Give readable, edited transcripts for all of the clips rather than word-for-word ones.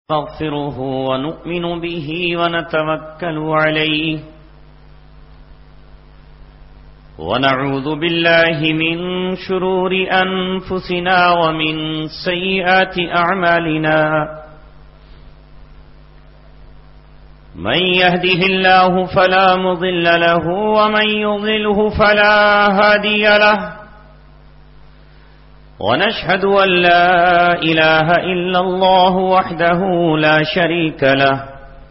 نستغفره ونؤمن به ونتوكل عليه ونعوذ بالله من شرور أنفسنا ومن سيئات أعمالنا من يهده الله فلا مضل له ومن يضلله فلا هادي له ونشهد أن لا إله إلا الله وحده لا شريك له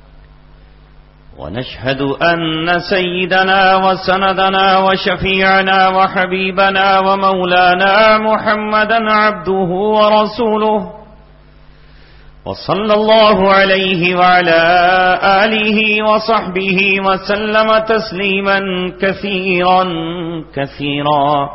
ونشهد أن سيدنا وسندنا وشفيعنا وحبيبنا ومولانا محمدا عبده ورسوله وصلى الله عليه وعلى آله وصحبه وسلم تسليما كثيرا كثيرا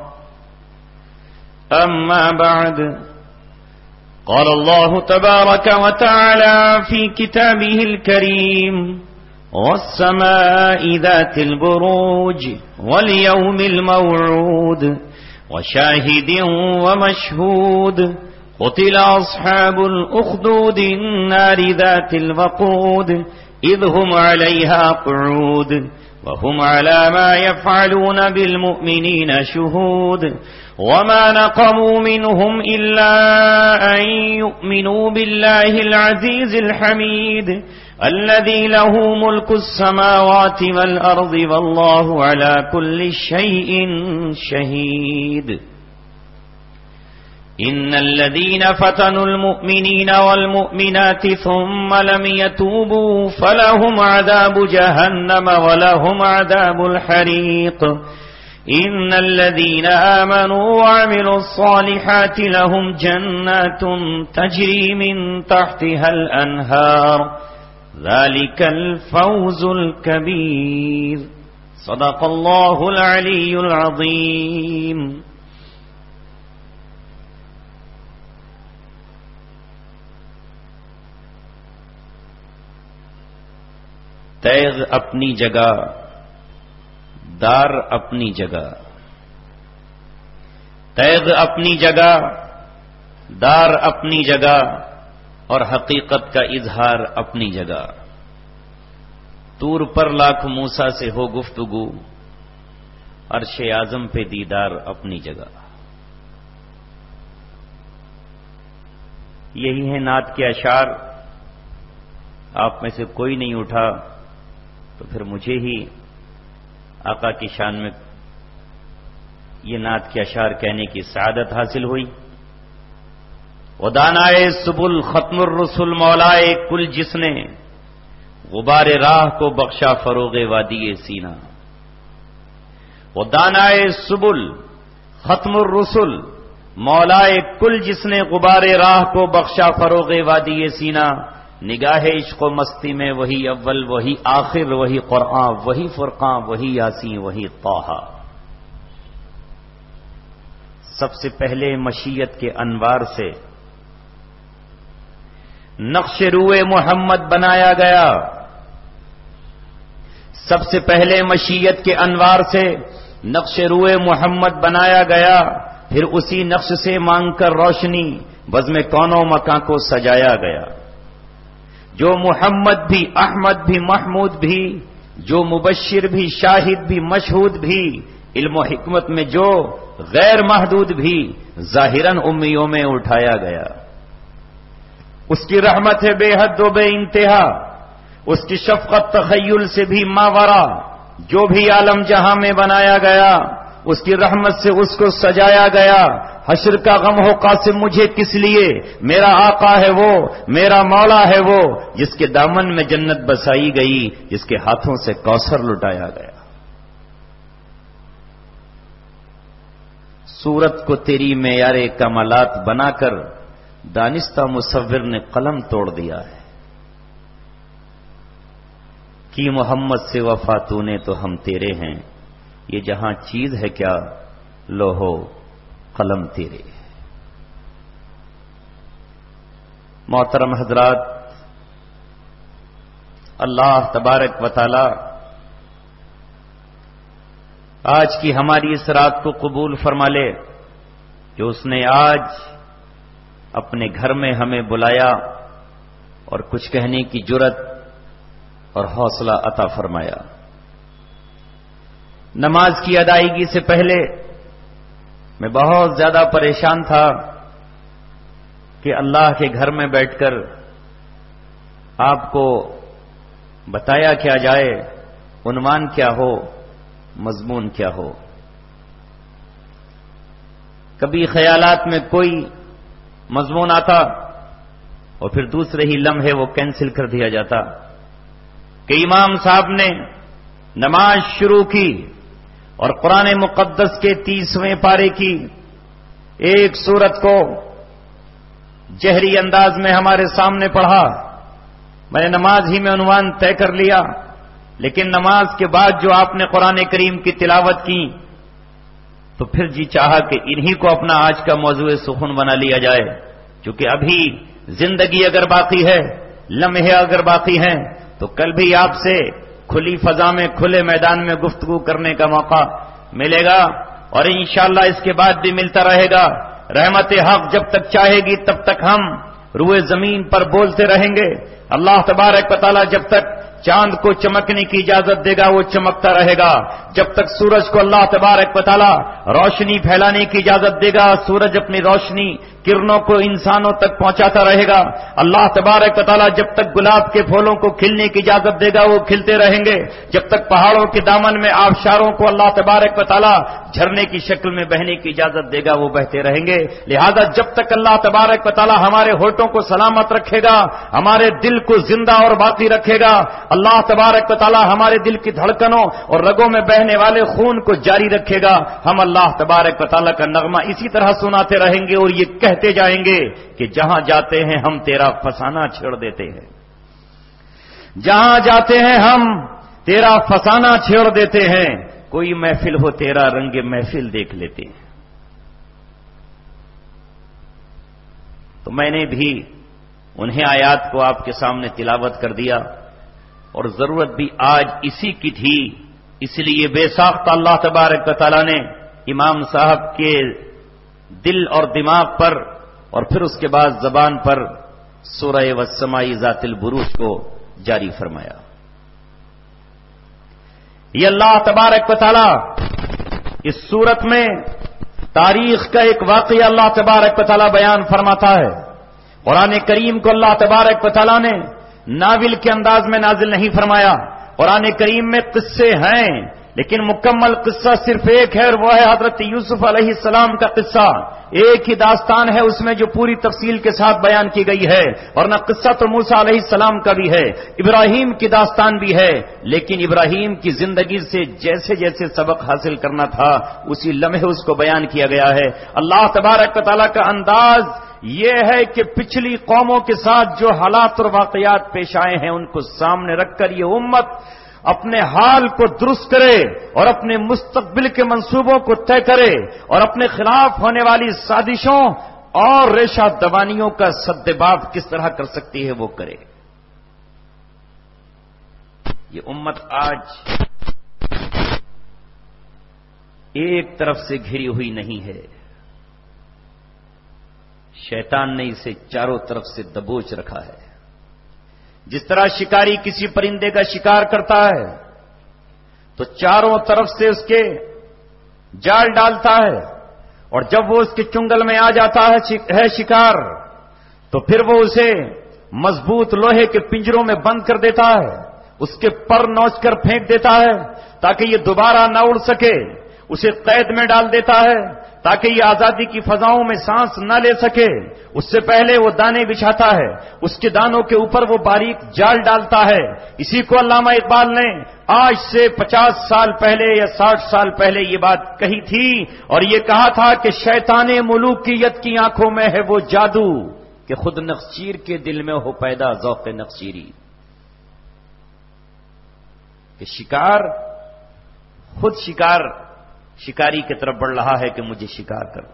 أما بعد قال الله تبارك وتعالى في كتابه الكريم والسماء ذات البروج واليوم الموعود وشاهد ومشهود قتل أصحاب الأخدود النار ذات الوقود إذ هم عليها قعود وهم على ما يفعلون بالمؤمنين شهود وما نقموا منهم إلا أن يؤمنوا بالله العزيز الحميد الذي له ملك السماوات والأرض والله على كل شيء شهيد إن الذين فتنوا المؤمنين والمؤمنات ثم لم يتوبوا فلهم عذاب جهنم ولهم عذاب الحريق إن الذين آمنوا وعملوا الصالحات لهم جنات تجري من تحتها الأنهار ذلك الفوز الكبير صدق الله العلي العظيم تیغ اپنی جگہ، دار اپنی جگہ، تیغ اپنی جگہ، دار اپنی جگہ اور حقیقت کا اظہار اپنی جگہ۔ طور پر لاکھ موسیٰ سے ہو گفتگو، عرش اعظم پہ دیدار اپنی جگہ۔ یہی ہیں نعت کے اشعار۔ آپ میں سے کوئی نہیں اٹھا تو پھر مجھے ہی آقا کی شان میں یہ نعت کے اشعار کہنے کی سعادت حاصل ہوئی۔ ودانائے سبل ختم الرسل مولائے کل جس نے غبار راہ کو بخشا فروغ وادی سینہ۔ ودانائے سبل ختم الرسل مولائے کل جس نے غبار راہ کو بخشا فروغ وادی سینہ۔ نگاہ عشق و مستی میں وہی اول وہی آخر وہی قرآن وہی فرقان وہی یاسین وہی طٰہٰ۔ سب سے پہلے مشیت کے انوار سے نقش روئے محمد بنایا گیا۔ سب سے پہلے مشیت کے انوار سے نقش روئے محمد بنایا گیا، پھر اسی نقش سے مانگ کر روشنی بزم کون و مکان کو سجایا گیا۔ جو محمد بھی احمد بھی محمود بھی، جو مبشر بھی شاہد بھی مشہود بھی، علم و حکمت میں جو غیر محدود بھی، ظاہراً امیوں میں اٹھایا گیا۔ اس کی رحمت ہے بے حد و بے انتہا، اس کی شفقت تخیل سے بھی ماورا۔ جو بھی عالم جہاں میں بنایا گیا، اس کی رحمت سے اس کو سجایا گیا۔ حشر کا غم ہو قاسم مجھے کس لیے، میرا آقا ہے وہ، میرا مولا ہے وہ، جس کے دامن میں جنت بسائی گئی، جس کے ہاتھوں سے کوثر لٹایا گیا۔ سورت کو تیری معیار کمالات بنا کر دانستہ مصور نے قلم توڑ دیا ہے۔ کی محمد سے وفا تو نے تو ہم تیرے ہیں، یہ جہاں چیز ہے کیا لوہو قلم تیرے۔ محترم حضرات، اللہ تبارک و تعالی آج کی ہماری اس رات کو قبول فرما لے جو اس نے آج اپنے گھر میں ہمیں بلایا اور کچھ کہنے کی جرت اور حوصلہ عطا فرمایا۔ نماز کی ادائیگی سے پہلے میں بہت زیادہ پریشان تھا کہ اللہ کے گھر میں بیٹھ کر آپ کو بتایا کیا جائے، عنوان کیا ہو، مضمون کیا ہو۔ کبھی خیالات میں کوئی مضمون آتا اور پھر دوسرے ہی لمحے وہ کینسل کر دیا جاتا کہ امام صاحب نے نماز شروع کی اور قرآن مقدس کے 30ویں پارے کی ایک سورت کو جہری انداز میں ہمارے سامنے پڑھا۔ میں نے نماز ہی میں عنوان طے کر لیا، لیکن نماز کے بعد جو آپ نے قرآن کریم کی تلاوت کی تو پھر جی چاہا کہ انہی کو اپنا آج کا موضوع سخن بنا لیا جائے، کیونکہ ابھی زندگی اگر باقی ہے، لمحے اگر باقی ہیں، تو کل بھی آپ سے کھلی فضا میں کھلے میدان میں گفتگو کرنے کا موقع ملے گا، اور انشاءاللہ اس کے بعد بھی ملتا رہے گا۔ رحمت حق جب تک چاہے گی تب تک ہم روئے زمین پر بولتے رہیں گے۔ اللہ تبارک و تعالی جب تک چاند کو چمکنے کی اجازت دے گا وہ چمکتا رہے گا، جب تک سورج کو اللہ تبارک و تعالی روشنی پھیلانے کی اجازت دے گا سورج اپنی روشنی کرنوں کو انسانوں تک پہنچاتا رہے گا۔ اللہ تبارک و تعالی جب تک گلاب کے پھولوں کو کھلنے کی اجازت دے گا وہ کھلتے رہیں گے، جب تک پہاڑوں کے دامن میں آبشاروں کو اللہ تبارک و تعالی جھرنے کی شکل میں بہنے کی اجازت دے گا وہ بہتے رہیں گے۔ لہذا جب تک اللہ تبارک و تعالی ہمارے ہونٹوں کو سلامت رکھے گا، ہمارے دل کو زندہ اور باقی رکھے گا، اللہ تبارک و تعالی ہمارے دل کی دھڑکنوں اور رگوں میں بہنے والے خون کو جاری رکھے گا، ہم اللہ تبارک و تعالی کا نغمہ اسی طرح سناتے رہیں گے اور یہ کہتے جائیں گے کہ جہاں جاتے ہیں ہم تیرا فسانہ چھیڑ دیتے ہیں، جہاں جاتے ہیں ہم تیرا فسانہ چھیڑ دیتے ہیں، کوئی محفل ہو تیرا رنگ محفل دیکھ لیتے ہیں۔ تو میں نے بھی انہیں آیات کو آپ کے سامنے تلاوت کر دیا، اور ضرورت بھی آج اسی کی تھی، اس لیے بے ساختہ اللہ تبارک و تعالی نے امام صاحب کے دل اور دماغ پر اور پھر اس کے بعد زبان پر سورہ والسماء ذات البروج کو جاری فرمایا۔ یہ اللہ تبارک و تعالی اس سورت میں تاریخ کا ایک واقعہ اللہ تبارک و تعالی بیان فرماتا ہے۔ قرآن کریم کو اللہ تبارک و تعالی نے ناول کے انداز میں نازل نہیں فرمایا، قرآن کریم میں قصے ہیں لیکن مکمل قصہ صرف ایک ہے، اور وہ ہے حضرت یوسف علیہ السلام کا قصہ۔ ایک ہی داستان ہے اس میں جو پوری تفصیل کے ساتھ بیان کی گئی ہے، اور نہ قصہ تو موسیٰ علیہ السلام کا بھی ہے، ابراہیم کی داستان بھی ہے، لیکن ابراہیم کی زندگی سے جیسے جیسے سبق حاصل کرنا تھا اسی لمحے اس کو بیان کیا گیا ہے۔ اللہ تبارک و تعالیٰ کا انداز یہ ہے کہ پچھلی قوموں کے ساتھ جو حالات اور واقعات پیش آئے ہیں ان کو سامنے رکھ کر یہ امت اپنے حال کو درست کرے اور اپنے مستقبل کے منصوبوں کو طے کرے اور اپنے خلاف ہونے والی سازشوں اور ریشہ دوانیوں کا سدباب کس طرح کر سکتی ہے وہ کرے۔ یہ امت آج ایک طرف سے گھری ہوئی نہیں ہے، شیطان نے اسے چاروں طرف سے دبوچ رکھا ہے۔ جس طرح شکاری کسی پرندے کا شکار کرتا ہے تو چاروں طرف سے اس کے جال ڈالتا ہے، اور جب وہ اس کے چنگل میں آ جاتا ہے شکار تو پھر وہ اسے مضبوط لوہے کے پنجروں میں بند کر دیتا ہے، اس کے پر نوچ کر پھینک دیتا ہے تاکہ یہ دوبارہ نہ اڑ سکے، اسے قید میں ڈال دیتا ہے تاکہ یہ آزادی کی فضاؤں میں سانس نہ لے سکے۔ اس سے پہلے وہ دانے بچھاتا ہے، اس کے دانوں کے اوپر وہ باریک جال ڈالتا ہے۔ اسی کو علامہ اقبال نے آج سے 50 سال پہلے یا 60 سال پہلے یہ بات کہی تھی، اور یہ کہا تھا کہ شیطان ملوکیت کی آنکھوں میں ہے وہ جادو کہ خود نخچیر کے دل میں ہو پیدا ذوق نخچیری، کہ شکار خود شکاری کی طرف بڑھ رہا ہے کہ مجھے شکار کرو۔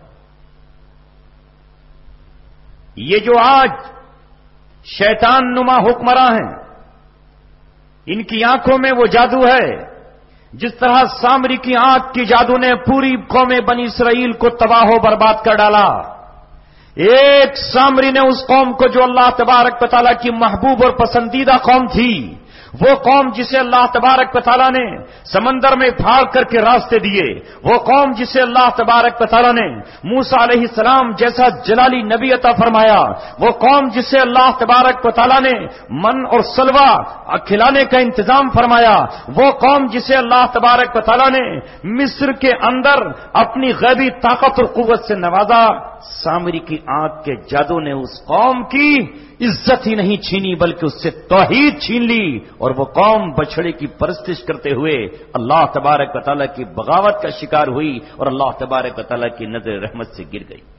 یہ جو آج شیطان نما حکمراں ہیں ان کی آنکھوں میں وہ جادو ہے جس طرح سامری کی آنکھ کی جادو نے پوری قوم بنی اسرائیل کو تباہ و برباد کر ڈالا، ایک سامری نے اس قوم کو جو اللہ تبارک و تعالیٰ کی محبوب اور پسندیدہ قوم تھی، وہ قوم جسے اللہ تبارک و تعالیٰ نے سمندر میں پھاڑ کر کے راستے دیے، وہ قوم جسے اللہ تبارک و تعالیٰ نے موسیٰ علیہ السلام جیسا جلالی نبی عطا فرمایا، وہ قوم جسے اللہ تبارک و تعالیٰ نے من اور سلوہ کھلانے کا انتظام فرمایا، وہ قوم جسے اللہ تبارک و تعالیٰ نے مصر کے اندر اپنی غیبی طاقت اور قوت سے نوازا، سامری کی آنکھ کے جادو نے اس قوم کی عزت ہی نہیں چھینی بلکہ اس سے توحید چھین لی، اور وہ قوم بچھڑے کی پرستش کرتے ہوئے اللہ تبارک و تعالیٰ کی بغاوت کا شکار ہوئی اور اللہ تبارک و تعالیٰ کی نظر رحمت سے گر گئی۔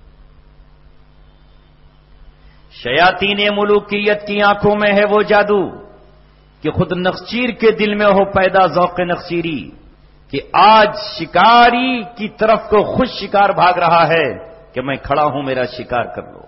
شیاطین ملوکیت کی آنکھوں میں ہے وہ جادو کہ خود نخچیر کے دل میں ہو پیدا ذوق نخچیری، کہ آج شکاری کی طرف کو خود شکار بھاگ رہا ہے کہ میں کھڑا ہوں میرا شکار کر لو۔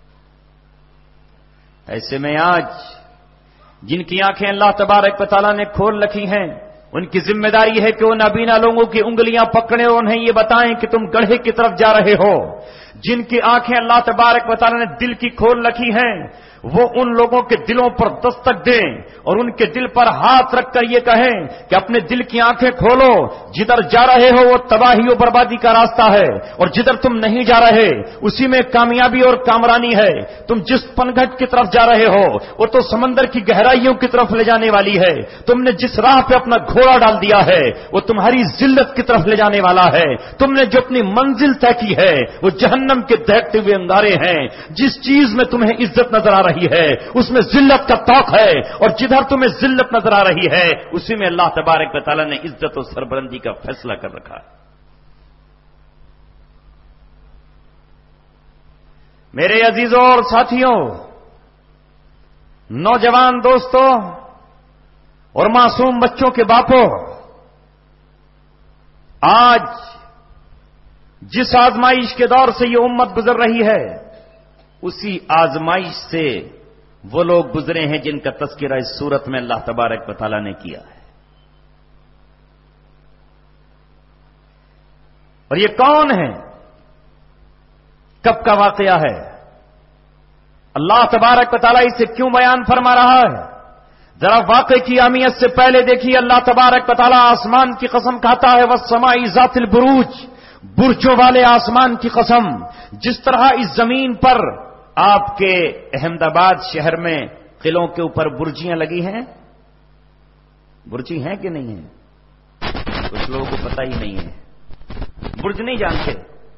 ایسے میں آج جن کی آنکھیں اللہ تبارک و تعالیٰ نے کھول رکھی ہیں، ان کی ذمہ داری ہے کہ وہ نابینا لوگوں کی انگلیاں پکڑیں اور انہیں یہ بتائیں کہ تم گڑھے کی طرف جا رہے ہو۔ جن کی آنکھیں اللہ تبارک و تعالیٰ نے دل کی کھول رکھی ہیں، وہ ان لوگوں کے دلوں پر دستک دیں اور ان کے دل پر ہاتھ رکھ کر یہ کہیں کہ اپنے دل کی آنکھیں کھولو، جدھر جا رہے ہو وہ تباہی و بربادی کا راستہ ہے، اور جدھر تم نہیں جا رہے اسی میں کامیابی اور کامرانی ہے۔ تم جس پنگھٹ کی طرف جا رہے ہو وہ تو سمندر کی گہرائیوں کی طرف لے جانے والی ہے، تم نے جس راہ پہ اپنا گھوڑا ڈال دیا ہے وہ تمہاری ذلت کی طرف لے جانے والا ہے، تم نے جو اپنی منزل طے کی ہے وہ جہنم کے دہکتے ہوئے انگارے ہیں۔ جس چیز میں تمہیں عزت نظر آ رہی ہے اس میں ذلت کا طوق ہے، اور جدھر تمہیں ذلت نظر آ رہی ہے اسی میں اللہ تبارک و تعالیٰ نے عزت و سربلندی کا فیصلہ کر رکھا ہے۔ میرے عزیزوں اور ساتھیوں، نوجوان دوستوں اور معصوم بچوں کے باپوں، آج جس آزمائش کے دور سے یہ امت گزر رہی ہے اسی آزمائش سے وہ لوگ گزرے ہیں جن کا تذکرہ اس سورت میں اللہ تبارک و تعالیٰ نے کیا ہے۔ اور یہ کون ہے؟ کب کا واقعہ ہے؟ اللہ تبارک و تعالیٰ اسے کیوں بیان فرما رہا ہے؟ ذرا واقعے کی اہمیت سے پہلے دیکھیے، اللہ تبارک و تعالیٰ آسمان کی قسم کھاتا ہے، وَالسَّمَاءِ ذَاتِ الْبُرُوجِ، برجوں والے آسمان کی قسم۔ جس طرح اس زمین پر آپ کے احمد آباد شہر میں قلعوں کے اوپر برجیاں لگی ہیں، برجی ہیں کہ نہیں ہیں؟ کچھ لوگوں کو پتہ ہی نہیں ہے، برج نہیں جانتے۔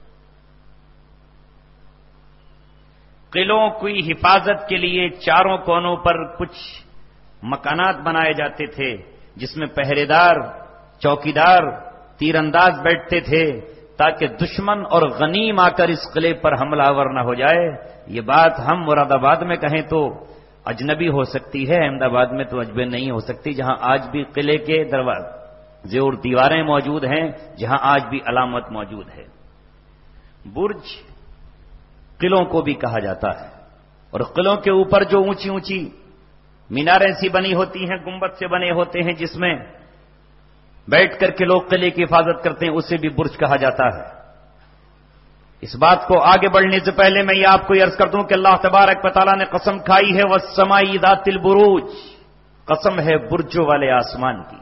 قلعوں کی حفاظت کے لیے چاروں کونوں پر کچھ مکانات بنائے جاتے تھے جس میں پہرے دار، چوکیدار، تیر انداز بیٹھتے تھے تاکہ دشمن اور غنیم آ کر اس قلعے پر حملہ آور نہ ہو جائے۔ یہ بات ہم مراد آباد میں کہیں تو اجنبی ہو سکتی ہے، احمد آباد میں تو اجنبی نہیں ہو سکتی، جہاں آج بھی قلعے کے دروازے اور دیواریں موجود ہیں، جہاں آج بھی علامت موجود ہے۔ برج قلعوں کو بھی کہا جاتا ہے، اور قلعوں کے اوپر جو اونچی اونچی میناریں سی بنی ہوتی ہیں، گنبد سے بنے ہوتے ہیں جس میں بیٹھ کر کے لوگ قلعے کی حفاظت کرتے ہیں، اسے بھی برج کہا جاتا ہے۔ اس بات کو آگے بڑھنے سے پہلے میں یہ آپ کو عرض کر دوں کہ اللہ تبارک و تعالیٰ نے قسم کھائی ہے وَالسَّمَاءِ ذَاتِ الْبُرُوجِ، قسم ہے برجوں والے آسمان کی۔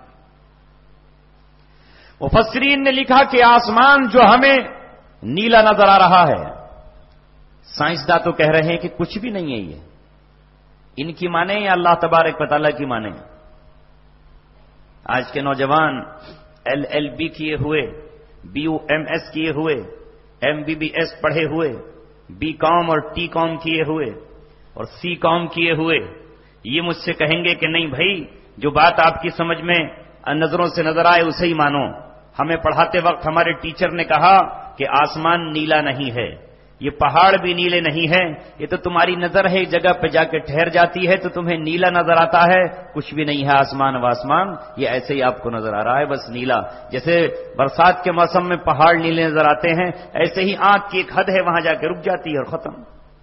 مفسرین نے لکھا کہ آسمان جو ہمیں نیلا نظر آ رہا ہے، سائنسداں تو کہہ رہے ہیں کہ کچھ بھی نہیں ہے، یہ ان کی مانیں یا اللہ تبارک و تعالیٰ کی مانیں؟ آج کے نوجوان LLB کیے ہوئے، BUMS کیے ہوئے، MBBS پڑھے ہوئے، BCom اور TCom کیے ہوئے اور CCom کیے ہوئے، یہ مجھ سے کہیں گے کہ نہیں بھائی، جو بات آپ کی سمجھ میں نظروں سے نظر آئے اسے ہی مانو۔ ہمیں پڑھاتے وقت ہمارے ٹیچر نے کہا کہ آسمان نیلا نہیں ہے، یہ پہاڑ بھی نیلے نہیں ہیں، یہ تو تمہاری نظر ہے جگہ پہ جا کے ٹھہر جاتی ہے تو تمہیں نیلا نظر آتا ہے، کچھ بھی نہیں ہے آسمان و آسمان، یہ ایسے ہی آپ کو نظر آ رہا ہے بس نیلا۔ جیسے برسات کے موسم میں پہاڑ نیلے نظر آتے ہیں، ایسے ہی آنکھ کی ایک حد ہے وہاں جا کے رک جاتی ہے اور ختم۔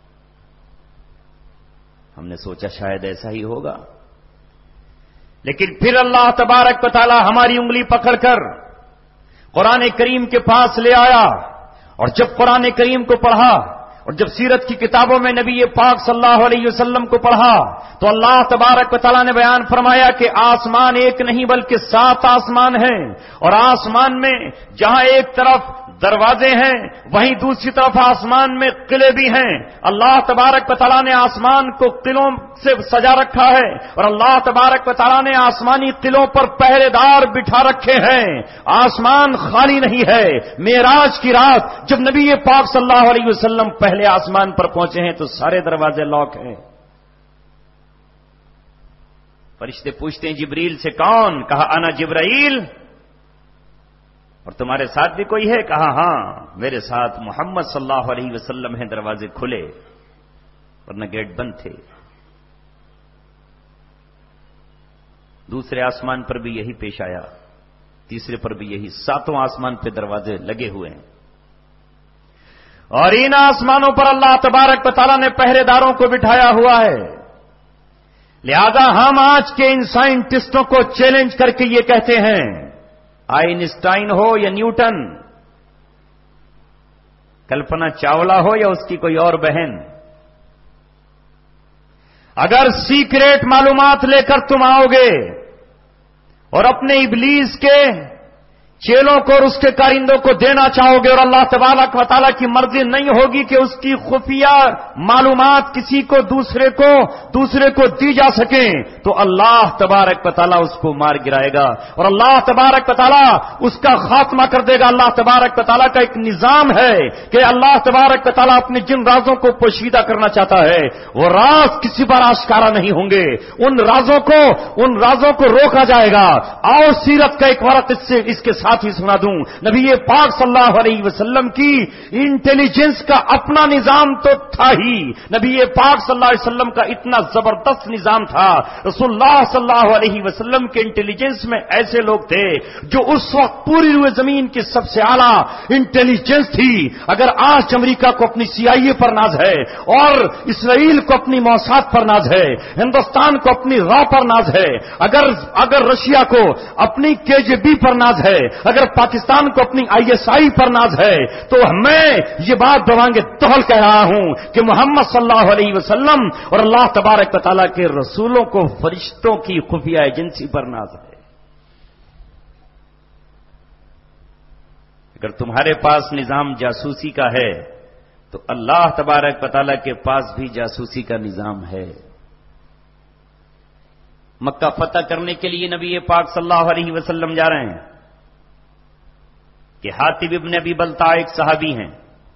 ہم نے سوچا شاید ایسا ہی ہوگا، لیکن پھر اللہ تبارک و تعالی ہماری انگلی پکڑ کر قرآن کریم کے پاس لے آیا، اور جب قرآن کریم کو پڑھا اور جب سیرت کی کتابوں میں نبی پاک صلی اللہ علیہ وسلم کو پڑھا تو اللہ تبارک و تعالیٰ نے بیان فرمایا کہ آسمان ایک نہیں بلکہ 7 آسمان ہیں، اور آسمان میں جہاں ایک طرف دروازے ہیں وہیں دوسری طرف آسمان میں قلعے بھی ہیں۔ اللہ تبارک و تعالیٰ نے آسمان کو قلعوں سے سجا رکھا ہے، اور اللہ تبارک و تعالیٰ نے آسمانی قلعوں پر پہرے دار بٹھا رکھے ہیں۔ آسمان خالی نہیں ہے۔ معراج کی رات جب نبی پاک صلی اللہ علیہ وسلم پہلے آسمان پر پہنچے ہیں تو سارے دروازے لاک ہیں۔ فرشتے پوچھتے ہیں جبریل سے کون؟ کہا انا جبرائیل۔ اور تمہارے ساتھ بھی کوئی ہے؟ کہا ہاں میرے ساتھ محمد صلی اللہ علیہ وسلم ہیں۔ دروازے کھلے ورنہ گیٹ بند تھے۔ دوسرے آسمان پر بھی یہی پیش آیا، تیسرے پر بھی یہی، 7 آسمان پہ دروازے لگے ہوئے ہیں، اور ان آسمانوں پر اللہ تبارک و تعالیٰ نے پہرے داروں کو بٹھایا ہوا ہے۔ لہذا ہم آج کے ان سائنٹسٹوں کو چیلنج کر کے یہ کہتے ہیں، آئنسٹائن ہو یا نیوٹن، کلپنا چاولہ ہو یا اس کی کوئی اور بہن، اگر سیکریٹ معلومات لے کر تم آؤ گے اور اپنے ابلیس کے چیلوں کو اور اس کے کارندوں کو دینا چاہو گے، اور اللہ تبارک و تعالیٰ کی مرضی نہیں ہوگی کہ اس کی خفیہ معلومات کسی کو دوسرے کو دی جا سکیں، تو اللہ تبارک و تعالیٰ اس کو مار گرائے گا اور اللہ تبارک و تعالیٰ اس کا خاتمہ کر دے گا۔ اللہ تبارک و تعالیٰ کا ایک نظام ہے کہ اللہ تبارک و تعالیٰ اپنے جن رازوں کو پوشیدہ کرنا چاہتا ہے وہ راز کسی پر آشکارا نہیں ہوں گے، ان رازوں کو روکا جائے گا۔ آؤ سیرت کا ایک ورق اس کے ساتھ ہی سنا دوں۔ نبی پاک صلی اللہ علیہ وسلم کی انٹیلیجنس کا اپنا نظام تو تھا ہی، نبی پاک صلی اللہ علیہ وسلم کا اتنا زبردست نظام تھا۔ رسول اللہ صلی اللہ علیہ وسلم کے انٹیلیجنس میں ایسے لوگ تھے جو اس وقت پوری روئے زمین کی سب سے اعلیٰ انٹیلیجنس تھی۔ اگر آج امریکہ کو اپنی CIA پر ناز ہے، اور اسرائیل کو اپنی موساد پر ناز ہے، ہندوستان کو اپنی را پر ناز ہے، اگر رشیا کو اپنی KGB پر ناز ہے، اگر پاکستان کو اپنی ISI پر ناز ہے، تو میں یہ بات بوانگے دہل کہہ رہا ہوں کہ محمد صلی اللہ علیہ وسلم اور اللہ تبارک و تعالیٰ کے رسولوں کو فرشتوں کی خفیہ ایجنسی پر ناز ہے۔ اگر تمہارے پاس نظام جاسوسی کا ہے تو اللہ تبارک و تعالیٰ کے پاس بھی جاسوسی کا نظام ہے۔ مکہ فتح کرنے کے لیے نبی پاک صلی اللہ علیہ وسلم جا رہے ہیں کہ حاتب ابن ابی بلتع ایک صحابی ہیں،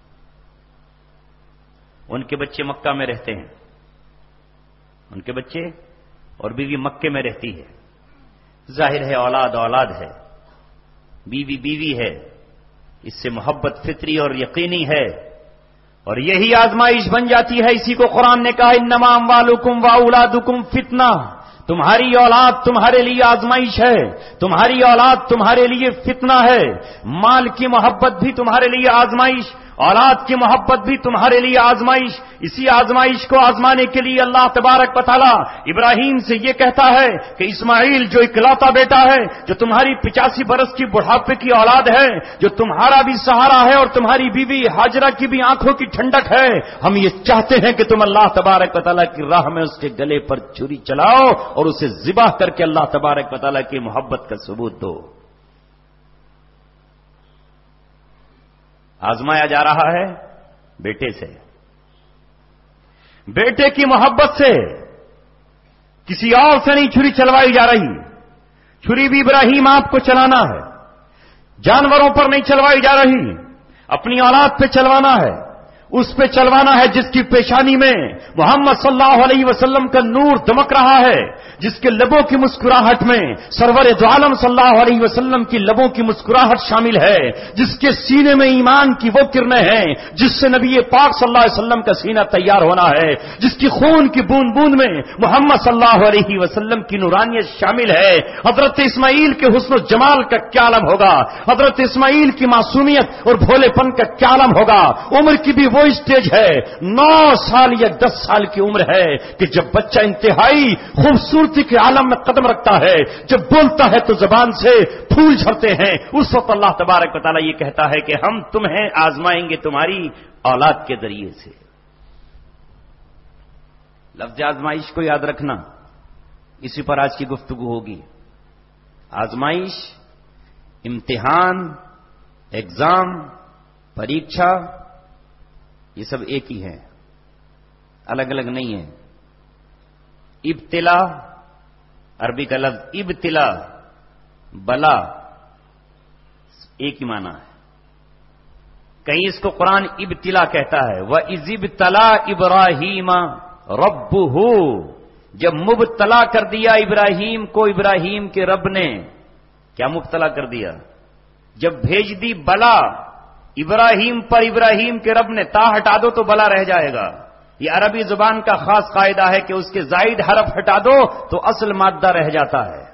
ان کے بچے مکہ میں رہتے ہیں، ان کے بچے اور بیوی مکے میں رہتی ہے۔ ظاہر ہے اولاد ہے، بیوی ہے، اس سے محبت فطری اور یقینی ہے، اور یہی آزمائش بن جاتی ہے۔ اسی کو قرآن نے کہا انما اموالکم واولادکم فتنہ، تمہاری اولاد تمہارے لیے آزمائش ہے، تمہاری اولاد تمہارے لیے فتنہ ہے۔ مال کی محبت بھی تمہارے لیے آزمائش، اولاد کی محبت بھی تمہارے لیے آزمائش۔ اسی آزمائش کو آزمانے کے لیے اللہ تبارک و تعالیٰ ابراہیم سے یہ کہتا ہے کہ اسماعیل جو اکلوتا بیٹا ہے، جو تمہاری 85 برس کی بڑھاپے کی اولاد ہے، جو تمہارا بھی سہارا ہے اور تمہاری بیوی ہاجرہ کی بھی آنکھوں کی ٹھنڈک ہے، ہم یہ چاہتے ہیں کہ تم اللہ تبارک و تعالیٰ کی راہ میں اس کے گلے پر چھری چلاؤ اور اسے ذبح کر کے اللہ تبارک و تعالیٰ کی محبت کا ثبوت دو۔ آزمایا جا رہا ہے بیٹے سے، بیٹے کی محبت سے، کسی اور سے نہیں چھری چلوائی جا رہی۔ چھری بھی ابراہیم آپ کو چلانا ہے، جانوروں پر نہیں چلوائی جا رہی، اپنی اولاد پہ چلوانا ہے، اس پہ چلوانا ہے جس کی پیشانی میں محمد صلی اللہ علیہ وسلم کا نور دمک رہا ہے، جس کے لبوں کی مسکراہٹ میں سرور دو عالم صلی اللہ علیہ وسلم کی لبوں کی مسکراہٹ شامل ہے، جس کے سینے میں ایمان کی وہ کرنیں ہیں جس سے نبی پاک صلی اللہ علیہ وسلم کا سینہ تیار ہونا ہے، جس کی خون کی بوند بوند میں محمد صلی اللہ علیہ وسلم کی نورانیت شامل ہے۔ حضرت اسماعیل کے حسن و جمال کا کیا عالم ہوگا، حضرت اسماعیل کی معصومیت اور بھولے پن کا کیا عالم ہوگا۔ عمر کی بھی وہ اسٹیج ہے، 9 سال یا 10 سال کی عمر ہے کہ جب بچہ انتہائی خوبصورتی کے عالم میں قدم رکھتا ہے، جب بولتا ہے تو زبان سے پھول جھڑتے ہیں۔ اس وقت اللہ تبارک و تعالیٰ یہ کہتا ہے کہ ہم تمہیں آزمائیں گے تمہاری اولاد کے ذریعے سے۔ لفظ آزمائش کو یاد رکھنا، اسی پر آج کی گفتگو ہوگی۔ آزمائش، امتحان، ایگزام، پریکشا، یہ سب ایک ہی ہیں، الگ الگ نہیں ہیں۔ ابتلا، عربی کا لفظ ابتلا، بلا، ایک ہی معنی ہے۔ کہیں اس کو قرآن ابتلا کہتا ہے، وَإِذِ ابْتَلَىٰ إِبْرَاهِيمَ رَبُّهُ، جب مبتلا کر دیا ابراہیم کو ابراہیم کے رب نے۔ کیا مبتلا کر دیا؟ جب بھیج دی بلا ابراہیم پر ابراہیم کے رب نے، تا ہٹا دو تو بلا رہ جائے گا۔ یہ عربی زبان کا خاص قاعدہ ہے کہ اس کے زائد حرف ہٹا دو تو اصل مادہ رہ جاتا ہے،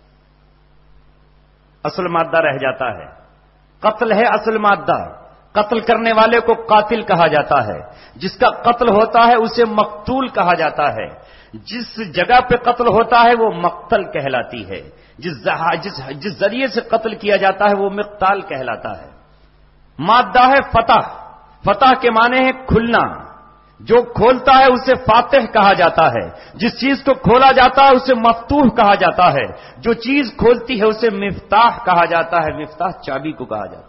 اصل مادہ رہ جاتا ہے۔ قتل ہے اصل مادہ، قتل کرنے والے کو قاتل کہا جاتا ہے، جس کا قتل ہوتا ہے اسے مقتول کہا جاتا ہے، جس جگہ پہ قتل ہوتا ہے وہ مقتل کہلاتی ہے، جس ذریعے سے قتل کیا جاتا ہے وہ مقتال کہلاتا ہے۔ مادہ ہے فتح، فتح کے معنی ہے کھلنا، جو کھولتا ہے اسے فاتح کہا جاتا ہے، جس چیز کو کھولا جاتا ہے اسے مفتوح کہا جاتا ہے، جو چیز کھولتی ہے اسے مفتاح کہا جاتا ہے، مفتاح چابی کو کہا جاتا ہے۔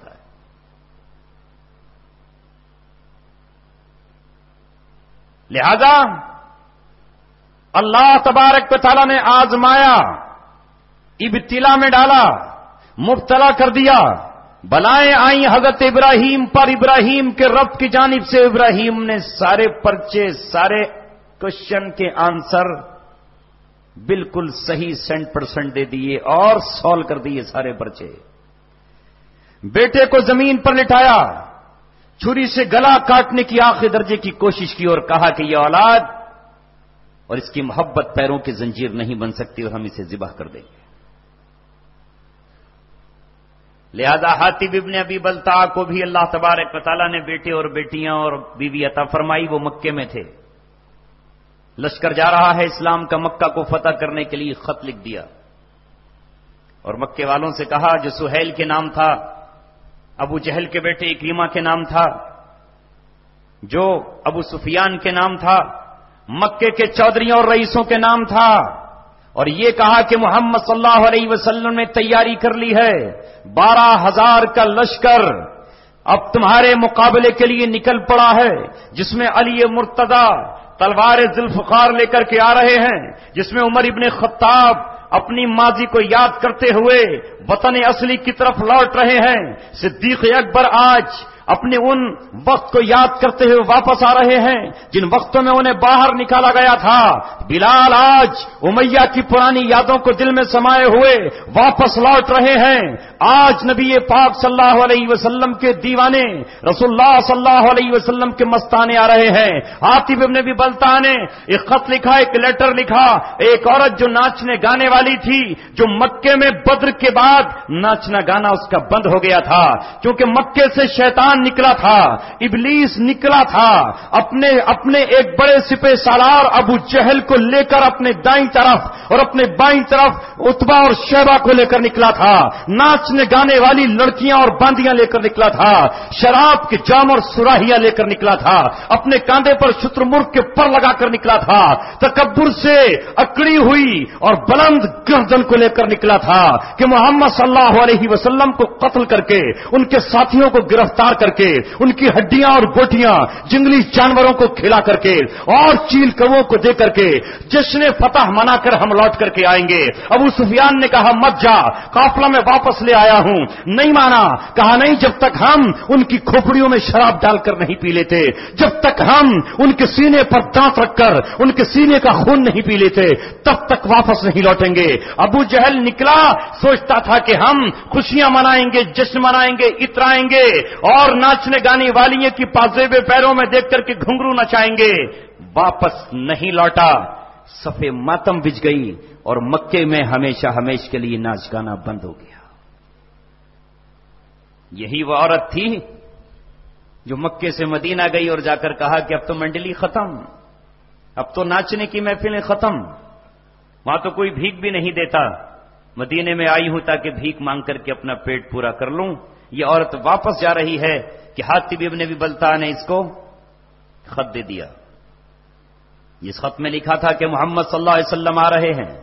لہذا اللہ تبارک و تعالیٰ نے آزمایا، ابتلا میں ڈالا، مبتلا کر دیا، بلائیں آئیں حضرت ابراہیم پر، ابراہیم کے رب کی جانب سے۔ ابراہیم نے سارے پرچے، سارے کوشچن کے آنسر بالکل صحیح 100% دے دیے اور سولو کر دیے سارے پرچے۔ بیٹے کو زمین پر لٹایا، چھری سے گلا کاٹنے کی آخری درجے کی کوشش کی اور کہا کہ یہ اولاد اور اس کی محبت پیروں کی زنجیر نہیں بن سکتی اور ہم اسے ذبح کر دیں گے۔ لہذا حاتب ابن ابی بلتع کو بھی اللہ تبارک و تعالیٰ نے بیٹے اور بیٹیاں اور بیوی عطا فرمائی۔ وہ مکے میں تھے، لشکر جا رہا ہے اسلام کا، مکہ کو فتح کرنے کے لیے خط لکھ دیا اور مکے والوں سے کہا، جو سہیل کے نام تھا، ابو جہل کے بیٹے اکریمہ کے نام تھا، جو ابو سفیان کے نام تھا، مکے کے چودھریوں اور رئیسوں کے نام تھا، اور یہ کہا کہ محمد صلی اللہ علیہ وسلم نے تیاری کر لی ہے، 12,000 کا لشکر اب تمہارے مقابلے کے لیے نکل پڑا ہے، جس میں علی مرتضی تلوار ذوالفقار لے کر کے آ رہے ہیں، جس میں عمر ابن خطاب اپنی ماضی کو یاد کرتے ہوئے وطن اصلی کی طرف لوٹ رہے ہیں، صدیق اکبر آج اپنے ان وقت کو یاد کرتے ہوئے واپس آ رہے ہیں جن وقتوں میں انہیں باہر نکالا گیا تھا، بلال آج امیہ کی پرانی یادوں کو دل میں سمائے ہوئے واپس لوٹ رہے ہیں، آج نبی پاک صلی اللہ علیہ وسلم کے دیوانے، رسول اللہ صلی اللہ علیہ وسلم کے مستانے آ رہے ہیں۔ حاتب ابن ابی بلتع نے ایک خط لکھا، ایک لیٹر لکھا، ایک عورت جو ناچنے گانے والی تھی، جو مکے میں بدر کے بعد ناچنا گانا اس کا بند ہو گیا تھا، کیونکہ مکے سے شیطان نکلا تھا، ابلیس نکلا تھا، اپنے ایک بڑے سپہ سالار ابو جہل کو لے کر اپنے دائیں طرف اور اپنے بائیں طرف عتبہ اور شیبہ کو لے کر نکلا تھا، ناچنے گانے والی لڑکیاں اور باندیاں لے کر نکلا تھا، شراب کے جام اور سراہیاں لے کر نکلا تھا، اپنے کاندھے پر شتر مرغ کے پر لگا کر نکلا تھا، تکبر سے اکڑی ہوئی اور بلند گردن کو لے کر نکلا تھا کہ محمد صلی اللہ علیہ وسلم کو قتل کر کے، ان کے ساتھیوں کو گرفتار کر کے، ان کی ہڈیاں اور بوٹیاں جنگلی جانوروں کو کھلا کر کے اور چیل کووں کو دے کر کے جشن فتح منا کر ہم لوٹ کر کے آئیں گے۔ ابو سفیان نے کہا مت جا، قافلہ میں واپس لے آیا ہوں، نہیں مانا، کہا نہیں، جب تک ہم ان کی کھوپڑیوں میں شراب ڈال کر نہیں پی لیتے، جب تک ہم ان کے سینے پر دانت رکھ کر ان کے سینے کا خون نہیں پی لیتے، تب تک واپس نہیں لوٹیں گے۔ ابو جہل نکلا، سوچتا تھا کہ ہم خوشیاں منائیں گے، جشن منائیں گے، اترائیں گے اور ناچنے گانے والیوں کی پازیبے پیروں میں دیکھ کر کے گھنگرو نچائیں گے، واپس نہیں لوٹا، صفے ماتم بچ گئی اور مکے میں ہمیشہ ہمیش کے لیے ناچ گانا بند ہو گیا۔ یہی وہ عورت تھی جو مکے سے مدینہ گئی اور جا کر کہا کہ اب تو منڈلی ختم، اب تو ناچنے کی محفلیں ختم، وہاں تو کوئی بھیک بھی نہیں دیتا، مدینے میں آئی ہوں تاکہ بھیک مانگ کر کے اپنا پیٹ پورا کر لوں۔ یہ عورت واپس جا رہی ہے کہ حاتب ابن ابی بلتع نے اس کو خط دے دیا۔ اس خط میں لکھا تھا کہ محمد صلی اللہ علیہ وسلم آ رہے ہیں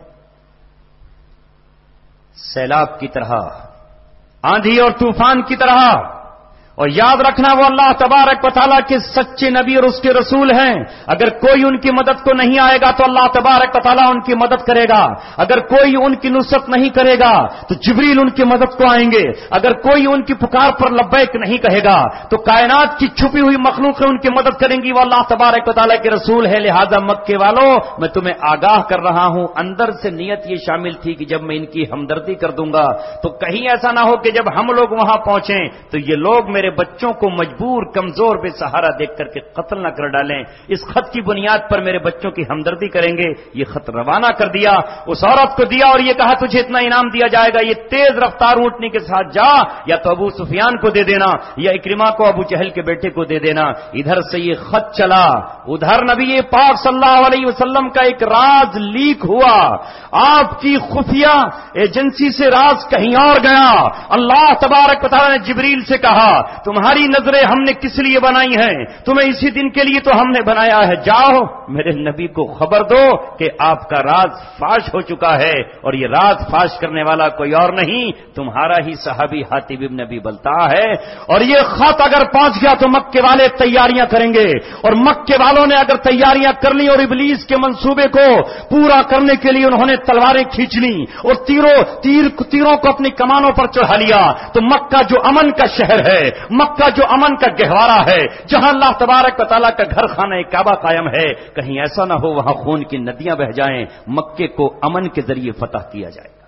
سیلاب کی طرح، آندھی اور طوفان کی طرح، اور یاد رکھنا وہ اللہ تبارک و تعالیٰ کے سچے نبی اور اس کے رسول ہیں. اگر کوئی ان کی مدد کو نہیں آئے گا تو اللہ تبارک و تعالیٰ ان کی مدد کرے گا. اگر کوئی ان کی نصرت نہیں کرے گا تو جبریل ان کی مدد کو آئیں گے. اگر کوئی ان کی پکار پر لبیک نہیں کہے گا تو کائنات کی چھپی ہوئی مخلوقیں ان کی مدد کریں گی. وہ اللہ تبارک و تعالیٰ کے رسول ہے. لہذا مکے والوں میں تمہیں آگاہ کر رہا ہوں. اندر سے نیت یہ شامل تھی کہ جب میں ان کی ہمدردی کر دوں گا تو کہیں ایسا نہ ہو کہ جب ہم لوگ وہاں پہنچیں تو یہ لوگ میرے بچوں کو مجبور کمزور بے سہارا دیکھ کر کے قتل نہ کر ڈالیں. اس خط کی بنیاد پر میرے بچوں کی ہمدردی کریں گے. یہ خط روانہ کر دیا، اس عورت کو دیا اور یہ کہا تجھے اتنا انعام دیا جائے گا، یہ تیز رفتار اونٹنی کے ساتھ جا، یا تو ابو سفیان کو دے دینا یا اکرمہ کو ابو جہل کے بیٹے کو دے دینا. ادھر سے یہ خط چلا، ادھر نبی پاک صلی اللہ علیہ وسلم کا ایک راز لیک ہوا. آپ کی خفیہ ایجنسی سے راز کہیں اور گیا. اللہ تبارک و تعالیٰ نے جبریل سے کہا تمہاری نظریں ہم نے کس لیے بنائی ہیں؟ تمہیں اسی دن کے لیے تو ہم نے بنایا ہے. جاؤ میرے نبی کو خبر دو کہ آپ کا راز فاش ہو چکا ہے، اور یہ راز فاش کرنے والا کوئی اور نہیں تمہارا ہی صحابی حاتب ابن ابی بلتع ہے. اور یہ خط اگر پہنچ گیا تو مکے والے تیاریاں کریں گے، اور مکے والوں نے اگر تیاریاں کر لی اور ابلیس کے منصوبے کو پورا کرنے کے لیے انہوں نے تلواریں کھینچ لی اور تیروں کو اپنی کمانوں پر چڑھا لیا تو مکہ جو امن کا شہر ہے، مکہ جو امن کا گہوارہ ہے، جہاں اللہ تبارک و تعالیٰ کا گھر خانہ کعبہ قائم ہے، کہیں ایسا نہ ہو وہاں خون کی ندیاں بہ جائیں. مکے کو امن کے ذریعے فتح کیا جائے گا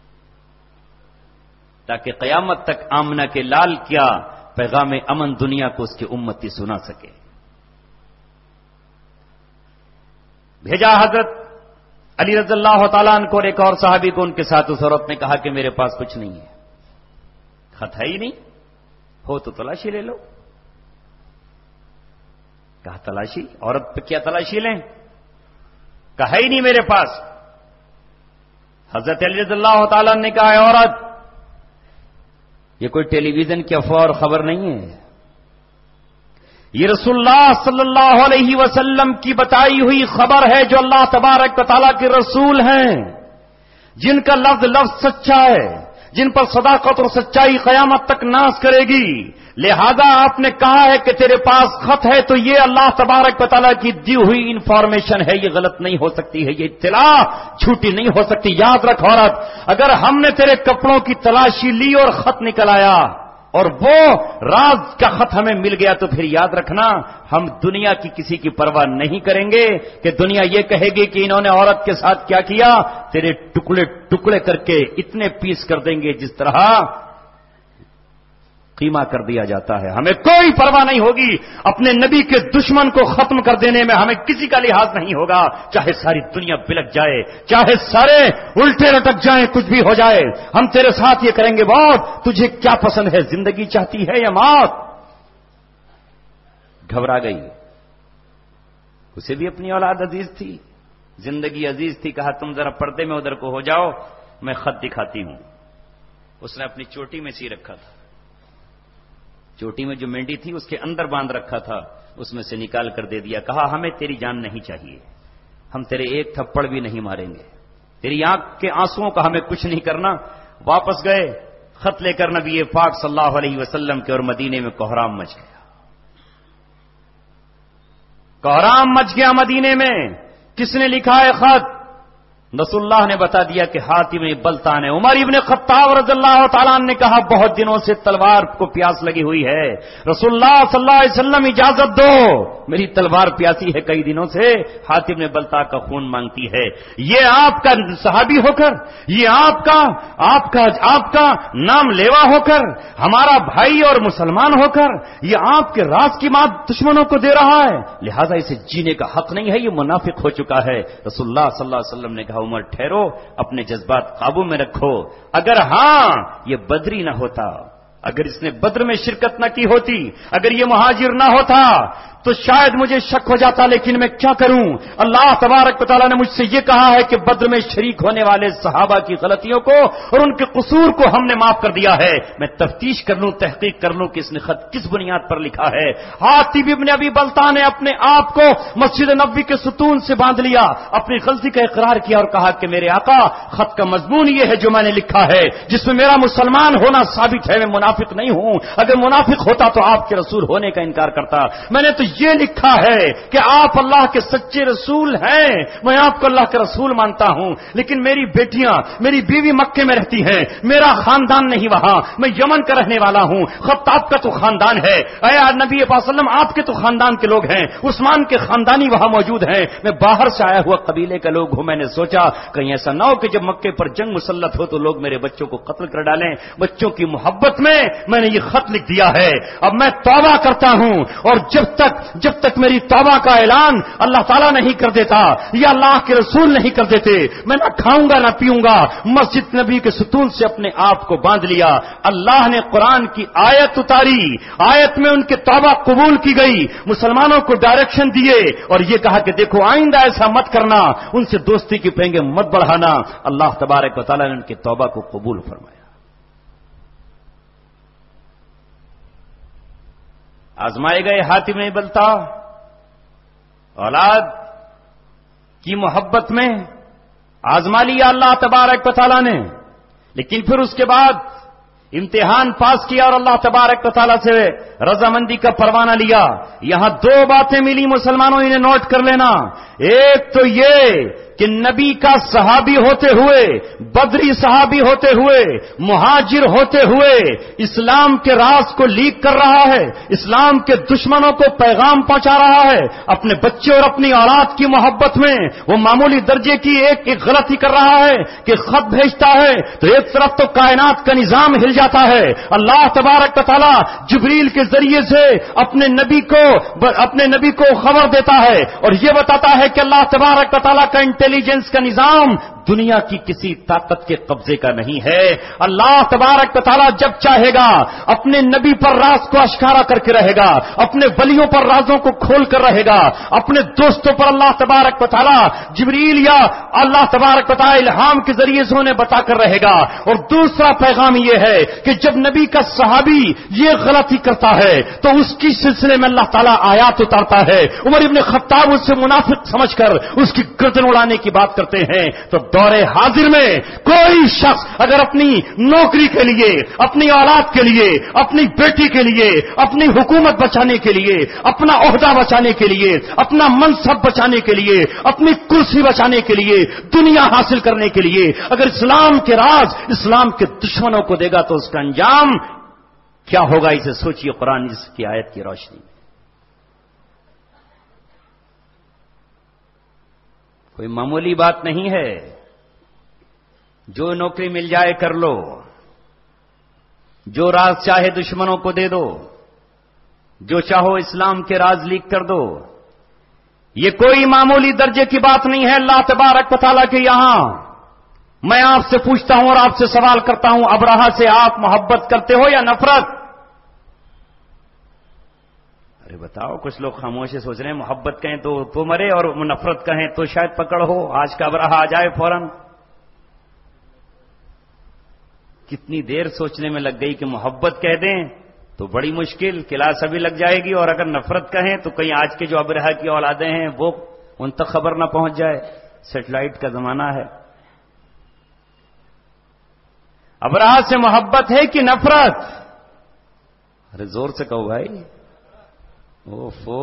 تاکہ قیامت تک آمنہ کے لال کیا پیغام امن دنیا کو اس کی امتی سنا سکے. بھیجا حضرت علی رضی اللہ تعالیٰ عنہ کو اور ایک اور صحابی کو. ان کے ساتھ اس عورت نے کہا کہ میرے پاس کچھ نہیں ہے، خط ہے ہی نہیں، ہو تو تلاشی لے لو. کہا تلاشی؟ عورت پہ کیا تلاشی لیں؟ کہا ہی نہیں میرے پاس. حضرت علی رضی اللہ تعالیٰ نے کہا ہے عورت یہ کوئی ٹیلی ویژن کی افواہ اور خبر نہیں ہے، یہ رسول اللہ صلی اللہ علیہ وسلم کی بتائی ہوئی خبر ہے جو اللہ تبارک و تعالیٰ کے رسول ہیں، جن کا لفظ سچا ہے، جن پر صداقت اور سچائی قیامت تک ناز کرے گی. لہذا آپ نے کہا ہے کہ تیرے پاس خط ہے تو یہ اللہ تبارک و تعالیٰ کی دی ہوئی انفارمیشن ہے، یہ غلط نہیں ہو سکتی ہے، یہ اطلاع جھوٹی نہیں ہو سکتی. یاد رکھ عورت، اگر ہم نے تیرے کپڑوں کی تلاشی لی اور خط نکل آیا اور وہ راز کا خط ہمیں مل گیا تو پھر یاد رکھنا ہم دنیا کی کسی کی پرواہ نہیں کریں گے کہ دنیا یہ کہے گی کہ انہوں نے عورت کے ساتھ کیا کیا، تیرے ٹکڑے ٹکڑے کر کے اتنے پیس کر دیں گے جس طرح قیمہ کر دیا جاتا ہے. ہمیں کوئی پرواہ نہیں ہوگی، اپنے نبی کے دشمن کو ختم کر دینے میں ہمیں کسی کا لحاظ نہیں ہوگا، چاہے ساری دنیا بلک جائے، چاہے سارے الٹے لٹک جائیں، کچھ بھی ہو جائے، ہم تیرے ساتھ یہ کریں گے. بہت تجھے کیا پسند ہے، زندگی چاہتی ہے یا موت؟ گھبرا گئی. اسے بھی اپنی اولاد عزیز تھی، زندگی عزیز تھی. کہا تم ذرا پردے میں ادھر کو ہو جاؤ، میں خط دکھاتی ہوں. اس نے اپنی چوٹی میں سی رکھا تھا، چوٹی میں جو مینڈی تھی اس کے اندر باندھ رکھا تھا، اس میں سے نکال کر دے دیا. کہا ہمیں تیری جان نہیں چاہیے، ہم تیرے ایک تھپڑ بھی نہیں ماریں گے، تیری آنکھ کے آنسوؤں کا ہمیں کچھ نہیں کرنا. واپس گئے، خط لے کر نبی پاک صلی اللہ علیہ وسلم کے، اور مدینے میں کوہرام مچ گیا. کوہرام مچ گیا مدینے میں. کس نے لکھا ہے خط؟ رسول اللہ نے بتا دیا کہ حاتم ابن بلتع نے. عمر ابن خطاب رضی اللہ تعالیٰ عنہ نے کہا بہت دنوں سے تلوار کو پیاس لگی ہوئی ہے، رسول اللہ صلی اللہ علیہ وسلم اجازت دو، میری تلوار پیاسی ہے کئی دنوں سے، حاتم ابن بلتع کا خون مانگتی ہے. یہ آپ کا صحابی ہو کر، یہ آپ کا نام لیوا ہو کر، ہمارا بھائی اور مسلمان ہو کر یہ آپ کے راز کی بات دشمنوں کو دے رہا ہے، لہذا اسے جینے کا حق نہیں ہے، یہ منافق ہو چکا ہے. رسول اللہ صلی اللہ علیہ وسلم نے کہا عمر ٹھہرو، اپنے جذبات قابو میں رکھو. اگر ہاں یہ بدری نہ ہوتا، اگر اس نے بدر میں شرکت نہ کی ہوتی، اگر یہ مہاجر نہ ہوتا تو شاید مجھے شک ہو جاتا، لیکن میں کیا کروں؟ اللہ تبارک و تعالیٰ نے مجھ سے یہ کہا ہے کہ بدر میں شریک ہونے والے صحابہ کی غلطیوں کو اور ان کے قصور کو ہم نے معاف کر دیا ہے۔ میں تفتیش کر لوں، تحقیق کر لوں کہ اس نے خط کس بنیاد پر لکھا ہے۔ حاتب ابن ابی بلتع نے اپنے آپ کو مسجد نبوی کے ستون سے باندھ لیا، اپنی غلطی کا اقرار کیا اور کہا کہ میرے آقا، خط کا مضمون یہ ہے جو میں نے لکھا ہے، جس میں میرا مسلمان ہونا ثابت ہے، میں منافق نہیں ہوں۔ اگر منافق ہوتا تو آپ کے رسول ہونے کا انکار کرتا۔ میں نے تو یہ لکھا ہے کہ آپ اللہ کے سچے رسول ہیں، میں آپ کو اللہ کے رسول مانتا ہوں، لیکن میری بیٹیاں، میری بیوی مکے میں رہتی ہیں، میرا خاندان نہیں وہاں، میں یمن کا رہنے والا ہوں، خطاب کا تو خاندان ہے، اے نبی پاک صلی اللہ علیہ وسلم آپ کے تو خاندان کے لوگ ہیں، عثمان کے خاندانی وہاں موجود ہیں، میں باہر سے آیا ہوا قبیلے کا لوگ ہوں۔ میں نے سوچا کہیں ایسا نہ ہو کہ جب مکے پر جنگ مسلط ہو تو لوگ میرے بچوں کو قتل کر ڈالیں۔ بچوں کی محبت میں نے یہ خط لکھ دیا ہے، اب میں توبہ کرتا ہوں، اور جب تک میری توبہ کا اعلان اللہ تعالیٰ نہیں کر دیتا یا اللہ کے رسول نہیں کر دیتے، میں نہ کھاؤں گا نہ پیوں گا۔ مسجد نبی کے ستون سے اپنے آپ کو باندھ لیا۔ اللہ نے قرآن کی آیت اتاری، آیت میں ان کے توبہ قبول کی گئی، مسلمانوں کو ڈائریکشن دیے اور یہ کہا کہ دیکھو آئندہ ایسا مت کرنا، ان سے دوستی کی پینگیں مت بڑھانا۔ اللہ تبارک و تعالیٰ نے ان کی توبہ کو قبول فرمایا۔ آزمائے گئے حاتم ابن بلتع، اولاد کی محبت میں آزما لیا اللہ تبارک و تعالیٰ نے، لیکن پھر اس کے بعد امتحان پاس کیا اور اللہ تبارک و تعالیٰ سے رضامندی کا پروانہ لیا۔ یہاں دو باتیں ملی مسلمانوں، انہیں نوٹ کر لینا۔ ایک تو یہ کہ نبی کا صحابی ہوتے ہوئے، بدری صحابی ہوتے ہوئے، مہاجر ہوتے ہوئے اسلام کے راز کو لیک کر رہا ہے، اسلام کے دشمنوں کو پیغام پہنچا رہا ہے، اپنے بچے اور اپنی اولاد کی محبت میں وہ معمولی درجے کی ایک غلطی کر رہا ہے کہ خط بھیجتا ہے تو ایک طرف تو کائنات کا نظام ہل جاتا ہے، اللہ تبارک و تعالیٰ جبریل کے ذریعے سے اپنے نبی کو خبر دیتا ہے اور یہ بتاتا ہے کہ اللہ تبارک و تعالیٰ کا انٹیلیجنس کا نظام دنیا کی کسی طاقت کے قبضے کا نہیں ہے۔ اللہ تبارک و تعالیٰ جب چاہے گا اپنے نبی پر راز کو اشکارا کر کے رہے گا، اپنے ولیوں پر رازوں کو کھول کر رہے گا، اپنے دوستوں پر اللہ تبارک و تعالیٰ جبریل یا اللہ تبارک و تعالیٰ الہام کے ذریعے سے انہیں بتا کر رہے گا۔ اور دوسرا پیغام یہ ہے کہ جب نبی کا صحابی یہ غلطی کرتا ہے تو اس کی سلسلے میں اللہ تعالیٰ آیات اتارتا ہے۔ عمر ابن خطاب اسے منافق سمجھ کر اس کی گردن اڑانے کی بات کرتے ہیں۔ تو دور حاضر میں کوئی شخص اگر اپنی نوکری کے لیے، اپنی اولاد کے لیے، اپنی بیٹی کے لیے، اپنی حکومت بچانے کے لیے، اپنا عہدہ بچانے کے لیے، اپنا منصب بچانے کے لیے، اپنی کرسی بچانے کے لیے، دنیا حاصل کرنے کے لیے اگر اسلام کے راز اسلام کے دشمنوں کو دے گا تو اس کا انجام کیا ہوگا، اسے سوچیے قرآن اس کی آیت کی روشنی میں۔ کوئی معمولی بات نہیں ہے، جو نوکری مل جائے کر لو، جو راز چاہے دشمنوں کو دے دو، جو چاہو اسلام کے راز لیک کر دو، یہ کوئی معمولی درجے کی بات نہیں ہے اللہ تبارک و تعالیٰ کے یہاں۔ میں آپ سے پوچھتا ہوں اور آپ سے سوال کرتا ہوں، ابرہہ سے آپ محبت کرتے ہو یا نفرت؟ ارے بتاؤ، کچھ لوگ خاموش سے سوچ رہے ہیں محبت کہیں تو مرے اور نفرت کہیں تو شاید پکڑ ہو، آج کا ابرہہ آ جائے فوراً۔ کتنی دیر سوچنے میں لگ گئی کہ محبت کہہ دیں تو بڑی مشکل، کلاس ابھی لگ جائے گی، اور اگر نفرت کہیں تو کہیں آج کے جو ابرہہ کی اولادیں ہیں وہ ان تک خبر نہ پہنچ جائے۔ سیٹلائٹ کا زمانہ ہے۔ ابرہہ سے محبت ہے کہ نفرت؟ ارے زور سے کہو بھائی، اوفو،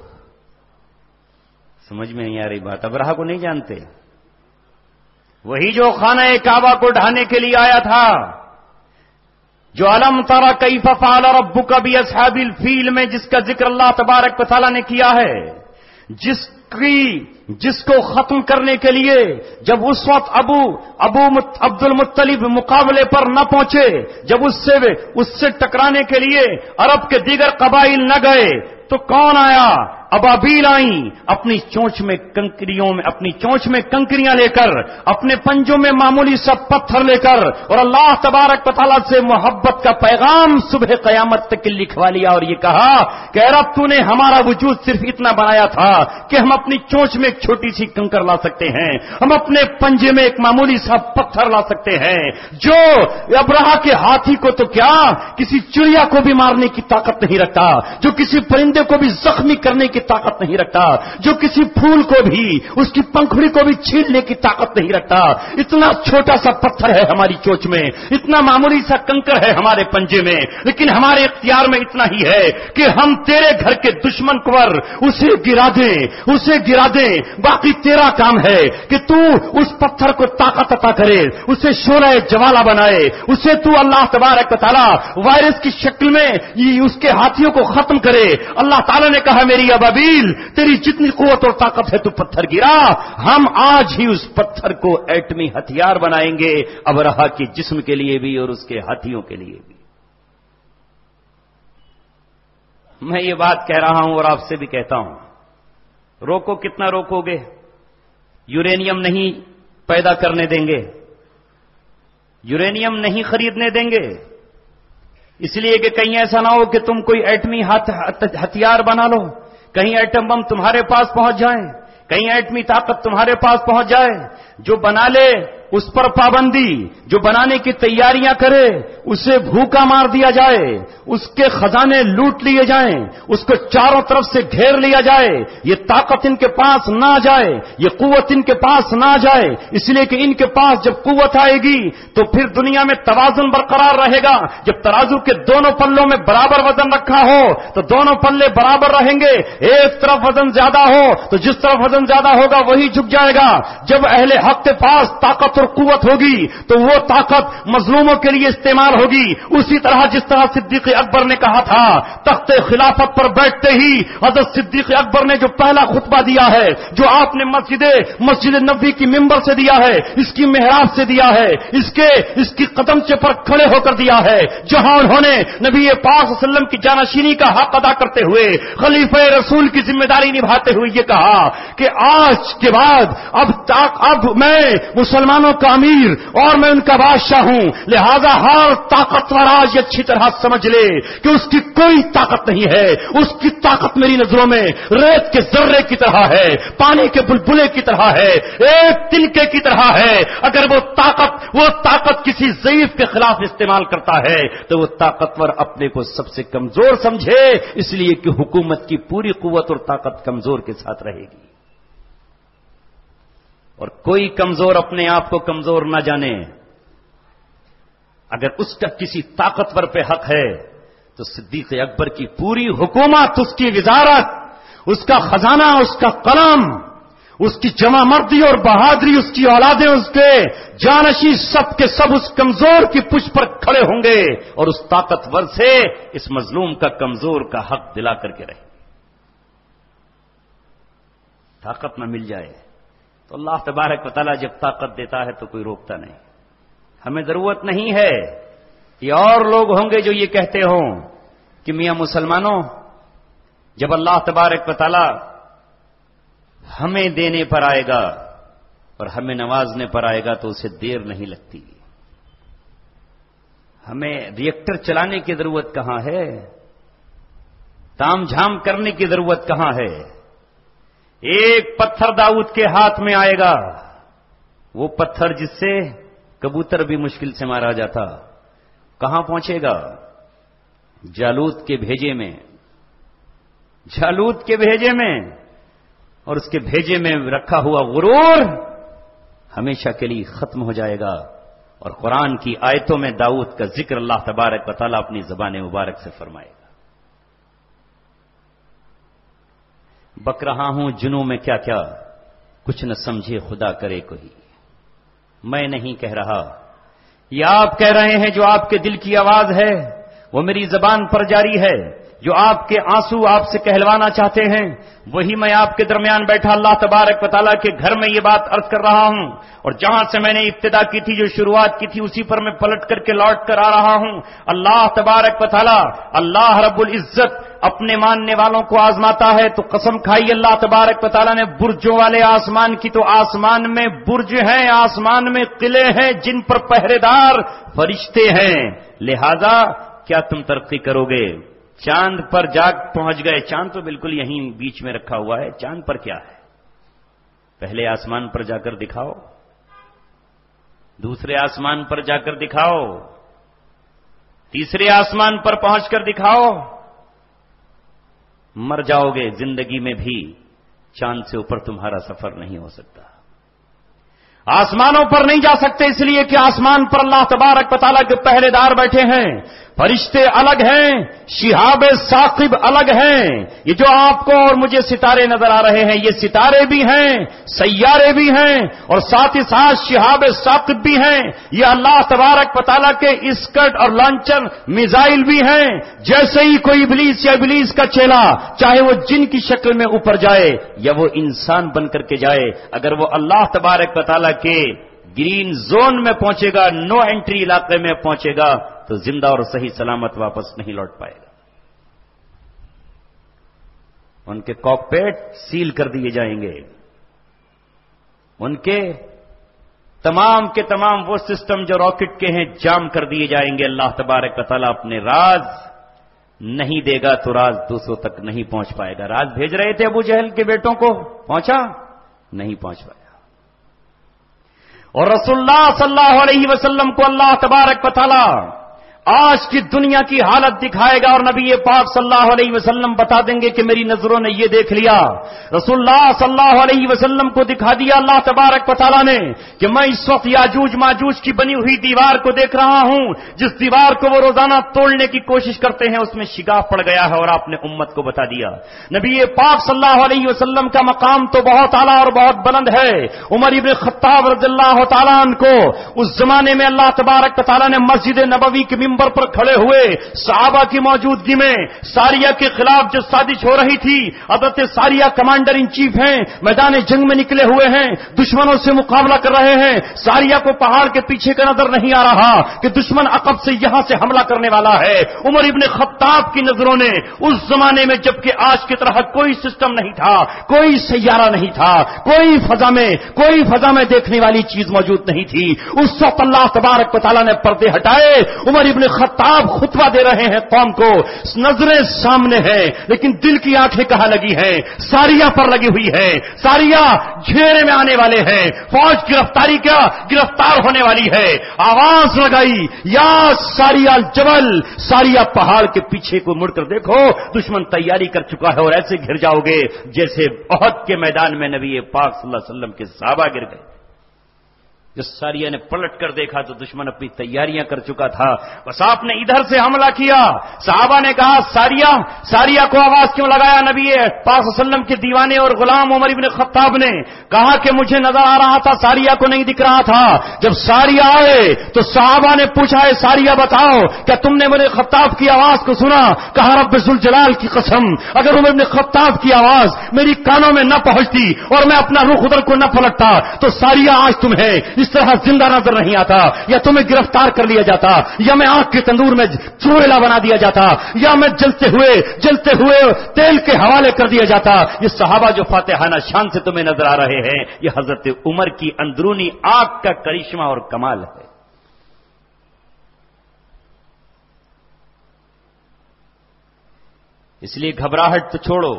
سمجھ میں نہیں آ رہی بات۔ ابرہہ کو نہیں جانتے؟ وہی جو خانہ کعبہ کو ڈھانے کے لیے آیا تھا، جو الم تری کیف فعل ربک باصحاب الفیل میں جس کا ذکر اللہ تبارک و تعالیٰ نے کیا ہے، جس کی جس کو ختم کرنے کے لیے جب اس وقت عبد المطلب مقابلے پر نہ پہنچے، جب اس سے ٹکرانے کے لیے عرب کے دیگر قبائل نہ گئے، تو کون آیا؟ ابابیل آئیں اپنی چونچ میں کنکریاں لے کر، اپنے پنجوں میں معمولی سا پتھر لے کر، اور اللہ تبارک و تعالیٰ سے محبت کا پیغام صبح قیامت تک لکھوا لیا اور یہ کہا کہ اے رب تو نے ہمارا وجود صرف اتنا بنایا تھا کہ ہم اپنی چونچ میں ایک چھوٹی سی کنکر لا سکتے ہیں، ہم اپنے پنجے میں ایک معمولی سا پتھر لا سکتے ہیں، جو ابرہا کے ہاتھی کو تو کیا کسی چڑیا کو بھی مارنے کی طاقت نہیں رکھتا، جو کسی پرندے کو بھی زخمی کرنے کی طاقت نہیں رکھتا، جو کسی پھول کو بھی اس کی پنکھڑی کو بھی چھیلنے کی طاقت نہیں رکھتا۔ اتنا چھوٹا سا پتھر ہے ہماری چونچ میں، اتنا معمولی سا کنکر ہے ہمارے پنجے میں، لیکن ہمارے اختیار میں اتنا ہی ہے کہ ہم تیرے گھر کے دشمن پر اسے گرا دیں، باقی تیرا کام ہے کہ تو اس پتھر کو طاقت عطا کرے، اسے شعلہ جوالا بنائے، اسے تو اللہ تبارک و تعالی وائرس کی شکل میں اس کے ہاتھیوں کو ختم کرے۔ اللہ تعالیٰ نے کہا میری ابابیل تیری جتنی قوت اور طاقت ہے تو پتھر گرا، ہم آج ہی اس پتھر کو ایٹمی ہتھیار بنائیں گے، ابرہا کے جسم کے لیے بھی اور اس کے ہاتھیوں کے لیے بھی۔ میں یہ بات کہہ رہا ہوں اور آپ سے بھی کہتا ہوں، روکو کتنا روکو گے؟ یورینیم نہیں پیدا کرنے دیں گے، یورینیم نہیں خریدنے دیں گے، اس لیے کہ کہیں ایسا نہ ہو کہ تم کوئی ایٹمی ہتھیار بنا لو، کہیں ایٹم بم تمہارے پاس پہنچ جائیں، کہیں ایٹمی طاقت تمہارے پاس پہنچ جائے۔ جو بنا لے اس پر پابندی، جو بنانے کی تیاریاں کرے اسے بھوکا مار دیا جائے، اس کے خزانے لوٹ لیے جائیں، اس کو چاروں طرف سے گھیر لیا جائے، یہ طاقت ان کے پاس نہ آ جائے، یہ قوت ان کے پاس نہ آ جائے، اس لیے کہ ان کے پاس جب قوت آئے گی تو پھر دنیا میں توازن برقرار رہے گا۔ جب ترازو کے دونوں پلوں میں برابر وزن رکھا ہو تو دونوں پلے برابر رہیں گے، ایک طرف وزن زیادہ ہو تو جس طرف وزن زیادہ ہوگا وہی جھک جائے گا۔ جب اہل حق کے پاس طاقت اور قوت ہوگی تو وہ طاقت مظلوموں کے لیے استعمال ہوگی، اسی طرح جس طرح صدیق اکبر نے کہا تھا، تخت خلافت پر بیٹھتے ہی حضرت صدیق اکبر نے جو پہلا خطبہ دیا ہے، جو آپ نے مسجد نبوی کی ممبر سے دیا ہے، اس کی محراب سے دیا ہے، اس کی قدمچے پر کھڑے ہو کر دیا ہے، جہاں انہوں نے نبی پاک صلی اللہ علیہ وسلم کی جانشینی کا حق ادا کرتے ہوئے، خلیفہ رسول کی ذمہ داری نبھاتے ہوئے یہ کہا کہ آج کے بعد اب میں مسلمانوں کا امیر اور میں ان کا بادشاہ ہوں، لہذا ہر طاقتور آج اچھی طرح سمجھ لے کہ اس کی کوئی طاقت نہیں ہے، اس کی طاقت میری نظروں میں ریت کے ذرے کی طرح ہے، پانی کے بلبلے کی طرح ہے، ایک تنکے کی طرح ہے۔ اگر وہ طاقت کسی ضعیف کے خلاف استعمال کرتا ہے تو وہ طاقتور اپنے کو سب سے کمزور سمجھے، اس لیے کہ حکومت کی پوری قوت اور طاقت کمزور کے ساتھ رہے گی، اور کوئی کمزور اپنے آپ کو کمزور نہ جانے۔ اگر اس کا کسی طاقتور پہ حق ہے تو صدیق اکبر کی پوری حکومت، اس کی وزارت، اس کا خزانہ، اس کا قلم، اس کی جمع مردی اور بہادری، اس کی اولادیں، اس کے جانشین سب کے سب اس کمزور کی پشت پر کھڑے ہوں گے اور اس طاقتور سے اس مظلوم کا کمزور کا حق دلا کر کے رہے۔ طاقت نہ مل جائے تو اللہ تبارک و تعالیٰ جب طاقت دیتا ہے تو کوئی روکتا نہیں۔ ہمیں ضرورت نہیں ہے یہ اور لوگ ہوں گے جو یہ کہتے ہوں کہ میاں مسلمانوں، جب اللہ تبارک و تعالیٰ ہمیں دینے پر آئے گا اور ہمیں نوازنے پر آئے گا تو اسے دیر نہیں لگتی۔ ہمیں ریئیکٹر چلانے کی ضرورت کہاں ہے، تام جھام کرنے کی ضرورت کہاں ہے۔ ایک پتھر داؤد کے ہاتھ میں آئے گا، وہ پتھر جس سے کبوتر بھی مشکل سے مارا جاتا، کہاں پہنچے گا؟ جالوت کے بھیجے میں، جالوت کے بھیجے میں، اور اس کے بھیجے میں رکھا ہوا غرور ہمیشہ کے لیے ختم ہو جائے گا، اور قرآن کی آیتوں میں داؤد کا ذکر اللہ تبارک و تعالیٰ اپنی زبان مبارک سے فرمائے گا۔ بک رہا ہوں جنوں میں کیا کیا، کچھ نہ سمجھے خدا کرے کوئی۔ میں نہیں کہہ رہا، یہ آپ کہہ رہے ہیں، جو آپ کے دل کی آواز ہے وہ میری زبان پر جاری ہے۔ جو آپ کے آنسو آپ سے کہلوانا چاہتے ہیں وہی میں آپ کے درمیان بیٹھا اللہ تبارک و تعالیٰ کے گھر میں یہ بات عرض کر رہا ہوں، اور جہاں سے میں نے ابتدا کی تھی، جو شروعات کی تھی، اسی پر میں پلٹ کر کے لوٹ کر آ رہا ہوں۔ اللہ تبارک و تعالیٰ، اللہ رب العزت اپنے ماننے والوں کو آزماتا ہے، تو قسم کھائی اللہ تبارک و تعالیٰ نے برجوں والے آسمان کی، تو آسمان میں برج ہیں، آسمان میں قلعے ہیں جن پر پہرے دار فرشتے ہیں، لہذا کیا تم ترقی کرو گے؟ چاند پر جا پہنچ گئے، چاند تو بالکل یہیں بیچ میں رکھا ہوا ہے، چاند پر کیا ہے؟ پہلے آسمان پر جا کر دکھاؤ، دوسرے آسمان پر جا کر دکھاؤ، تیسرے آسمان پر پہنچ کر دکھاؤ، مر جاؤ گے زندگی میں بھی چاند سے اوپر تمہارا سفر نہیں ہو سکتا۔ آسمانوں پر نہیں جا سکتے اس لیے کہ آسمان پر اللہ تبارک و تعالیٰ کے پہرے دار بیٹھے ہیں، فرشتے الگ ہیں، شہاب ثاقب الگ ہیں۔ یہ جو آپ کو اور مجھے ستارے نظر آ رہے ہیں، یہ ستارے بھی ہیں، سیارے بھی ہیں، اور ساتھ ہی ساتھ شہاب ثاقب بھی ہیں۔ یہ اللہ تبارک و تعالیٰ کے اسکٹ اور لانچر میزائل بھی ہیں۔ جیسے ہی کوئی ابلیس یا ابلیس کا چیلا، چاہے وہ جن کی شکل میں اوپر جائے یا وہ انسان بن کر کے جائے، اگر وہ اللہ تبارک و تعالیٰ کے گرین زون میں پہنچے گا، نو انٹری علاقے میں پہنچے گا، تو زندہ اور صحیح سلامت واپس نہیں لوٹ پائے گا۔ ان کے کاکپٹ سیل کر دیے جائیں گے، ان کے تمام کے تمام وہ سسٹم جو راکٹ کے ہیں جام کر دیے جائیں گے۔ اللہ تبارک و تعالیٰ اپنے راز نہیں دے گا تو راز دوسروں تک نہیں پہنچ پائے گا۔ راز بھیج رہے تھے ابو جہل کے بیٹوں کو، پہنچا نہیں پہنچ پایا۔ اور رسول اللہ صلی اللہ علیہ وسلم کو اللہ تبارک و تعالیٰ آج کی دنیا کی حالت دکھائے گا، اور نبی پاک صلی اللہ علیہ وسلم بتا دیں گے کہ میری نظروں نے یہ دیکھ لیا۔ رسول اللہ صلی اللہ علیہ وسلم کو دکھا دیا اللہ تبارک و تعالیٰ نے کہ میں اس وقت یاجوج ماجوج کی بنی ہوئی دیوار کو دیکھ رہا ہوں، جس دیوار کو وہ روزانہ توڑنے کی کوشش کرتے ہیں اس میں شگاف پڑ گیا ہے، اور آپ نے امت کو بتا دیا۔ نبی پاک صلی اللہ علیہ وسلم کا مقام تو بہت اعلیٰ اور بہت بلند ہے۔ عمر ابن خطاب رضی اللہ تعالیٰ عنہ کو اس زمانے میں اللہ تبارک و تعالیٰ نے مسجد نبوی کے ممبر پر کھڑے ہوئے صحابہ کی موجودگی میں ساریہ کے خلاف جو سازش ہو رہی تھی، حضرت ساریہ کمانڈر ان چیف ہیں، میدان جنگ میں نکلے ہوئے ہیں، دشمنوں سے مقابلہ کر رہے ہیں۔ ساریہ کو پہاڑ کے پیچھے کا نظر نہیں آ رہا کہ دشمن عقب سے یہاں سے حملہ کرنے والا ہے۔ عمر ابن خطاب کی نظروں نے اس زمانے میں، جبکہ آج کی طرح کوئی سسٹم نہیں تھا، کوئی سیارہ نہیں تھا، کوئی فضا میں دیکھنے والی چیز موجود نہیں تھی، اس وقت اللہ تبارک و تعالیٰ نے پردے ہٹائے۔ عمر ابن خطاب خطبہ دے رہے ہیں قوم کو، نظریں سامنے ہیں لیکن دل کی آنکھیں کہاں لگی ہیں؟ ساریہ پر لگی ہوئی ہے۔ ساریہ گھیرے میں آنے والے ہیں، فوج گرفتار ہونے والی ہے۔ آواز لگائی، یا ساریہ الجبل، ساریہ پہاڑ کے پیچھے کو مڑ کر دیکھو، دشمن تیاری کر چکا ہے، اور ایسے گھر جاؤ گے جیسے احد کے میدان میں نبی پاک صلی اللہ علیہ وسلم کے صحابہ گر گئے۔ جب ساریہ نے پلٹ کر دیکھا تو دشمن اپنی تیاریاں کر چکا تھا، بس آپ نے ادھر سے حملہ کیا۔ صحابہ نے کہا ساریہ کو آواز کیوں لگایا؟ نبی پاک صلی اللہ علیہ وسلم کے دیوانے اور غلام عمر ابن خطاب نے کہا کہ مجھے نظر آ رہا تھا، ساریہ کو نہیں دکھ رہا تھا۔ جب ساریہ آئے تو صحابہ نے پوچھا، ہے ساریہ بتاؤ کیا تم نے عمر خطاب کی آواز کو سنا؟ کہا رب ذوالجلال کی قسم، اگر عمر ابن خطاب کی آواز میری کانوں میں نہ پہنچتی اور میں اپنا رخ ادھر کو نہ پلٹتا تو ساریہ آج تمہیں اس طرح زندہ نظر نہیں آتا، یا تمہیں گرفتار کر لیا جاتا، یا میں آگ کے تندور میں چویلا بنا دیا جاتا، یا میں جلتے ہوئے تیل کے حوالے کر دیا جاتا۔ یہ صحابہ جو فاتحانہ شان سے تمہیں نظر آ رہے ہیں، یہ حضرت عمر کی اندرونی آگ کا کرشمہ اور کمال ہے۔ اس لیے گھبراہٹ تو چھوڑو،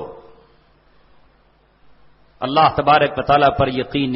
اللہ تبارک و تعالیٰ پر یقین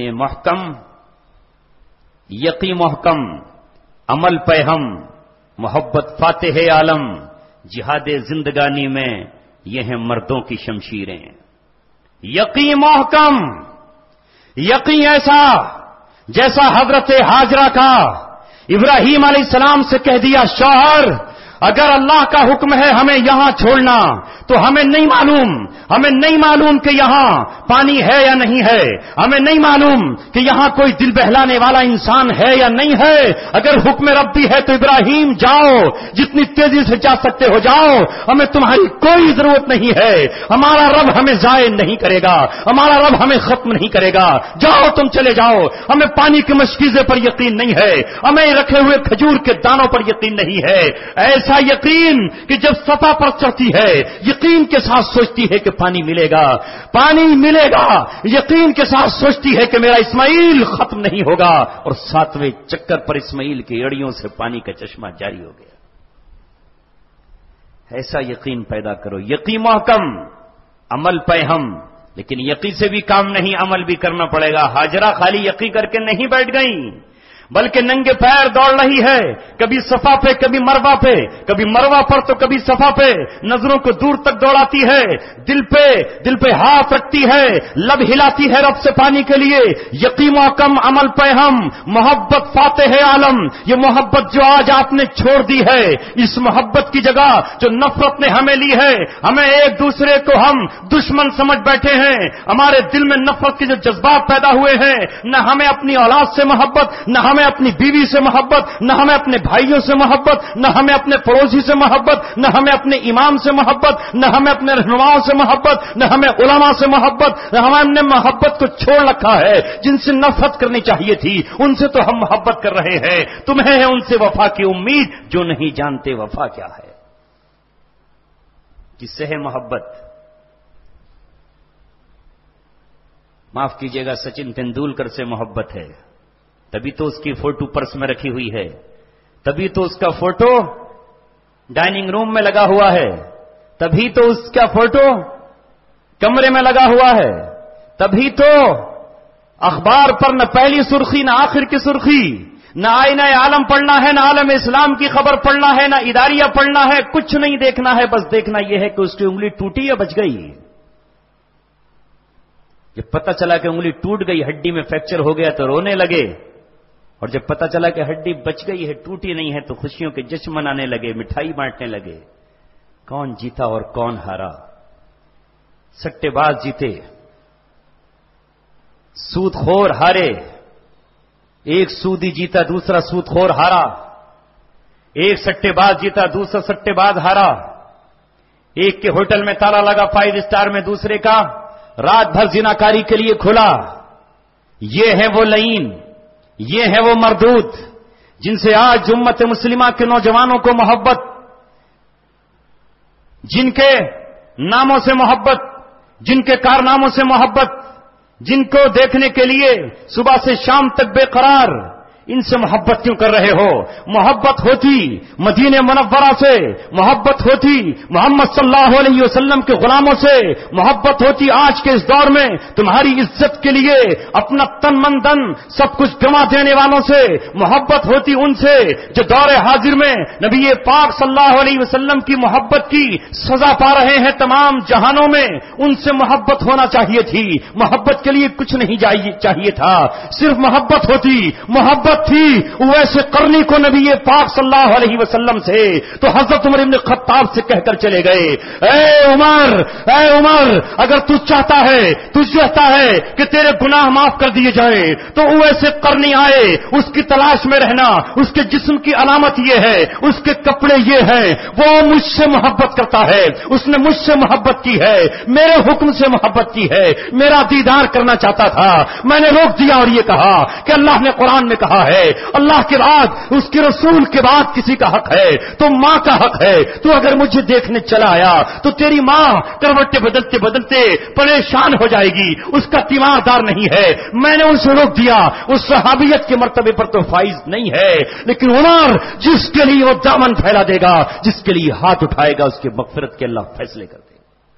محکم، عمل پہ ہم، محبت فاتح عالم، جہاد زندگانی میں یہ ہیں مردوں کی شمشیریں۔ یقین محکم، یقین ایسا جیسا حضرت ہاجرہ کا ابراہیم علیہ السلام سے کہہ دیا، شوہر اگر اللہ کا حکم ہے ہمیں یہاں چھوڑنا تو ہمیں نہیں معلوم کہ یہاں پانی ہے یا نہیں ہے، ہمیں نہیں معلوم کہ یہاں کوئی دل بہلانے والا انسان ہے یا نہیں ہے۔ اگر حکم ربی ہے تو ابراہیم جاؤ، جتنی تیزی سے جا سکتے ہو جاؤ، ہمیں تمہاری کوئی ضرورت نہیں ہے، ہمارا رب ہمیں ضائع نہیں کرے گا، ہمارا رب ہمیں ختم نہیں کرے گا، جاؤ تم چلے جاؤ۔ ہمیں پانی کی مشکیزے پر یقین نہیں ہے، ہمیں رکھے ہوئے کھجور کے دانوں پر یقین نہیں ہے، ایسا یقین کہ جب صفا پر چڑھتی ہے یقین کے ساتھ سوچتی ہے کہ پانی ملے گا، یقین کے ساتھ سوچتی ہے کہ میرا اسماعیل ختم نہیں ہوگا، اور 7ویں چکر پر اسماعیل کی اڑیوں سے پانی کا چشمہ جاری ہو گیا۔ ایسا یقین پیدا کرو، یقین محکم، عمل پہ ہم، لیکن یقین سے بھی کام نہیں، عمل بھی کرنا پڑے گا۔ ہاجرہ خالی یقین کر کے نہیں بیٹھ گئیں، بلکہ ننگے پیر دوڑ رہی ہے، کبھی صفا پہ کبھی مروا پہ، کبھی مروا پر تو کبھی صفا پہ، نظروں کو دور تک دوڑاتی ہے، دل پہ ہاتھ رکھتی ہے، لب ہلاتی ہے رب سے پانی کے لیے۔ یقین و کم، عمل پہ ہم، محبت فاتح عالم، یہ محبت جو آج آپ نے چھوڑ دی ہے، اس محبت کی جگہ جو نفرت نے ہمیں لی ہے، ہمیں ایک دوسرے کو ہم دشمن سمجھ بیٹھے ہیں، ہمارے دل میں نفرت کے جو جذبات پیدا ہوئے ہیں، نہ ہمیں اپنی اولاد سے محبت، نہ ہمیں اپنی بیوی سے محبت، نہ ہمیں اپنے بھائیوں سے محبت، نہ ہمیں اپنے پڑوسی سے محبت، نہ ہمیں اپنے امام سے محبت، نہ ہمیں اپنے رہنماؤں سے محبت، نہ ہمیں علماء سے محبت، نہ ہم نے محبت کو چھوڑ رکھا ہے۔ جن سے نفرت کرنی چاہیے تھی ان سے تو ہم محبت کر رہے ہیں، تمہیں ہے ان سے وفا کی امید جو نہیں جانتے وفا کیا ہے۔ کس سے ہے محبت؟ معاف کیجیے گا، سچن تندولکر سے محبت ہے، تبھی تو اس کی فوٹو پرس میں رکھی ہوئی ہے، تبھی تو اس کا فوٹو ڈائننگ روم میں لگا ہوا ہے، تبھی تو اس کا فوٹو کمرے میں لگا ہوا ہے، تبھی تو اخبار پر نہ پہلی سرخی نہ آخر کی سرخی، نہ آئینہ عالم پڑھنا ہے، نہ عالم اسلام کی خبر پڑھنا ہے، نہ اداریہ پڑھنا ہے، کچھ نہیں دیکھنا ہے، بس دیکھنا یہ ہے کہ اس کی انگلی ٹوٹی یا بچ گئی۔ جب پتہ چلا کہ انگلی ٹوٹ گئی، ہڈی میں فریکچر ہو گیا تو رونے لگے، اور جب پتہ چلا کہ ہڈی بچ گئی ہے، ٹوٹی نہیں ہے، تو خوشیوں کے جشن منانے لگے، مٹھائی بانٹنے لگے۔ کون جیتا اور کون ہارا؟ سٹے باز جیتے، سود خور ہارے، ایک سودی جیتا دوسرا سود خور ہارا، ایک سٹے باز جیتا دوسرا سٹے باز ہارا، ایک کے ہوٹل میں تالا لگا 5 اسٹار میں، دوسرے کا رات بھر زناکاری کے لیے کھلا۔ یہ ہے وہ لعین، یہ ہے وہ مردود جن سے آج امت مسلمہ کے نوجوانوں کو محبت، جن کے ناموں سے محبت، جن کے کارناموں سے محبت، جن کو دیکھنے کے لیے صبح سے شام تک بے قرار، ان سے محبت کیوں کر رہے ہو؟ محبت ہوتی مدینہ منورہ سے، محبت ہوتی محمد صلی اللہ علیہ وسلم کے غلاموں سے، محبت ہوتی آج کے اس دور میں تمہاری عزت کے لیے اپنا تن من دن سب کچھ گنوا دینے والوں سے، محبت ہوتی ان سے جو دور حاضر میں نبی پاک صلی اللہ علیہ وسلم کی محبت کی سزا پا رہے ہیں تمام جہانوں میں، ان سے محبت ہونا چاہیے تھی۔ محبت کے لیے کچھ نہیں چاہیے تھا، صرف محبت ہوتی، محبت تھی ویسے کرنی کو نبی پاک صلی اللہ علیہ وسلم سے، تو حضرت عمر بن خطاب سے کہہ کر چلے گئے، اے عمر اگر تو چاہتا ہے کہ تیرے گناہ معاف کر دیے جائیں تو ویسے کرنی آئے، اس کی تلاش میں رہنا، اس کے جسم کی علامت یہ ہے، اس کے کپڑے یہ ہیں، وہ مجھ سے محبت کرتا ہے، اس نے مجھ سے محبت کی ہے، میرے حکم سے محبت کی ہے، میرا دیدار کرنا چاہتا تھا، میں نے روک دیا اور یہ کہا کہ اللہ نے قرآن میں کہا ہے اللہ کے بعد، اس کے رسول کے بعد کسی کا حق ہے تو ماں کا حق ہے، تو اگر مجھے دیکھنے چلا آیا تو تیری ماں کروٹیں بدلتے بدلتے پریشان ہو جائے گی، اس کا تیماردار نہیں ہے، میں نے ان سے روک دیا، اس صحابیت کے مرتبے پر تو فائز نہیں ہے، لیکن عمر جس کے لیے وہ دامن پھیلا دے گا، جس کے لیے ہاتھ اٹھائے گا، اس کے مغفرت کے اللہ فیصلے کر دے گا۔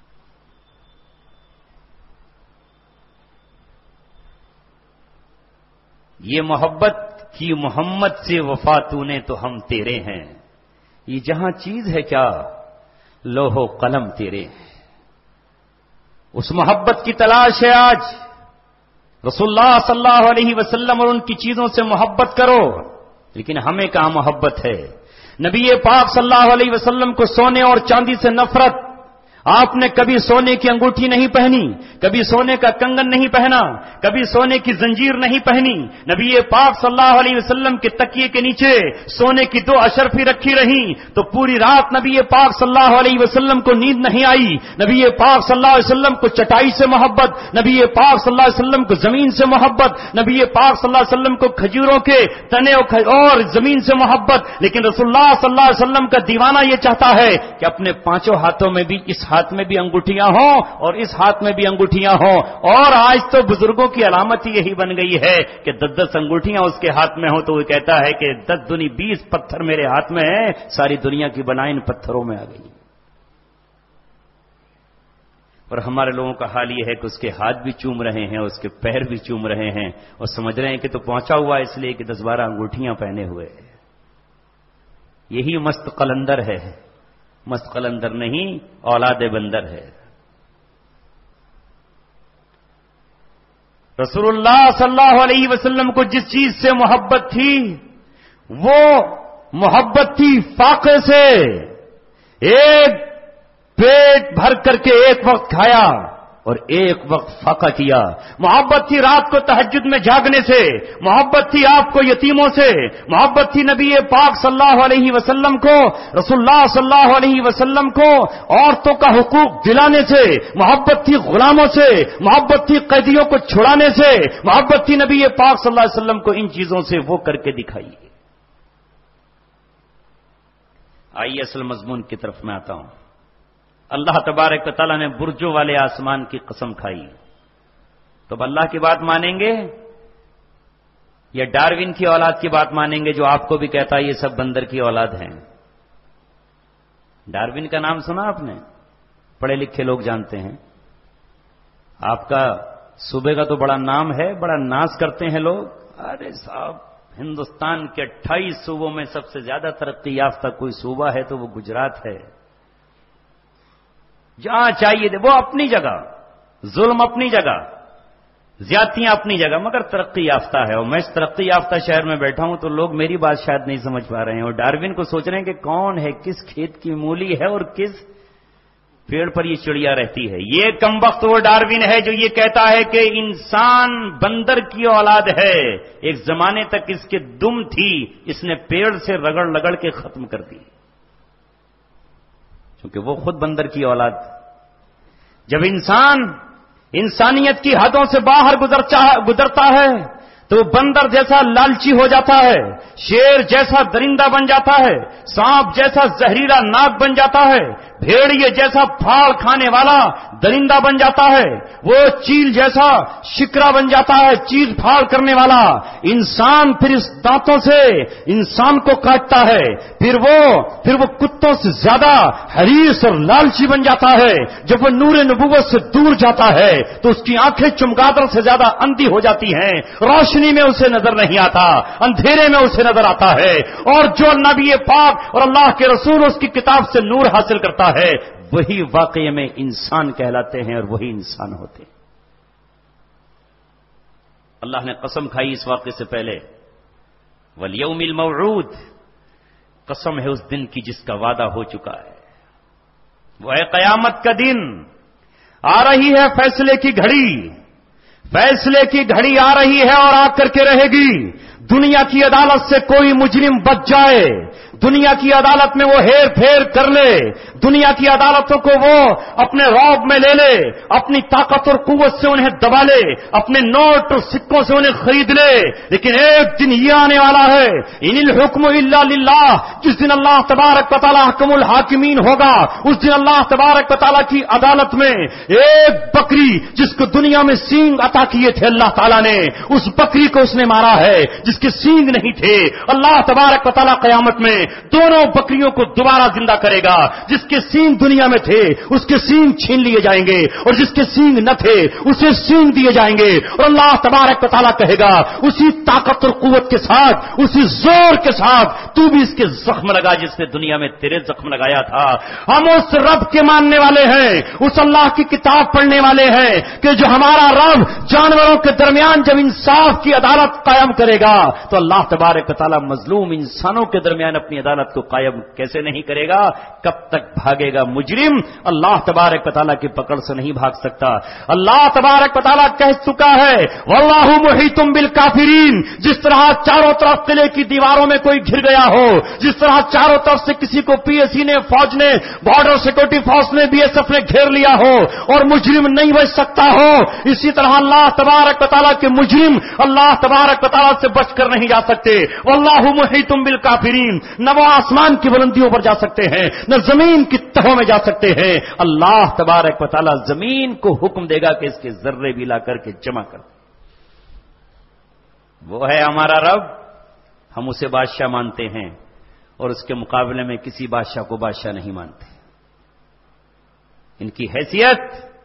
یہ محبت کی محمد سے وفا تو نے تو ہم تیرے ہیں، یہ جہاں چیز ہے کیا لوح و قلم تیرے ہیں، اس محبت کی تلاش ہے آج۔ رسول اللہ صلی اللہ علیہ وسلم اور ان کی چیزوں سے محبت کرو، لیکن ہمیں کہاں محبت ہے؟ نبی پاک صلی اللہ علیہ وسلم کو سونے اور چاندی سے نفرت. آپ نے کبھی سونے کی انگوٹھی نہیں پہنی، کبھی سونے کا کنگن نہیں پہنا، کبھی سونے کی زنجیر نہیں پہنی. نبی پاک صلی اللہ علیہ وسلم کے تکیے کے نیچے سونے کی 2 اشرفی رکھی رہیں تو پوری رات نبی پاک صلی اللہ علیہ وسلم کو نیند نہیں آئی. نبی پاک صلی اللہ علیہ وسلم کو چٹائی سے محبت، نبی پاک صلی اللہ علیہ وسلم کو زمین سے محبت، نبی پاک صلی اللہ علیہ وسلم کو کھجوروں کے تنے اور زمین سے محبت. لیکن رسول اللہ صلی اللہ علیہ وسلم کا دیوانہ یہ چاہتا ہے کہ اپنے 5 ہاتھوں میں بھی اس ہاتھ میں بھی انگوٹھیاں ہوں اور اس ہاتھ میں بھی انگوٹھیاں ہوں. اور آج تو بزرگوں کی علامت ہی یہی بن گئی ہے کہ 10 انگوٹھیاں اس کے ہاتھ میں ہوں تو وہ کہتا ہے کہ 10 دنی 20 پتھر میرے ہاتھ میں ہیں، ساری دنیا کی بنائی ان پتھروں میں آ گئی. اور ہمارے لوگوں کا حال یہ ہے کہ اس کے ہاتھ بھی چوم رہے ہیں، اس کے پیر بھی چوم رہے ہیں اور سمجھ رہے ہیں کہ تو پہنچا ہوا اس لیے کہ 10-12 انگوٹھیاں پہنے ہوئے. یہی مست قلندر ہے. مست قلندر نہیں، اولاد بندر ہے. رسول اللہ صلی اللہ علیہ وسلم کو جس چیز سے محبت تھی وہ محبت تھی فاقے سے. ایک پیٹ بھر کر کے ایک وقت کھایا اور ایک وقت فاقہ کیا. محبت تھی رات کو تہجد میں جاگنے سے، محبت تھی آپ کو یتیموں سے، محبت تھی نبی پاک صلی اللہ علیہ وسلم کو، رسول اللہ صلی اللہ علیہ وسلم کو عورتوں کا حقوق دلانے سے، محبت تھی غلاموں سے، محبت تھی قیدیوں کو چھڑانے سے، محبت تھی نبی پاک صلی اللہ علیہ وسلم کو ان چیزوں سے وہ کر کے دکھائی. آئیے اصل مضمون کی طرف میں آتا ہوں. اللہ تبارک و تعالیٰ نے برجوں والے آسمان کی قسم کھائی. تو اب اللہ کی بات مانیں گے یا ڈاروین کی اولاد کی بات مانیں گے جو آپ کو بھی کہتا ہے یہ سب بندر کی اولاد ہیں؟ ڈاروین کا نام سنا آپ نے؟ پڑھے لکھے لوگ جانتے ہیں. آپ کا صوبے کا تو بڑا نام ہے، بڑا ناز کرتے ہیں لوگ. ارے صاحب، ہندوستان کے 28 صوبوں میں سب سے زیادہ ترقی یافتہ کوئی صوبہ ہے تو وہ گجرات ہے. جہاں چاہیے وہ اپنی جگہ، ظلم اپنی جگہ، زیادتیاں اپنی جگہ، مگر ترقی یافتہ ہے. اور میں اس ترقی یافتہ شہر میں بیٹھا ہوں تو لوگ میری بات شاید نہیں سمجھ پا رہے ہیں اور ڈاروین کو سوچ رہے ہیں کہ کون ہے، کس کھیت کی مولی ہے اور کس پیڑ پر یہ چڑیا رہتی ہے. یہ کمبخت وہ ڈاروین ہے جو یہ کہتا ہے کہ انسان بندر کی اولاد ہے. ایک زمانے تک اس کے دم تھی، اس نے پیڑ سے رگڑ کے ختم کر دی کیونکہ وہ خود بندر کی اولاد. جب انسان انسانیت کی حدوں سے باہر گزرتا ہے تو وہ بندر جیسا لالچی ہو جاتا ہے، شیر جیسا درندہ بن جاتا ہے، سانپ جیسا زہریلا ناگ بن جاتا ہے، بھیڑیے جیسا پھاڑ کھانے والا درندہ بن جاتا ہے، وہ چیل جیسا شکرا بن جاتا ہے، چیز پھاڑ کرنے والا. انسان پھر اس دانتوں سے انسان کو کاٹتا ہے، پھر وہ کتوں سے زیادہ حریص اور لالچی بن جاتا ہے. جب وہ نور نبوت سے دور جاتا ہے تو اس کی آنکھیں چمگادڑ سے زیادہ اندھی ہو جاتی ہیں، روشنی میں اسے نظر نہیں آتا، اندھیرے میں اسے نظر آتا ہے. اور جو نبی پاک اور اللہ کے رسول اس کی کتاب سے نور حاصل کرتا ہے وہی واقعے میں انسان کہلاتے ہیں اور وہی انسان ہوتے ہیں. اللہ نے قسم کھائی اس واقعے سے پہلے، والیوم الموعود، قسم ہے اس دن کی جس کا وعدہ ہو چکا ہے. وہ ہے قیامت کا دن. آ رہی ہے فیصلے کی گھڑی، فیصلے کی گھڑی آ رہی ہے اور آ کر کے رہے گی. دنیا کی عدالت سے کوئی مجرم بچ جائے، دنیا کی عدالت میں وہ ہیر پھیر کر لے، دنیا کی عدالتوں کو وہ اپنے رعب میں لے لے، اپنی طاقت اور قوت سے انہیں دبا لے، اپنے نوٹ اور سکوں سے انہیں خرید لے. لیکن ایک دن یہ آنے والا ہے، ان الحکم الا للہ، جس دن اللہ تبارک و تعالی حکم الحاکمین ہوگا. اس دن اللہ تبارک و تعالی کی عدالت میں ایک بکری جس کو دنیا میں سینگ عطا کیے تھے اللہ تعالیٰ نے، اس بکری کو اس نے مارا ہے جس کے سینگ نہیں تھے. اللہ تبارک و تعالی قیامت میں دونوں بکریوں کو دوبارہ زندہ کرے گا. جس کے سینگ دنیا میں تھے اس کے سینگ چھین لیے جائیں گے, اور جس کے سینگ نہ تھے اسے سینگ دیے جائیں گے. اور اللہ تبارک و تعالیٰ کہے گا اسی طاقت اور قوت کے ساتھ, اسی زور کے ساتھ تو بھی اس کے زخم لگا جس نے دنیا میں تیرے زخم لگایا تھا. ہم اس رب کے ماننے والے ہیں, اس اللہ کی کتاب پڑھنے والے ہیں کہ جو ہمارا رب جانوروں کے درمیان جب انصاف کی عدالت قائم کرے گا تو اللہ تبارک و تعالیٰ مظلوم انسانوں کے درمیان اپنی عدالت کو قائم کیسے نہیں کرے گا؟ کب تک بھاگے گا مجرم؟ اللہ تبارک و تعالیٰ کی پکڑ سے نہیں بھاگ سکتا. اللہ تبارک و تعالیٰ کہہ چکا ہے واللہ محیط بالکافرین. جس طرح چاروں طرف قلعے کی دیواروں میں کوئی گھر گیا ہو, جس طرح چاروں طرف سے کسی کو پی ایس سی نے, فوج نے, بارڈر سیکورٹی فورس نے, بی ایس ایف نے گھیر لیا ہو اور مجرم نہیں بچ سکتا ہو, اسی طرح اللہ تبارک و تعالیٰ کے مجرم اللہ تبارک و تعالیٰ سے بچ کر نہیں جا سکتے. واللہ محیط بالکافرین. نہ وہ آسمان کی بلندیوں پر جا سکتے ہیں, نہ زمین کی تہوں میں جا سکتے ہیں. اللہ تبارک و تعالیٰ زمین کو حکم دے گا کہ اس کے ذرے بھی لا کر کے جمع کر. وہ ہے ہمارا رب, ہم اسے بادشاہ مانتے ہیں اور اس کے مقابلے میں کسی بادشاہ کو بادشاہ نہیں مانتے. ان کی حیثیت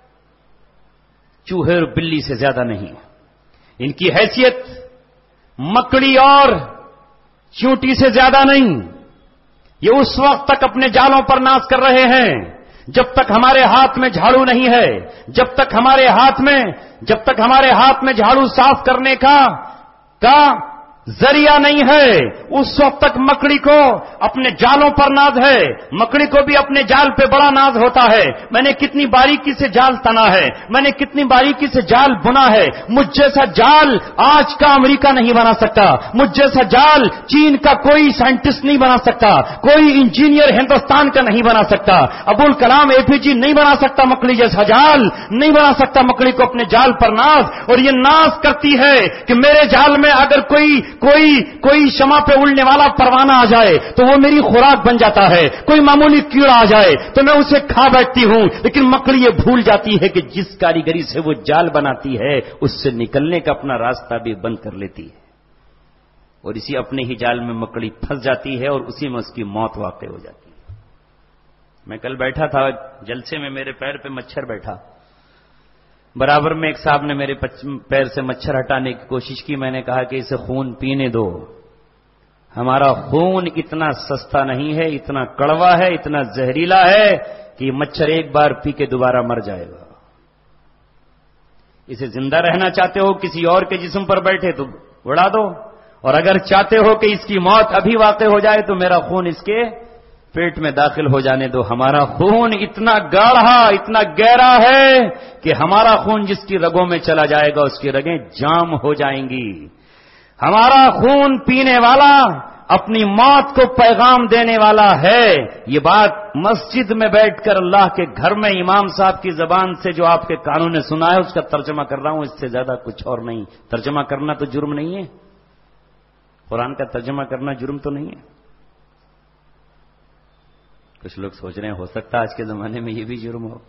چوہے اور بلی سے زیادہ نہیں, ان کی حیثیت مکڑی اور چونٹی سے زیادہ نہیں. یہ اس وقت تک اپنے جالوں پر ناز کر رہے ہیں جب تک ہمارے ہاتھ میں جھاڑو نہیں ہے, جب تک ہمارے ہاتھ میں جھاڑو صاف کرنے کا ذریعہ نہیں ہے, اس وقت تک مکڑی کو اپنے جالوں پر ناز ہے. مکڑی کو بھی اپنے جال پہ بڑا ناز ہوتا ہے. میں نے کتنی باریکی سے جال تنا ہے, میں نے کتنی باریکی سے جال بنا ہے. مجھ جیسا جال آج کا امریکہ نہیں بنا سکتا, مجھ جیسا جال چین کا کوئی سائنٹسٹ نہیں بنا سکتا, کوئی انجینئر ہندوستان کا نہیں بنا سکتا. ابوالکلام اے پی جی نہیں بنا سکتا مکڑی جیسا جال, نہیں بنا سکتا مکڑی کو اپنے جال پر ناز. اور یہ ناز کرتی ہے کہ میرے جال میں اگر کوئی شمع پہ اڑنے والا پروانہ آ جائے تو وہ میری خوراک بن جاتا ہے, کوئی معمولی کیڑا آ جائے تو میں اسے کھا بیٹھتی ہوں. لیکن مکڑی یہ بھول جاتی ہے کہ جس کاریگری سے وہ جال بناتی ہے اس سے نکلنے کا اپنا راستہ بھی بند کر لیتی ہے, اور اسی اپنے ہی جال میں مکڑی پھنس جاتی ہے اور اسی میں اس کی موت واقع ہو جاتی ہے. میں کل بیٹھا تھا جلسے میں, میرے پیر پہ مچھر بیٹھا, برابر میں ایک صاحب نے میرے پیر سے مچھر ہٹانے کی کوشش کی. میں نے کہا کہ اسے خون پینے دو, ہمارا خون اتنا سستا نہیں ہے, اتنا کڑوا ہے, اتنا زہریلا ہے کہ یہ مچھر ایک بار پی کے دوبارہ مر جائے گا. اسے زندہ رہنا چاہتے ہو کسی اور کے جسم پر بیٹھے تو اڑا دو, اور اگر چاہتے ہو کہ اس کی موت ابھی واقع ہو جائے تو میرا خون اس کے پیٹ میں داخل ہو جانے دو. ہمارا خون اتنا گاڑھا, اتنا گہرا ہے کہ ہمارا خون جس کی رگوں میں چلا جائے گا اس کی رگیں جام ہو جائیں گی. ہمارا خون پینے والا اپنی موت کو پیغام دینے والا ہے. یہ بات مسجد میں بیٹھ کر اللہ کے گھر میں امام صاحب کی زبان سے جو آپ کے کانوں نے سنا ہے اس کا ترجمہ کر رہا ہوں, اس سے زیادہ کچھ اور نہیں. ترجمہ کرنا تو جرم نہیں ہے, قرآن کا ترجمہ کرنا جرم تو نہیں ہے. کچھ لوگ سوچ رہے ہیں ہو سکتا ہے آج کے زمانے میں یہ بھی جرم ہو.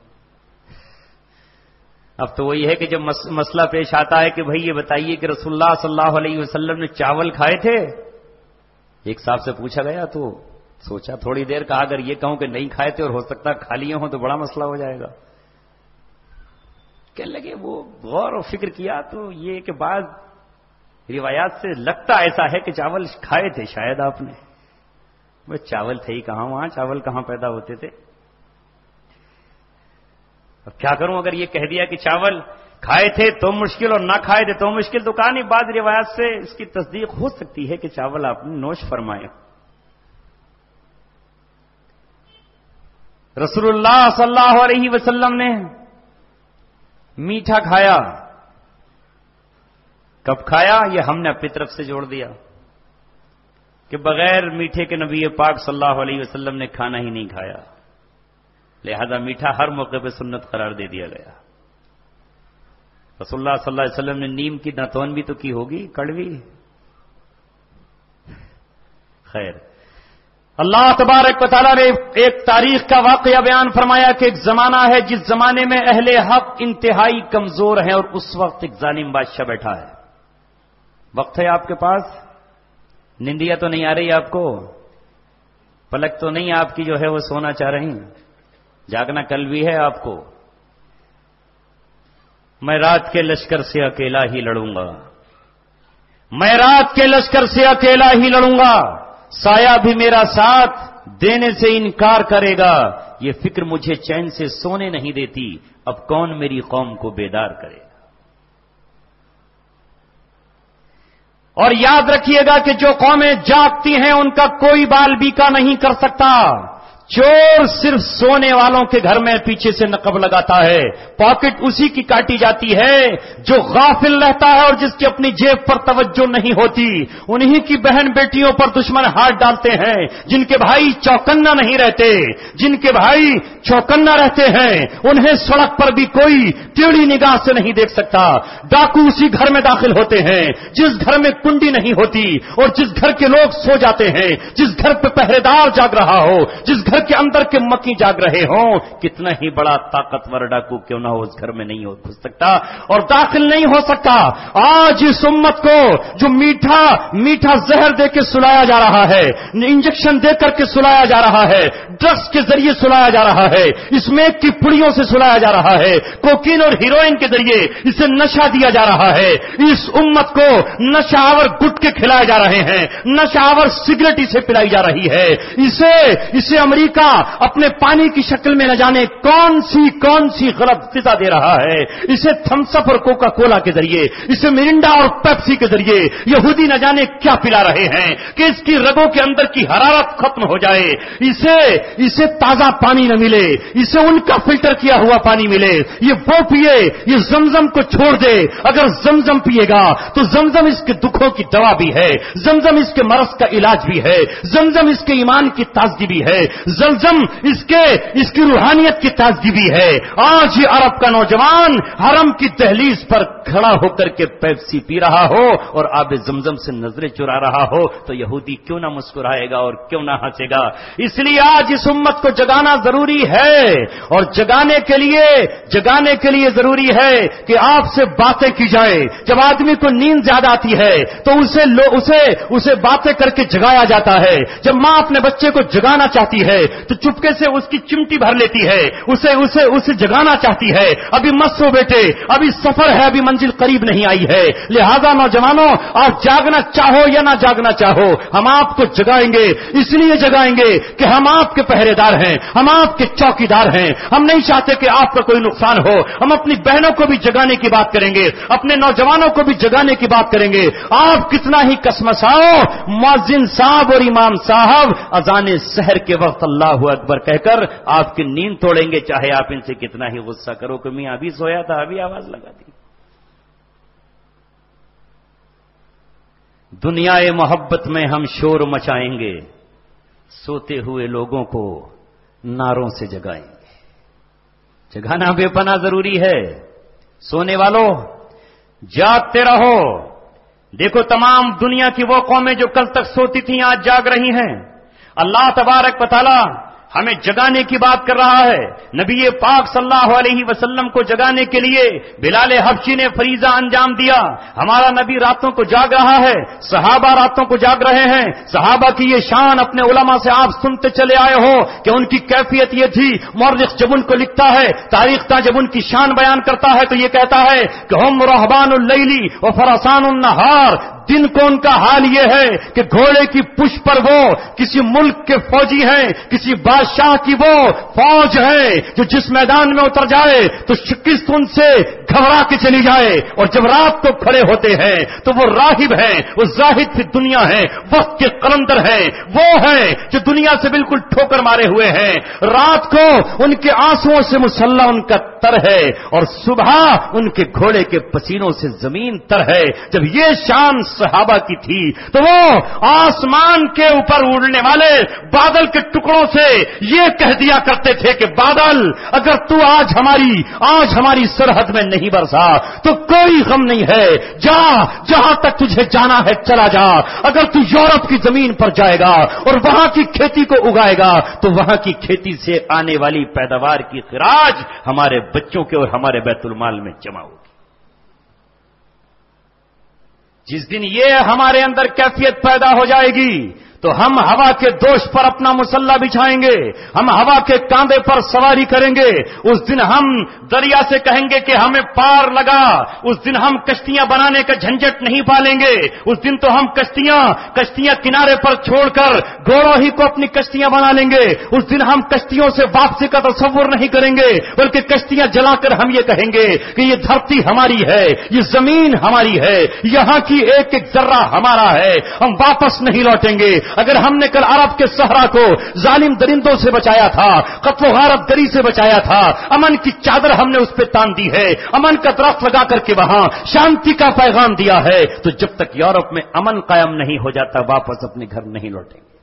اب تو وہی ہے کہ جب مسئلہ پیش آتا ہے کہ بھئی یہ بتائیے کہ رسول اللہ صلی اللہ علیہ وسلم نے چاول کھائے تھے, ایک صاحب سے پوچھا گیا تو سوچا تھوڑی دیر, کہا اگر یہ کہوں کہ نہیں کھائے تھے اور ہو سکتا کھا لیے ہوں تو بڑا مسئلہ ہو جائے گا. کہنے لگے وہ غور و فکر کیا تو یہ کہ بعض روایات سے لگتا ایسا ہے کہ چاول کھائے تھے شاید آپ نے. وہ چاول تھے ہی کہاں, وہاں چاول کہاں پیدا ہوتے تھے. اب کیا کروں, اگر یہ کہہ دیا کہ چاول کھائے تھے تو مشکل اور نہ کھائے تھے تو مشکل, تو کہا نہیں بعض روایات سے اس کی تصدیق ہو سکتی ہے کہ چاول آپ نے نوش فرمائے. رسول اللہ صلی اللہ علیہ وسلم نے میٹھا کھایا. کب کھایا یہ ہم نے اپنی طرف سے جوڑ دیا کہ بغیر میٹھے کے نبی پاک صلی اللہ علیہ وسلم نے کھانا ہی نہیں کھایا, لہذا میٹھا ہر موقع پہ سنت قرار دے دیا گیا. رسول اللہ صلی اللہ علیہ وسلم نے نیم کی داتون بھی تو کی ہوگی, کڑوی. خیر, اللہ تبارک و تعالیٰ نے ایک تاریخ کا واقعہ بیان فرمایا کہ ایک زمانہ ہے جس زمانے میں اہل حق انتہائی کمزور ہیں اور اس وقت ایک ظالم بادشاہ بیٹھا ہے. وقت ہے آپ کے پاس, نندیا تو نہیں آ رہی آپ کو, پلک تو نہیں آپ کی جو ہے وہ سونا چاہ رہی ہیں، جاگنا کل بھی ہے آپ کو. میں رات کے لشکر سے اکیلا ہی لڑوں گا، میں رات کے لشکر سے اکیلا ہی لڑوں گا، سایہ بھی میرا ساتھ دینے سے انکار کرے گا. یہ فکر مجھے چین سے سونے نہیں دیتی، اب کون میری قوم کو بیدار کرے گا. اور یاد رکھیے گا کہ جو قومیں جاگتی ہیں ان کا کوئی بال بیکا نہیں کر سکتا. چور صرف سونے والوں کے گھر میں پیچھے سے نقب لگاتا ہے، پاکٹ اسی کی کاٹی جاتی ہے جو غافل رہتا ہے اور جس کی اپنی جیب پر توجہ نہیں ہوتی. انہی کی بہن بیٹیوں پر دشمن ہاتھ ڈالتے ہیں جن کے بھائی چوکنا نہیں رہتے، جن کے بھائی چوکنا رہتے ہیں انہیں سڑک پر بھی کوئی ٹیڑھی نگاہ سے نہیں دیکھ سکتا. ڈاکو اسی گھر میں داخل ہوتے ہیں جس گھر میں کنڈی نہیں ہوتی اور جس گھر کے لوگ سو جاتے ہیں، جس گھر پہ پہرے دار جاگ رہا ہو، جس گھر کے اندر کے مکی جاگ رہے ہوں. کتنا ہی بڑا طاقتور ڈاکو کیوں نہ ہو اس گھر میں نہیں گھس سکتا اور داخل نہیں ہو سکتا. آج اس امت کو جو میٹھا زہر دے کے سلایا جا رہا ہے، انجیکشن دے کر کے سلایا جا رہا ہے، ڈرگس کے ذریعے سلایا جا رہا ہے، اسمیک کی پڑیوں سے سلایا جا رہا ہے، کوکین اور ہیروئن کے ذریعے اسے نشہ دیا جا رہا ہے. اس امت کو نشاور گٹکے کھلائے جا رہے ہیں، نشاور سگریٹ اسے پلائی جا رہی ہے. اسے امریکہ اپنے پانی کی شکل میں نہ جانے کون سی غلط غذا دے رہا ہے. اسے تھمس اپ اور کوکا کولا کے ذریعے، اسے مرنڈا اور پیپسی کے ذریعے یہودی نہ جانے کیا پلا رہے ہیں کہ اس کی رگوں کے اندر کی حرارت ختم ہو جائے. اسے تازہ پانی نہ ملے، اسے ان کا فلٹر کیا ہوا پانی ملے. یہ وہ پیے، یہ زمزم کو چھوڑ دے. اگر زمزم پیے گا تو زمزم اس کے دکھوں کی دوا بھی ہے، زمزم اس کے مرض کا علاج بھی ہے، زمزم اس کے ایمان کی تازگی بھی ہے، زمزم اس کی روحانیت کی تازگی بھی ہے. آج یہ عرب کا نوجوان حرم کی دہلیز پر کھڑا ہو کر کے پیپسی پی رہا ہو اور آب زمزم سے نظریں چرا رہا ہو تو یہودی کیوں نہ مسکرائے گا اور کیوں نہ ہنسے گا. اس لیے آج اس امت کو جگانا ضروری ہے اور جگانے کے لیے ضروری ہے کہ آپ سے باتیں کی جائے. جب آدمی کو نیند زیادہ آتی ہے تو اسے باتیں کر کے جگایا جاتا ہے. جب ماں اپنے بچے کو جگانا چاہتی ہے تو چپکے سے اس کی چمٹی بھر لیتی ہے، اسے جگانا چاہتی ہے. ابھی مت سو بیٹے، ابھی سفر ہے، ابھی منزل قریب نہیں آئی ہے. لہذا نوجوانوں، آپ جاگنا چاہو یا نہ جاگنا چاہو، ہم آپ کو جگائیں گے. اس لیے جگائیں گے کہ ہم آپ کے پہرے دار ہیں، ہم آپ کے چوکیدار ہیں. ہم نہیں چاہتے کہ آپ کا کوئی نقصان ہو. ہم اپنی بہنوں کو بھی جگانے کی بات کریں گے، اپنے نوجوانوں کو بھی جگانے کی بات کریں گے. آپ کتنا ہی کسمساؤ، مؤذن صاحب اور امام صاحب اذان سحر کے وقت اللہ اکبر کہہ کر آپ کی نیند توڑیں گے، چاہے آپ ان سے کتنا ہی غصہ کرو کہ میں ابھی سویا تھا، ابھی آواز لگا دی. دنیا محبت میں ہم شور مچائیں گے، سوتے ہوئے لوگوں کو نعروں سے جگائیں گے. جگانا بے پناہ ضروری ہے. سونے والوں جاگتے رہو. دیکھو تمام دنیا کی وہ قومیں جو کل تک سوتی تھیں آج جاگ رہی ہیں. اللہ تبارک و تعالی ہمیں جگانے کی بات کر رہا ہے. نبی پاک صلی اللہ علیہ وسلم کو جگانے کے لیے بلال حبشی نے فریضہ انجام دیا. ہمارا نبی راتوں کو جاگ رہا ہے، صحابہ راتوں کو جاگ رہے ہیں. صحابہ کی یہ شان اپنے علماء سے آپ سنتے چلے آئے ہو کہ ان کی کیفیت یہ تھی. مورخ جب ان کو لکھتا ہے، تاریخ کا جب ان کی شان بیان کرتا ہے تو یہ کہتا ہے کہ ہم رہبان اللیل و فرسان النہار. دن کو ان کا حال یہ ہے کہ گھوڑے کی پشت پر وہ کسی ملک کے فوجی ہیں، کسی بادشاہ کی وہ فوج ہے جو جس میدان میں اتر جائے تو شکست ان سے گھبرا کے چلی جائے. اور جب رات کو کھڑے ہوتے ہیں تو وہ راہب ہیں، وہ زاہد فی دنیا ہیں، وقت کے قلندر ہیں، وہ ہیں جو دنیا سے بالکل ٹھوکر مارے ہوئے ہیں. رات کو ان کے آنسوؤں سے مسلح ان کا تر ہے اور صبح ان کے گھوڑے کے پسینوں سے زمین تر ہے. جب یہ شان صحابہ کی تھی تو وہ آسمان کے اوپر اڑنے والے بادل کے ٹکڑوں سے یہ کہہ دیا کرتے تھے کہ بادل اگر تو آج ہماری سرحد میں نہیں برسا تو کوئی غم نہیں ہے، جا جہاں تک تجھے جانا ہے چلا جا. اگر تو یورپ کی زمین پر جائے گا اور وہاں کی کھیتی کو اگائے گا تو وہاں کی کھیتی سے آنے والی پیداوار کی خراج ہمارے بچوں کے اور ہمارے بیت المال میں جمع ہوگی. جس دن یہ ہمارے اندر کیفیت پیدا ہو جائے گی تو ہم ہوا کے دوش پر اپنا مسلح بچھائیں گے, ہم ہوا کے کاندھے پر سواری کریں گے. اس دن ہم دریا سے کہیں گے کہ ہمیں پار لگا. اس دن ہم کشتیاں بنانے کا جھنجٹ نہیں پالیں گے. اس دن تو ہم کشتیاں کنارے پر چھوڑ کر گھوڑوں ہی کو اپنی کشتیاں بنا لیں گے. اس دن ہم کشتیوں سے واپسی کا تصور نہیں کریں گے, بلکہ کشتیاں جلا کر ہم یہ کہیں گے کہ یہ دھرتی ہماری ہے, یہ زمین ہماری ہے, یہاں کی ایک ایک ذرہ ہمارا ہے, ہم واپس نہیں لوٹیں گے. اگر ہم نے کل عرب کے صحرا کو ظالم درندوں سے بچایا تھا, قتل و غارت گری سے بچایا تھا, امن کی چادر ہم نے اس پہ تان دی ہے, امن کا درخت لگا کر کے وہاں شانتی کا پیغام دیا ہے, تو جب تک یورپ میں امن قائم نہیں ہو جاتا واپس اپنے گھر نہیں لوٹیں گے.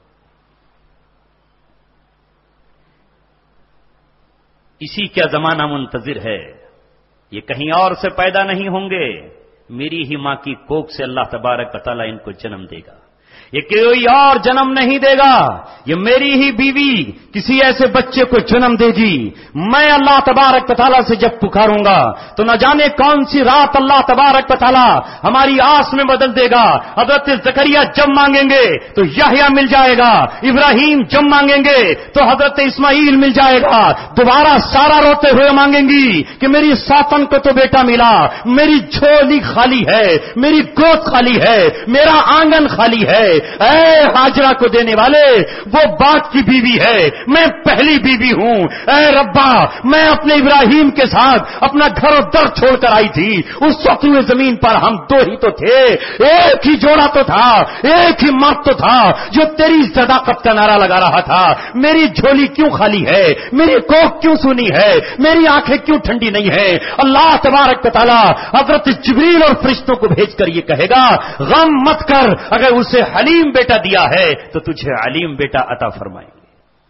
اسی کا زمانہ منتظر ہے. یہ کہیں اور سے پیدا نہیں ہوں گے, میری ہی ماں کی کوکھ سے اللہ تبارک و تعالیٰ ان کو جنم دے گا. یہ کوئی اور جنم نہیں دے گا, یہ میری ہی بیوی کسی ایسے بچے کو جنم دے گی. میں اللہ تبارک و تعالیٰ سے جب پکاروں گا تو نہ جانے کون سی رات اللہ تبارک و تعالیٰ ہماری آس میں بدل دے گا. حضرت زکریا جب مانگیں گے تو یحییٰ مل جائے گا, ابراہیم جب مانگیں گے تو حضرت اسماعیل مل جائے گا. دوبارہ سارا روتے ہوئے مانگیں گی کہ میری ساتن کو تو بیٹا ملا, میری جھولی خالی ہے, میری گود خالی ہے, میرا آنگن خالی ہے. اے ہاجرہ کو دینے والے, وہ بات کی بیوی ہے, میں پہلی بیوی ہوں. اے ربا, میں اپنے ابراہیم کے ساتھ اپنا گھر و در چھوڑ کر آئی تھی. اس وقت زمین پر ہم دو ہی تو تھے, ایک ہی جوڑا تو تھا, ایک ہی مرد تو تھا جو تیری صداقت کا نعرہ لگا رہا تھا. میری جھولی کیوں خالی ہے, میری کوکھ کیوں سونی ہے, میری آنکھیں کیوں ٹھنڈی نہیں ہے. اللہ تبارک و تعالیٰ حضرت جبریل اور فرشتوں کو بھیج کر یہ کہے گا, غم مت کر, اگر اسے حلیم بیٹا دیا ہے تو تجھے علیم بیٹا عطا فرمائیں گے.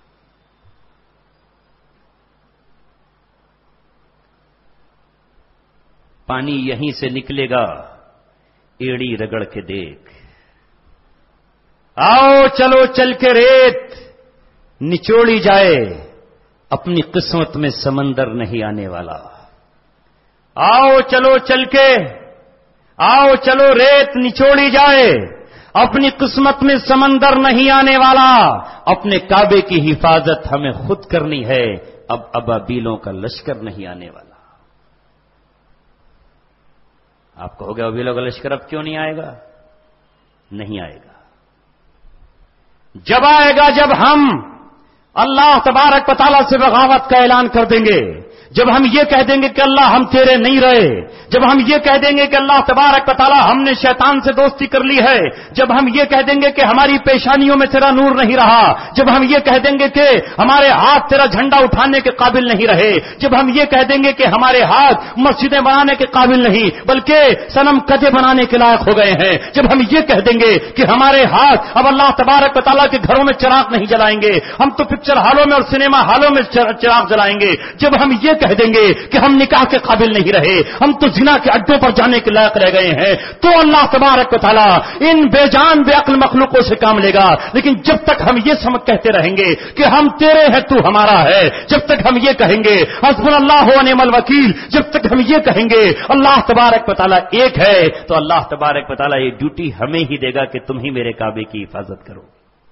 پانی یہیں سے نکلے گا, ایڑی رگڑ کے دیکھ. آؤ چلو چل کے ریت نچوڑی جائے, اپنی قسمت میں سمندر نہیں آنے والا. آؤ چلو چل کے, آؤ چلو ریت نچوڑی جائے, اپنی قسمت میں سمندر نہیں آنے والا. اپنے کعبے کی حفاظت ہمیں خود کرنی ہے, اب ابابیلوں کا لشکر نہیں آنے والا. آپ کہو گے ابابیلوں کا لشکر اب کیوں نہیں آئے گا؟ نہیں آئے گا. جب آئے گا جب ہم اللہ تبارک و تعالیٰ سے بغاوت کا اعلان کر دیں گے, جب ہم یہ کہہ دیں گے کہ اللہ ہم تیرے نہیں رہے, جب ہم یہ کہہ دیں گے کہ اللہ تبارک و تعالیٰ ہم نے شیطان سے دوستی کر لی ہے, جب ہم یہ کہہ دیں گے کہ ہماری پیشانیوں میں تیرا نور نہیں رہا, جب ہم یہ کہہ دیں گے کہ ہمارے ہاتھ تیرا جھنڈا اٹھانے کے قابل نہیں رہے, جب ہم یہ کہہ دیں گے کہ ہمارے ہاتھ مسجدیں بنانے کے قابل نہیں بلکہ صنم قدے بنانے کے لائق ہو گئے ہیں, جب ہم یہ کہہ دیں گے کہ ہمارے ہاتھ اب اللہ تبارک و تعالیٰ کے گھروں میں چراغ نہیں جلائیں گے, ہم تو پکچر ہالوں میں اور سنیما ہالوں میں چراغ جلائیں گے, جب ہم یہ کہہ دیں گے کہ ہم نکاح کے قابل نہیں رہے, ہم تو زنا کے اڈوں پر جانے کے لائق رہ گئے ہیں, تو اللہ تبارک و تعالیٰ ان بے جان بے عقل مخلوقوں سے کام لے گا. لیکن جب تک ہم یہ سمجھ کہتے رہیں گے کہ ہم تیرے ہیں تو ہمارا ہے, جب تک ہم یہ کہیں گے حسبنا اللہ و نعم الوکیل, جب تک ہم یہ کہیں گے اللہ تبارک و تعالیٰ ایک ہے, تو اللہ تبارک و تعالیٰ یہ ڈیوٹی ہمیں ہی دے گا کہ تم ہی میرے کعبے کی حفاظت کرو.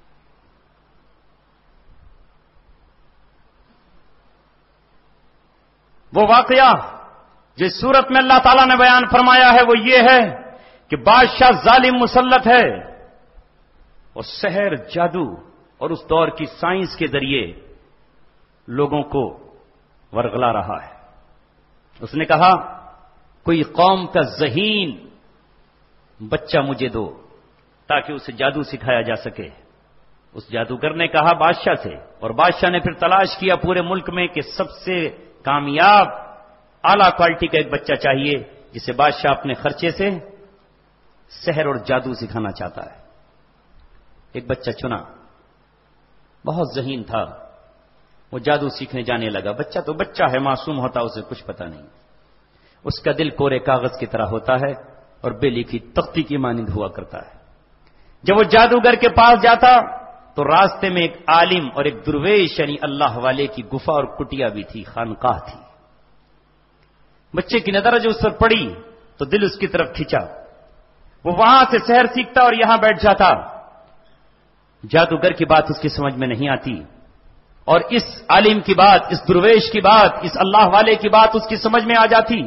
وہ واقعہ جس صورت میں اللہ تعالیٰ نے بیان فرمایا ہے وہ یہ ہے کہ بادشاہ ظالم مسلط ہے, اور سحر, جادو اور اس دور کی سائنس کے ذریعے لوگوں کو ورغلا رہا ہے. اس نے کہا کوئی قوم کا ذہین بچہ مجھے دو تاکہ اسے جادو سکھایا جا سکے. اس جادوگر نے کہا بادشاہ سے, اور بادشاہ نے پھر تلاش کیا پورے ملک میں کہ سب سے کامیاب اعلی کوالٹی کا ایک بچہ چاہیے جسے بادشاہ اپنے خرچے سے سحر اور جادو سکھانا چاہتا ہے. ایک بچہ چنا, بہت ذہین تھا, وہ جادو سیکھنے جانے لگا. بچہ تو بچہ ہے, معصوم ہوتا, اسے کچھ پتہ نہیں. اس کا دل کورے کاغذ کی طرح ہوتا ہے اور بے لکھی تختی کی مانند ہوا کرتا ہے. جب وہ جادوگر کے پاس جاتا تو راستے میں ایک عالم اور ایک درویش یعنی اللہ والے کی گفا اور کٹیا بھی تھی, خانقاہ تھی. بچے کی نظر جو اس پر پڑی تو دل اس کی طرف کھینچا. وہ وہاں سے سحر سیکھتا اور یہاں بیٹھ جاتا. جادوگر کی بات اس کی سمجھ میں نہیں آتی، اور اس عالم کی بات، اس درویش کی بات، اس اللہ والے کی بات اس کی سمجھ میں آ جاتی۔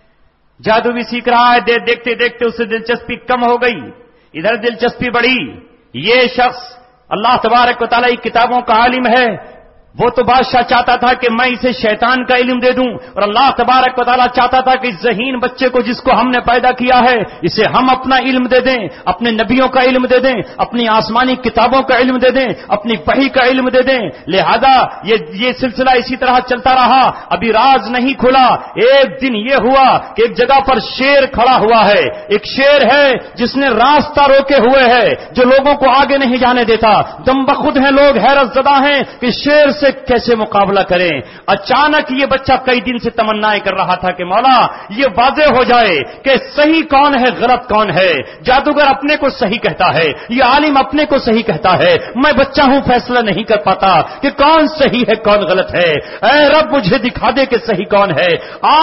جادو بھی سیکھ رہا ہے، دیکھتے دیکھتے اس سے دلچسپی کم ہو گئی، ادھر دلچسپی بڑھی۔ یہ شخص اللہ تبارک و تعالیٰ کی کتابوں کا عالم ہے، وہ تو بادشاہ چاہتا تھا کہ میں اسے شیطان کا علم دے دوں، اور اللہ تبارک و تعالیٰ چاہتا تھا کہ اس ذہین بچے کو جس کو ہم نے پیدا کیا ہے اسے ہم اپنا علم دے دیں، اپنے نبیوں کا علم دے دیں، اپنی آسمانی کتابوں کا علم دے دیں، اپنی وحی کا علم دے دیں۔ لہذا یہ سلسلہ اسی طرح چلتا رہا، ابھی راز نہیں کھلا۔ ایک دن یہ ہوا کہ ایک جگہ پر شیر کھڑا ہوا ہے، ایک شیر ہے جس نے راستہ روکے ہوئے ہے، جو لوگوں کو آگے نہیں جانے دیتا۔ دم بخود ہیں لوگ، حیرت زدہ ہیں کہ شیر سے کیسے مقابلہ کریں۔ اچانک یہ بچہ کئی دن سے تمنائیں کر رہا تھا کہ مولا یہ واضح ہو جائے کہ صحیح کون ہے غلط کون ہے۔ جادوگر اپنے کو صحیح کہتا ہے، یہ عالم اپنے کو صحیح کہتا ہے، میں بچہ ہوں فیصلہ نہیں کر پاتا کہ کون صحیح ہے کون غلط ہے۔ اے رب مجھے دکھا دے کہ صحیح کون ہے۔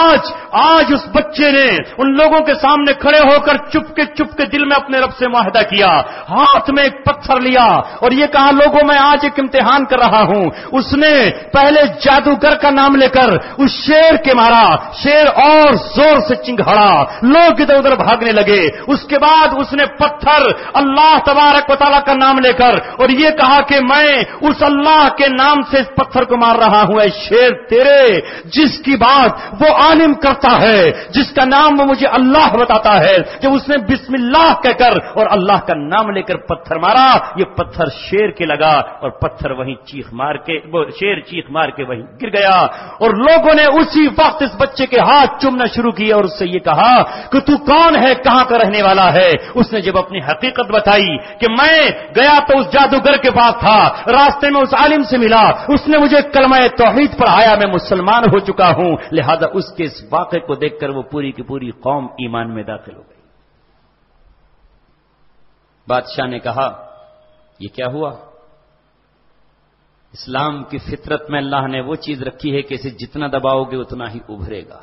آج اس بچے نے ان لوگوں کے سامنے کھڑے ہو کر چپ کے دل میں اپنے رب سے معاہدہ کیا، ہاتھ میں ایک پتھر لیا اور یہ کہا لوگوں میں آج ایک امتحان کر رہا ہوں۔ اس نے پہلے جادوگر کا نام لے کر اس شیر کے مارا، شیر اور زور سے چنگھاڑا، لوگ ادھر ادھر بھاگنے لگے۔ اس کے بعد اس نے پتھر اللہ تبارک و تعالیٰ کا نام لے کر اور یہ کہا کہ میں اس اللہ کے نام سے اس پتھر کو مار رہا ہوں۔ اے شیر تیرے جس کی بات وہ عالم کرتا ہے، جس کا نام وہ مجھے اللہ بتاتا ہے، جب اس نے بسم اللہ کہہ کر اور اللہ کا نام لے کر پتھر مارا، یہ پتھر شیر کے لگا اور پتھر وہیں شیر چیخ مار کے وہیں گر گیا۔ اور لوگوں نے اسی وقت اس بچے کے ہاتھ چومنا شروع کیا اور اس سے یہ کہا کہ تو کون ہے، کہاں کا رہنے والا ہے۔ اس نے جب اپنی حقیقت بتائی کہ میں گیا تو اس جادوگر کے پاس تھا، راستے میں اس عالم سے ملا، اس نے مجھے کلمہ توحید پڑھایا، میں مسلمان ہو چکا ہوں، لہذا اس کے اس واقعے کو دیکھ کر وہ پوری کی پوری قوم ایمان میں داخل ہو گئی۔ بادشاہ نے کہا یہ کیا ہوا؟ اسلام کی فطرت میں اللہ نے وہ چیز رکھی ہے کہ اسے جتنا دباؤ گے اتنا ہی ابھرے گا،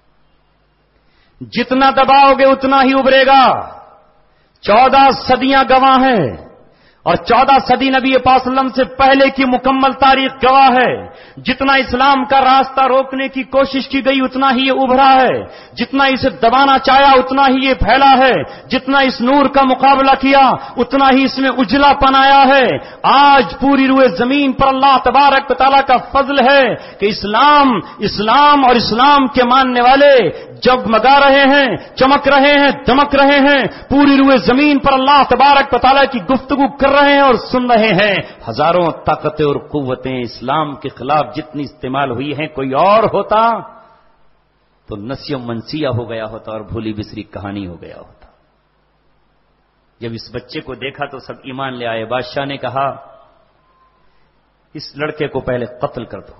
جتنا دباؤ گے اتنا ہی ابھرے گا۔ 14 صدیاں گواہ ہیں اور 14 صدی نبی پاک صلی اللہ علیہ وسلم سے پہلے کی مکمل تاریخ گواہ ہے۔ جتنا اسلام کا راستہ روکنے کی کوشش کی گئی اتنا ہی یہ ابھرا ہے، جتنا اسے دبانا چاہا اتنا ہی یہ پھیلا ہے، جتنا اس نور کا مقابلہ کیا اتنا ہی اس میں اجلا پن آیا ہے۔ آج پوری روئے زمین پر اللہ تبارک و تعالیٰ کا فضل ہے کہ اسلام اور اسلام کے ماننے والے جگمگا رہے ہیں، چمک رہے ہیں، دمک رہے ہیں۔ پوری روئے زمین پر اللہ تبارک و تعالیٰ کی گفتگو کر رہے ہیں اور سن رہے ہیں۔ ہزاروں طاقتیں اور قوتیں اسلام کے خلاف جتنی استعمال ہوئی ہیں، کوئی اور ہوتا تو نسی و منسیہ ہو گیا ہوتا اور بھولی بسری کہانی ہو گیا ہوتا۔ جب اس بچے کو دیکھا تو سب ایمان لے آئے۔ بادشاہ نے کہا اس لڑکے کو پہلے قتل کر دو۔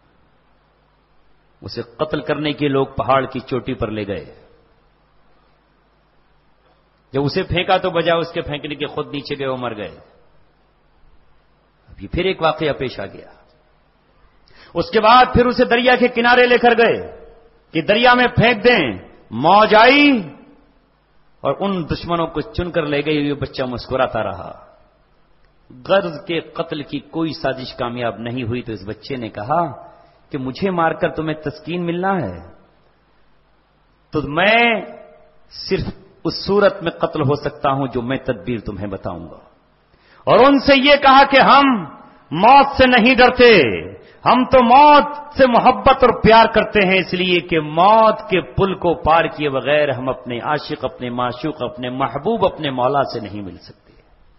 اسے قتل کرنے کے لوگ پہاڑ کی چوٹی پر لے گئے۔ جب اسے پھینکا تو بجائے اس کے پھینکنے کے خود نیچے گئے، وہ مر گئے۔ اب یہ پھر ایک واقعہ پیش آ گیا۔ اس کے بعد پھر اسے دریا کے کنارے لے کر گئے کہ دریا میں پھینک دیں۔ موج آئی اور ان دشمنوں کو چن کر لے گئی۔ یہ بچہ مسکراتا رہا۔ غرض کے قتل کی کوئی سازش کامیاب نہیں ہوئی تو اس بچے نے کہا کہ مجھے مار کر تمہیں تسکین ملنا ہے تو میں صرف اس صورت میں قتل ہو سکتا ہوں جو میں تدبیر تمہیں بتاؤں گا۔ اور ان سے یہ کہا کہ ہم موت سے نہیں ڈرتے، ہم تو موت سے محبت اور پیار کرتے ہیں، اس لیے کہ موت کے پل کو پار کیے بغیر ہم اپنے عاشق، اپنے معشوق، اپنے محبوب، اپنے مولا سے نہیں مل سکتے،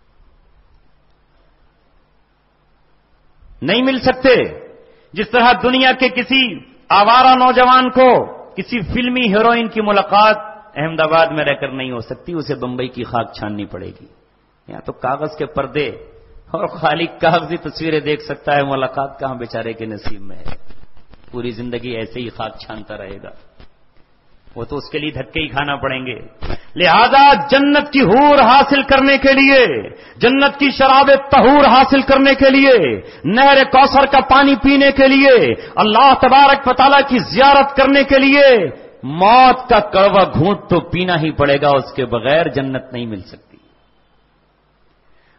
نہیں مل سکتے۔ جس طرح دنیا کے کسی آوارہ نوجوان کو کسی فلمی ہیروئن کی ملاقات احمد آباد میں رہ کر نہیں ہو سکتی، اسے بمبئی کی خاک چھاننی پڑے گی۔ یہاں تو کاغذ کے پردے اور خالی کاغذی تصویریں دیکھ سکتا ہے، ملاقات کہاں بیچارے کے نصیب میں ہے۔ پوری زندگی ایسے ہی خاک چھانتا رہے گا، وہ تو اس کے لیے دھکے ہی کھانا پڑیں گے۔ لہذا جنت کی حور حاصل کرنے کے لیے، جنت کی شراب طہور حاصل کرنے کے لیے، نہر کوثر کا پانی پینے کے لیے، اللہ تبارک و تعالیٰ کی زیارت کرنے کے لیے موت کا کڑوا گھونٹ تو پینا ہی پڑے گا، اس کے بغیر جنت نہیں مل سکتی۔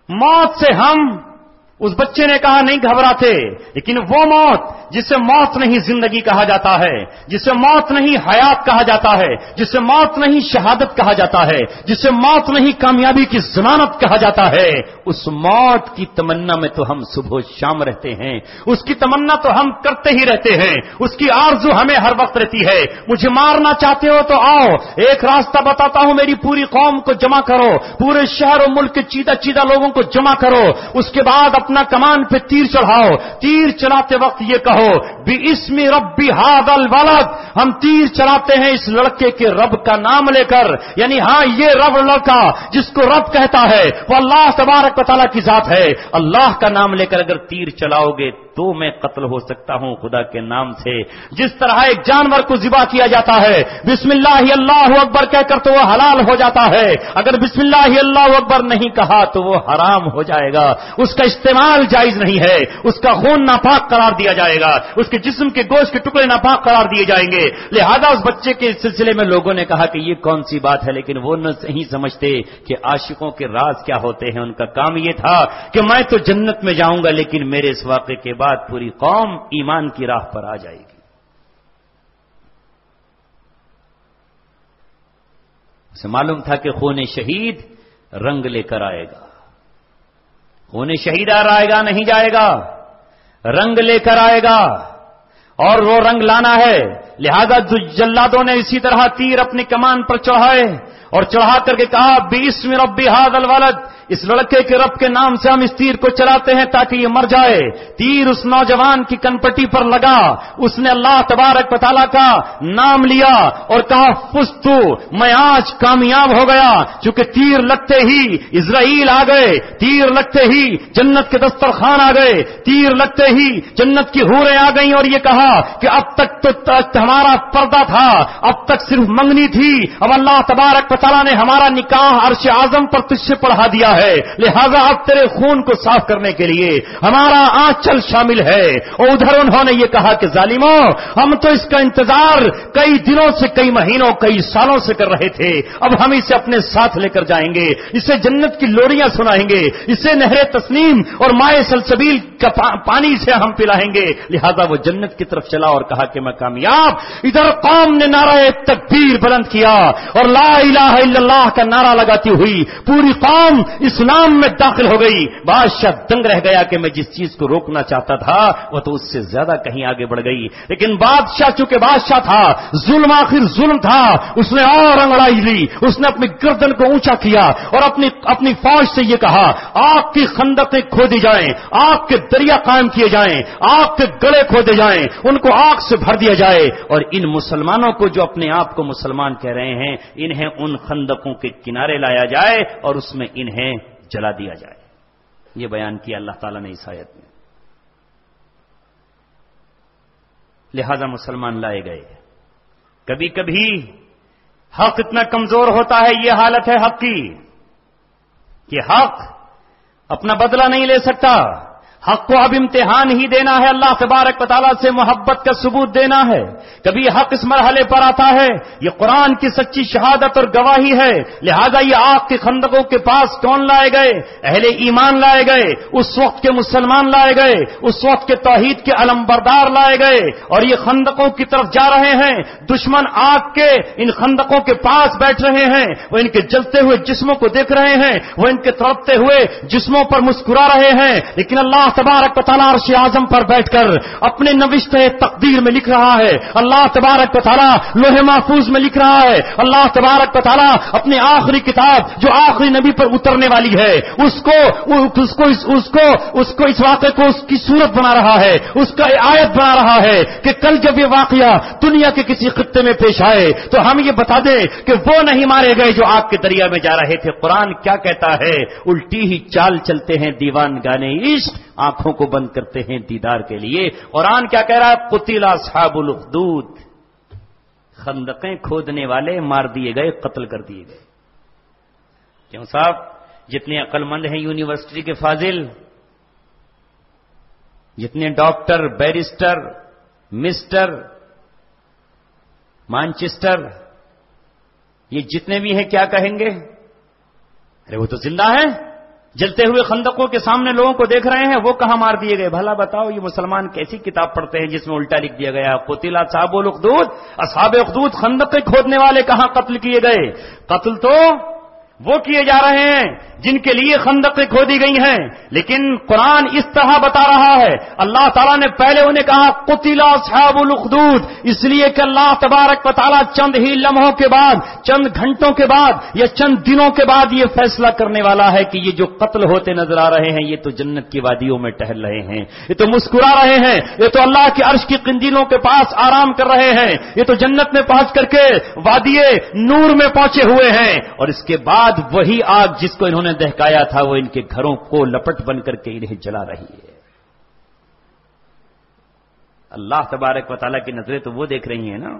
موت سے ہم، اس بچے نے کہا نہیں گھبراتے، لیکن وہ موت جسے موت نہیں زندگی کہا جاتا ہے، جسے موت نہیں حیات کہا جاتا ہے، جسے موت نہیں شہادت کہا جاتا ہے، جسے موت نہیں کامیابی کی ضمانت کہا جاتا ہے، اس موت کی تمنا میں تو ہم صبح و شام رہتے ہیں، اس کی تمنا تو ہم کرتے ہی رہتے ہیں، اس کی آرزو ہمیں ہر وقت رہتی ہے۔ مجھے مارنا چاہتے ہو تو آؤ، ایک راستہ بتاتا ہوں، میری پوری قوم کو جمع کرو، پورے شہر و ملک کے چیدہ چیدہ لوگوں کو جمع کرو، اس کے بعد اپنا کمان پہ تیر چڑھاؤ، تیر چلاتے وقت یہ کہو بِاسْمِ رَبِّ هَذَا الْوَلَدِ، ہم تیر چلاتے ہیں اس لڑکے کے رب کا نام لے کر، یعنی ہاں یہ رب لڑکا جس کو رب کہتا ہے وہ اللہ تبارک و تعالیٰ کی ذات ہے، اللہ کا نام لے کر اگر تیر چلاؤ گے تو میں قتل ہو سکتا ہوں خدا کے نام سے، جس طرح ایک جانور کو ذبح کیا جاتا ہے بسم اللہ اللہ اکبر کہہ کر تو وہ حلال ہو جاتا ہے، اگر بسم اللہ اللہ اکبر نہیں کہا تو وہ حرام ہو جائے گا، اس کا استعمال جائز نہیں ہے، اس کا خون ناپاک قرار دیا جائے گا، اس کے جسم کے گوشت کے ٹکڑے ناپاک قرار دیے جائیں گے۔ لہذا اس بچے کے سلسلے میں لوگوں نے کہا کہ یہ کون سی بات ہے، لیکن وہ نہیں سمجھتے کہ عاشقوں کے راز کیا ہوتے ہیں۔ ان کا کام یہ تھا کہ میں تو جنت میں جاؤں گا، لیکن میرے اس واقعے کے بعد پوری قوم ایمان کی راہ پر آ جائے گی۔ اسے معلوم تھا کہ خون شہید رنگ لے کر آئے گا، خون شہید آئے گا نہیں جائے گا، رنگ لے کر آئے گا، اور وہ رنگ لانا ہے۔ لہذا جلادوں نے اسی طرح تیر اپنی کمان پر چڑھائے اور چڑھا کر کے کہا بِاسْمِ رَبِّ هَذَا الْوَلَدِ، اس لڑکے کے رب کے نام سے ہم اس تیر کو چلاتے ہیں تاکہ یہ مر جائے۔ تیر اس نوجوان کی کنپٹی پر لگا، اس نے اللہ تبارک و تعالیٰ کا نام لیا اور کہا فزتو، میں آج کامیاب ہو گیا، چونکہ تیر لگتے ہی اسرائیل آ گئے، تیر لگتے ہی جنت کے دسترخوان آ گئے، تیر لگتے ہی جنت کی حوریں آ گئیں، اور یہ کہا کہ اب تک تو ہمارا پردہ تھا، اب تک صرف منگنی تھی، اب اللہ تبارک و تعالیٰ نے ہمارا نکاح عرش اعظم پر تجھ سے پڑھا دیا ہے، لہذا اب تیرے خون کو صاف کرنے کے لیے ہمارا آنچل شامل ہے۔ اور ادھر انہوں نے یہ کہا کہ ظالموں، ہم تو اس کا انتظار کئی دنوں سے، کئی مہینوں، کئی سالوں سے کر رہے تھے، اب ہم اسے اپنے ساتھ لے کر جائیں گے، اسے جنت کی لوریاں سنائیں گے، اسے نہر تسنیم اور مائے سلسبیل کا پانی سے ہم پلائیں گے۔ لہذا وہ جنت کی طرف چلا اور کہا کہ میں کامیاب۔ ادھر قوم نے نعرہ تکبیر بلند کیا اور لا الہ الا اللہ کا نعرہ لگاتی ہوئی پوری قوم اسلام میں داخل ہو گئی۔ بادشاہ دنگ رہ گیا کہ میں جس چیز کو روکنا چاہتا تھا وہ تو اس سے زیادہ کہیں آگے بڑھ گئی، لیکن بادشاہ چونکہ بادشاہ تھا، ظلم آخر ظلم تھا، اس نے اور انگڑائی لی، اس نے اپنی گردن کو اونچا کیا اور اپنی فوج سے یہ کہا آگ کی خندقیں کھودی جائیں، آگ کے دریا قائم کیے جائیں، آگ کے گڑے کھودے جائیں، ان کو آگ سے بھر دیا جائے، اور ان مسلمانوں کو جو اپنے آپ کو مسلمان کہہ رہے ہیں انہیں ان خندقوں کے کنارے لایا جائے اور اس میں انہیں جلا دیا جائے۔ یہ بیان کیا اللہ تعالیٰ نے اس آیت میں۔ لہذا مسلمان لائے گئے۔ کبھی کبھی حق اتنا کمزور ہوتا ہے، یہ حالت ہے حق کی کہ حق اپنا بدلہ نہیں لے سکتا، حق کو اب امتحان ہی دینا ہے، اللہ تبارک و تعالیٰ سے محبت کا ثبوت دینا ہے۔ کبھی حق اس مرحلے پر آتا ہے، یہ قرآن کی سچی شہادت اور گواہی ہے، لہذا یہ آگ کے خندقوں کے پاس کون لائے گئے؟ اہل ایمان لائے گئے، اس وقت کے مسلمان لائے گئے، اس وقت کے توحید کے علمبردار لائے گئے، اور یہ خندقوں کی طرف جا رہے ہیں۔ دشمن آگ کے ان خندقوں کے پاس بیٹھ رہے ہیں، وہ ان کے جلتے ہوئے جسموں کو دیکھ رہے ہیں، وہ ان کے تڑپتے ہوئے جسموں پر مسکرا رہے ہیں، لیکن اللہ تبارک و تعالیٰ عرش اعظم پر بیٹھ کر اپنے نوشتہ تقدیر میں لکھ رہا ہے، اللہ تبارک و تعالیٰ لوح محفوظ میں لکھ رہا ہے، اللہ تبارک و تعالیٰ اپنی آخری کتاب جو آخری نبی پر اترنے والی ہے اس کو اس واقعے کو اس کی صورت بنا رہا ہے، اس کا آیت بنا رہا ہے کہ کل جب یہ واقعہ دنیا کے کسی خطے میں پیش آئے تو ہم یہ بتا دیں کہ وہ نہیں مارے گئے جو آگ کے دریا میں جا رہے تھے۔ قرآن کیا کہتا ہے؟ الٹی ہی چال چلتے ہیں دیوان گانے عشق، آنکھوں کو بند کرتے ہیں دیدار کے لیے۔ قرآن کیا کہہ رہا ہے؟ قتل اصحاب الاخدود، خندقیں کھودنے والے مار دیے گئے، قتل کر دیے گئے۔ کیوں صاحب؟ جتنے عقل مند ہیں یونیورسٹی کے فاضل، جتنے ڈاکٹر، بیرسٹر، مسٹر، مانچسٹر، یہ جتنے بھی ہیں کیا کہیں گے؟ ارے وہ تو زندہ ہیں، جلتے ہوئے خندقوں کے سامنے لوگوں کو دیکھ رہے ہیں، وہ کہاں مار دیے گئے؟ بھلا بتاؤ یہ مسلمان کیسی کتاب پڑھتے ہیں جس میں الٹا لکھ دیا گیا قتل اصحاب الاخدود، اصحاب اخدود خندق کے کھودنے والے کہاں قتل کیے گئے؟ قتل تو وہ کیے جا رہے ہیں جن کے لیے خندقیں کھودی گئی ہیں، لیکن قرآن اس طرح بتا رہا ہے، اللہ تعالیٰ نے پہلے انہیں کہا قتل اصحاب الاخدود، اس لیے کہ اللہ تبارک و تعالیٰ چند ہی لمحوں کے بعد، چند گھنٹوں کے بعد یا چند دنوں کے بعد یہ فیصلہ کرنے والا ہے کہ یہ جو قتل ہوتے نظر آ رہے ہیں یہ تو جنت کی وادیوں میں ٹہل رہے ہیں، یہ تو مسکرا رہے ہیں، یہ تو اللہ کے عرش کی قندیلوں کے پاس آرام کر رہے ہیں، یہ تو جنت میں پہنچ کر کے وادی نور میں پہنچے ہوئے ہیں، اور اس کے بعد وہی آگ جس کو انہوں نے دہکایا تھا وہ ان کے گھروں کو لپٹ بن کر کے انہیں جلا رہی ہے۔ اللہ تبارک و تعالیٰ کی نظریں تو وہ دیکھ رہی ہیں نا۔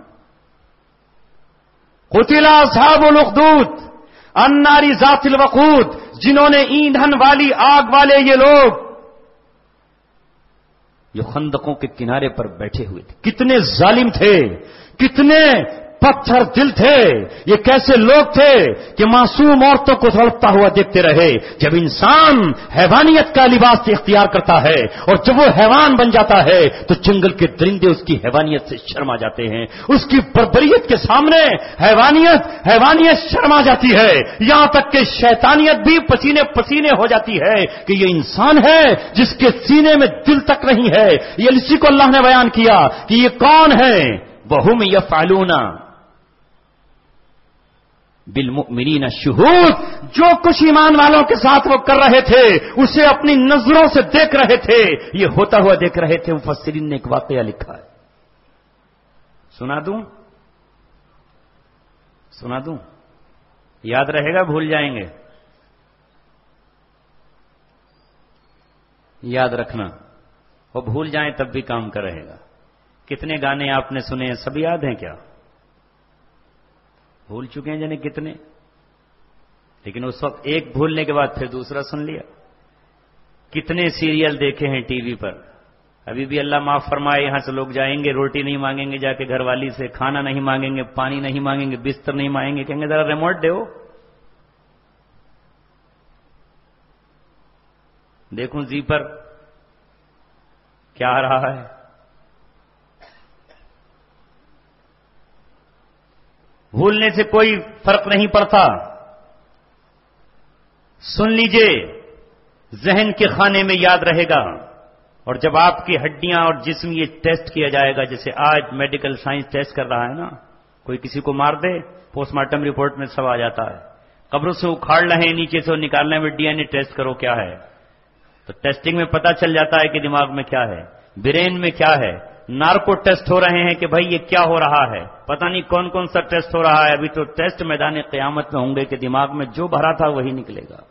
قتل اصحاب الاخدود النار ذات الوقود، جنہوں نے ایندھن والی آگ والے یہ لوگ جو خندقوں کے کنارے پر بیٹھے ہوئے تھے، کتنے ظالم تھے، کتنے پتھر دل تھے، یہ کیسے لوگ تھے کہ معصوم عورتوں کو تڑپتا ہوا دیکھتے رہے۔ جب انسان حیوانیت کا لباس اختیار کرتا ہے اور جب وہ حیوان بن جاتا ہے تو جنگل کے درندے اس کی حیوانیت سے شرما جاتے ہیں، اس کی بربریت کے سامنے حیوانیت شرما جاتی ہے، یہاں تک کہ شیطانیت بھی پسینے پسینے ہو جاتی ہے کہ یہ انسان ہے جس کے سینے میں دل تک نہیں ہے۔ یہ اسی کو اللہ نے بیان کیا کہ یہ کون ہے، وَهُمْ يَفْعَلُونَ بالمؤمنین شہود، جو کچھ ایمان والوں کے ساتھ وہ کر رہے تھے اسے اپنی نظروں سے دیکھ رہے تھے، یہ ہوتا ہوا دیکھ رہے تھے۔ مفسرین نے ایک واقعہ لکھا ہے، سنا دوں یاد رہے گا بھول جائیں گے؟ یاد رکھنا، وہ بھول جائیں تب بھی کام کا رہے گا۔ کتنے گانے آپ نے سنے ہیں، سب یاد ہیں کیا؟ بھول چکے ہیں جانے کتنے، لیکن اس وقت ایک بھولنے کے بعد پھر دوسرا سن لیا۔ کتنے سیریل دیکھے ہیں ٹی وی پر، ابھی بھی اللہ معاف فرمائے یہاں سے لوگ جائیں گے، روٹی نہیں مانگیں گے جا کے گھر والی سے، کھانا نہیں مانگیں گے، پانی نہیں مانگیں گے، بستر نہیں مانگیں گے، کہیں گے ذرا ریموٹ دو، دیکھوں زی پر کیا آ رہا ہے۔ بھولنے سے کوئی فرق نہیں پڑتا، سن لیجئے، ذہن کے خانے میں یاد رہے گا، اور جب آپ کی ہڈیاں اور جسم یہ ٹیسٹ کیا جائے گا، جیسے آج میڈیکل سائنس ٹیسٹ کر رہا ہے نا، کوئی کسی کو مار دے پوسٹ مارٹم رپورٹ میں سب آ جاتا ہے، قبروں سے اکھاڑ رہے نیچے سے نکالنے میں ڈی این اے ٹیسٹ کرو کیا ہے، تو ٹیسٹنگ میں پتہ چل جاتا ہے کہ دماغ میں کیا ہے، برین میں کیا ہے۔ نارکو ٹیسٹ ہو رہے ہیں کہ بھائی یہ کیا ہو رہا ہے، پتہ نہیں کون کون سا ٹیسٹ ہو رہا ہے، ابھی تو ٹیسٹ میدان قیامت میں ہوں گے کہ دماغ میں جو بھرا تھا وہی نکلے گا،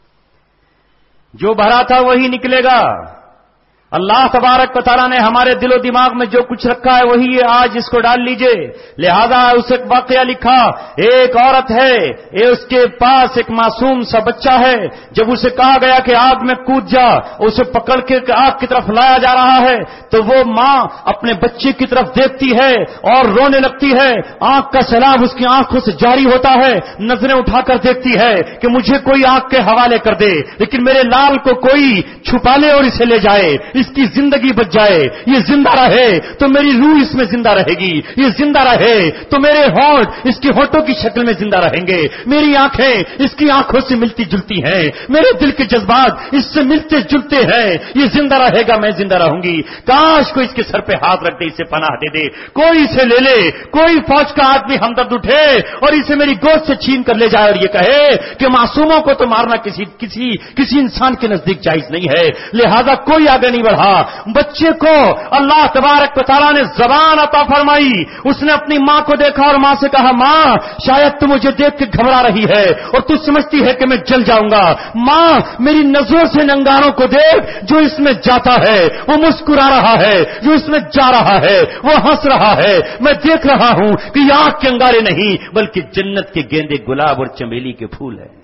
جو بھرا تھا وہی نکلے گا۔ اللہ تبارک و تعالیٰ نے ہمارے دل و دماغ میں جو کچھ رکھا ہے وہی ہے، آج اس کو ڈال لیجئے۔ لہذا اس ایک واقعہ لکھا، ایک عورت ہے، اس کے پاس ایک معصوم سا بچہ ہے، جب اسے کہا گیا کہ آگ میں کود جا، اسے پکڑ کے آگ کی طرف لایا جا رہا ہے تو وہ ماں اپنے بچے کی طرف دیکھتی ہے اور رونے لگتی ہے، آنکھ کا سیلاب اس کی آنکھوں سے جاری ہوتا ہے، نظریں اٹھا کر دیکھتی ہے کہ مجھے کوئی آگ کے حوالے کر دے، لیکن میرے لال کو کوئی چھپا لے اور اسے لے جائے، اس کی زندگی بچ جائے، یہ زندہ رہے تو میری روح اس میں زندہ رہے گی، یہ زندہ رہے تو میرے ہونٹ اس کی ہونٹوں کی شکل میں زندہ رہیں گے، میری آنکھیں اس کی آنکھوں سے ملتی جلتی ہیں، میرے دل کے جذبات اس سے ملتے جلتے ہیں، یہ زندہ رہے گا، میں زندہ رہوں گی۔ کاش کوئی اس کے سر پہ ہاتھ رکھ دے، اسے پناہ دے دے، کوئی اسے لے لے، کوئی فوج کا آدمی ہمدرد اٹھے اور اسے میری گود سے چھین کر لے جائے اور یہ کہے کہ معصوموں کو تو مارنا کسی انسان کے نزدیک جائز نہیں ہے، لہذا کوئی آگے نہیں بڑھا۔ بچے کو اللہ تبارک و تعالیٰ نے زبان عطا فرمائی، اس نے اپنی ماں کو دیکھا اور ماں سے کہا، ماں شاید تو مجھے دیکھ کے گھبرا رہی ہے اور تو سمجھتی ہے کہ میں جل جاؤں گا، ماں میری نظروں سے ننگاروں کو دیکھ، جو اس میں جاتا ہے وہ مسکرا رہا ہے، جو اس میں جا رہا ہے وہ ہنس رہا ہے، میں دیکھ رہا ہوں کہ یہ آنکھ کے انگارے نہیں بلکہ جنت کے گیندے گلاب اور چمیلی کے پھول ہیں۔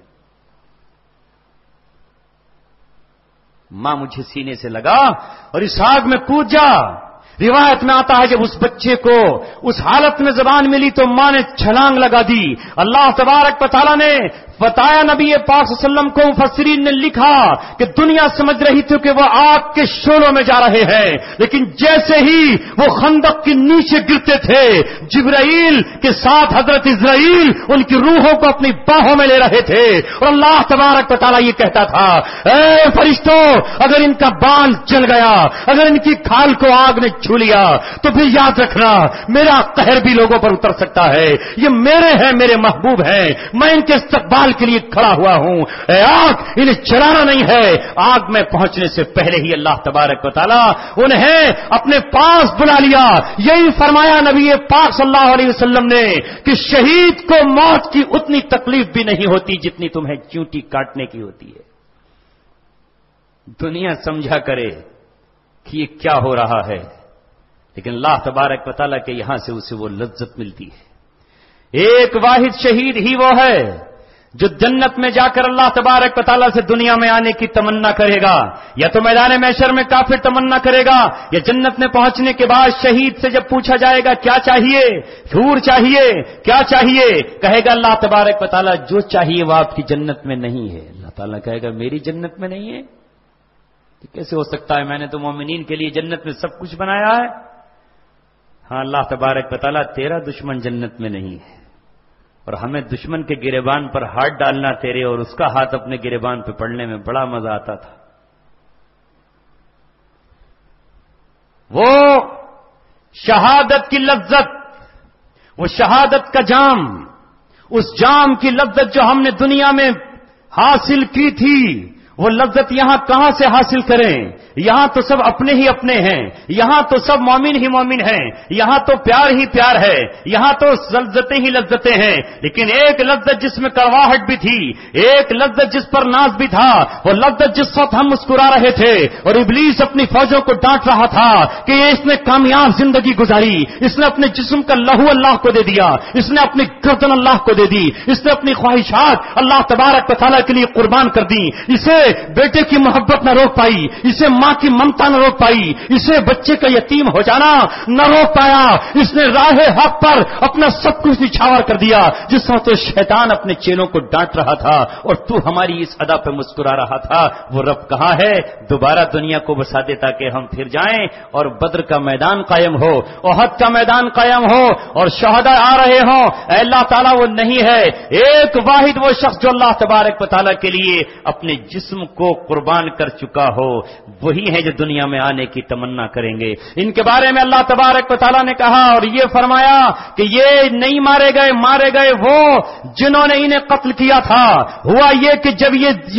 ماں مجھے سینے سے لگا اور اس آگ میں کود جا۔ روایت میں آتا ہے جب اس بچے کو اس حالت میں زبان ملی تو ماں نے چھلانگ لگا دی، اللہ تبارک و تعالیٰ نے بتایا نبی پاک صلی اللہ علیہ وسلم کو مفسرین نے لکھا کہ دنیا سمجھ رہی تھی کہ وہ آگ کے شعلوں میں جا رہے ہیں، لیکن جیسے ہی وہ خندق کے نیچے گرتے تھے جبرائیل کے ساتھ حضرت اسرائیل ان کی روحوں کو اپنی باہوں میں لے رہے تھے، اور اللہ تبارک و تعالیٰ یہ کہتا تھا اے فرشتوں اگر ان کا بال جل گیا، اگر ان کی کھال کو آگ نے چھو لیا تو پھر یاد رکھنا میرا قہر بھی لوگوں پر اتر سکتا ہے، یہ میرے ہیں، میرے محبوب ہیں، میں ان کے استقبال کے لیے کھڑا ہوا ہوں، اے آگ انہیں چلانا نہیں ہے۔ آگ میں پہنچنے سے پہلے ہی اللہ تبارک و تعالیٰ انہیں اپنے پاس بلا لیا۔ یہی فرمایا نبی پاک صلی اللہ علیہ وسلم نے کہ شہید کو موت کی اتنی تکلیف بھی نہیں ہوتی جتنی تمہیں چونٹی کاٹنے کی ہوتی ہے۔ دنیا سمجھا کرے کہ یہ کیا ہو رہا ہے، لیکن اللہ تبارک و تعالیٰ کے یہاں سے اسے وہ لذت ملتی ہے۔ ایک واحد شہید ہی وہ ہے جو جنت میں جا کر اللہ تبارک و تعالیٰ سے دنیا میں آنے کی تمنا کرے گا، یا تو میدان محشر میں کافر تمنا کرے گا، یا جنت میں پہنچنے کے بعد شہید سے جب پوچھا جائے گا کیا چاہیے، حور چاہیے، کیا چاہیے، کہے گا اللہ تبارک و تعالیٰ جو چاہیے وہ آپ کی جنت میں نہیں ہے۔ اللہ تعالیٰ کہے گا میری جنت میں نہیں ہے؟ یہ کیسے ہو سکتا ہے؟ میں نے تو مومنین کے لیے جنت میں سب کچھ بنایا ہے۔ ہاں اللہ تبارک و تعالیٰ تیرا دشمن جنت میں نہیں ہے، اور ہمیں دشمن کے گریبان پر ہاتھ ڈالنا تیرے اور اس کا ہاتھ اپنے گریبان پہ پڑنے میں بڑا مزہ آتا تھا۔ وہ شہادت کی لذت، وہ شہادت کا جام، اس جام کی لذت جو ہم نے دنیا میں حاصل کی تھی، وہ لذت یہاں کہاں سے حاصل کریں؟ یہاں تو سب اپنے ہی اپنے ہیں، یہاں تو سب مومن ہی مومن ہیں، یہاں تو پیار ہی پیار ہے، یہاں تو لذتیں ہی لذتیں ہیں، لیکن ایک لذت جس میں کرواہٹ بھی تھی، ایک لذت جس پر ناز بھی تھا، وہ لذت جس وقت ہم مسکرا رہے تھے اور ابلیس اپنی فوجوں کو ڈانٹ رہا تھا کہ اس نے کامیاب زندگی گزاری، اس نے اپنے جسم کا لہو اللہ کو دے دیا، اس نے اپنی گردن اللہ کو دے دی، اس نے اپنی خواہشات اللہ تبارک و تعالیٰ کے لیے قربان کر دی، اسے بیٹے کی محبت نہ روک پائی، اسے ماں کی ممتا نہ روک پائی، اسے بچے کا یتیم ہو جانا نہ روک پایا، اس نے راہ حق پر اپنا سب کچھ نچھاور کر دیا، جس وقت شیطان اپنے چیلوں کو ڈانٹ رہا تھا اور تو ہماری اس ادا پہ مسکرا رہا تھا۔ وہ رب کہاں ہے؟ دوبارہ دنیا کو بسا دیتا کہ ہم پھر جائیں اور بدر کا میدان قائم ہو، احد کا میدان قائم ہو اور شہداء آ رہے ہوں۔ اے اللہ تعالیٰ وہ نہیں ہے، ایک واحد وہ شخص جو اللہ تبارک و تعالیٰ کے لیے اپنے جسم کو قربان کر چکا ہو، وہی ہے جو دنیا میں آنے کی تمنا کریں گے۔ ان کے بارے میں اللہ تبارک و تعالیٰ نے کہا اور یہ فرمایا کہ یہ نہیں مارے گئے وہ جنہوں نے انہیں قتل کیا تھا۔ ہوا یہ کہ جب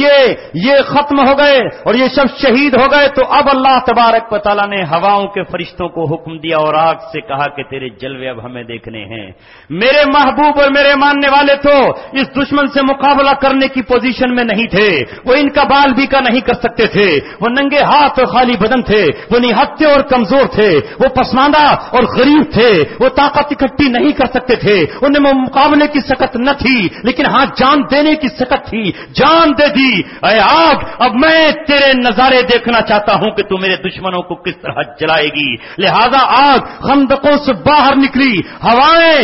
یہ ختم ہو گئے اور یہ سب شہید ہو گئے تو اب اللہ تبارک و تعالیٰ نے ہواؤں کے فرشتوں کو حکم دیا اور آگ سے کہا کہ تیرے جلوے اب ہمیں دیکھنے ہیں۔ میرے محبوب اور میرے ماننے والے تو اس دشمن سے مقابلہ کرنے کی پوزیشن میں نہیں تھے، وہ ان کا بال بھی کا نہیں کر سکتے تھے، وہ ننگے ہاتھ اور خالی بدن تھے، وہ نہتے اور کمزور تھے، وہ پسماندہ اور غریب تھے، وہ طاقت اکٹھی نہیں کر سکتے تھے، انہیں مقابلے کی سکت نہ تھی، لیکن ہاں جان دینے کی سکت تھی، جان دے دی۔ اے آگ اب میں تیرے نظارے دیکھنا چاہتا ہوں کہ تو میرے دشمنوں کو کس طرح جلائے گی۔ لہذا آگ خندقوں سے باہر نکلی، ہوائیں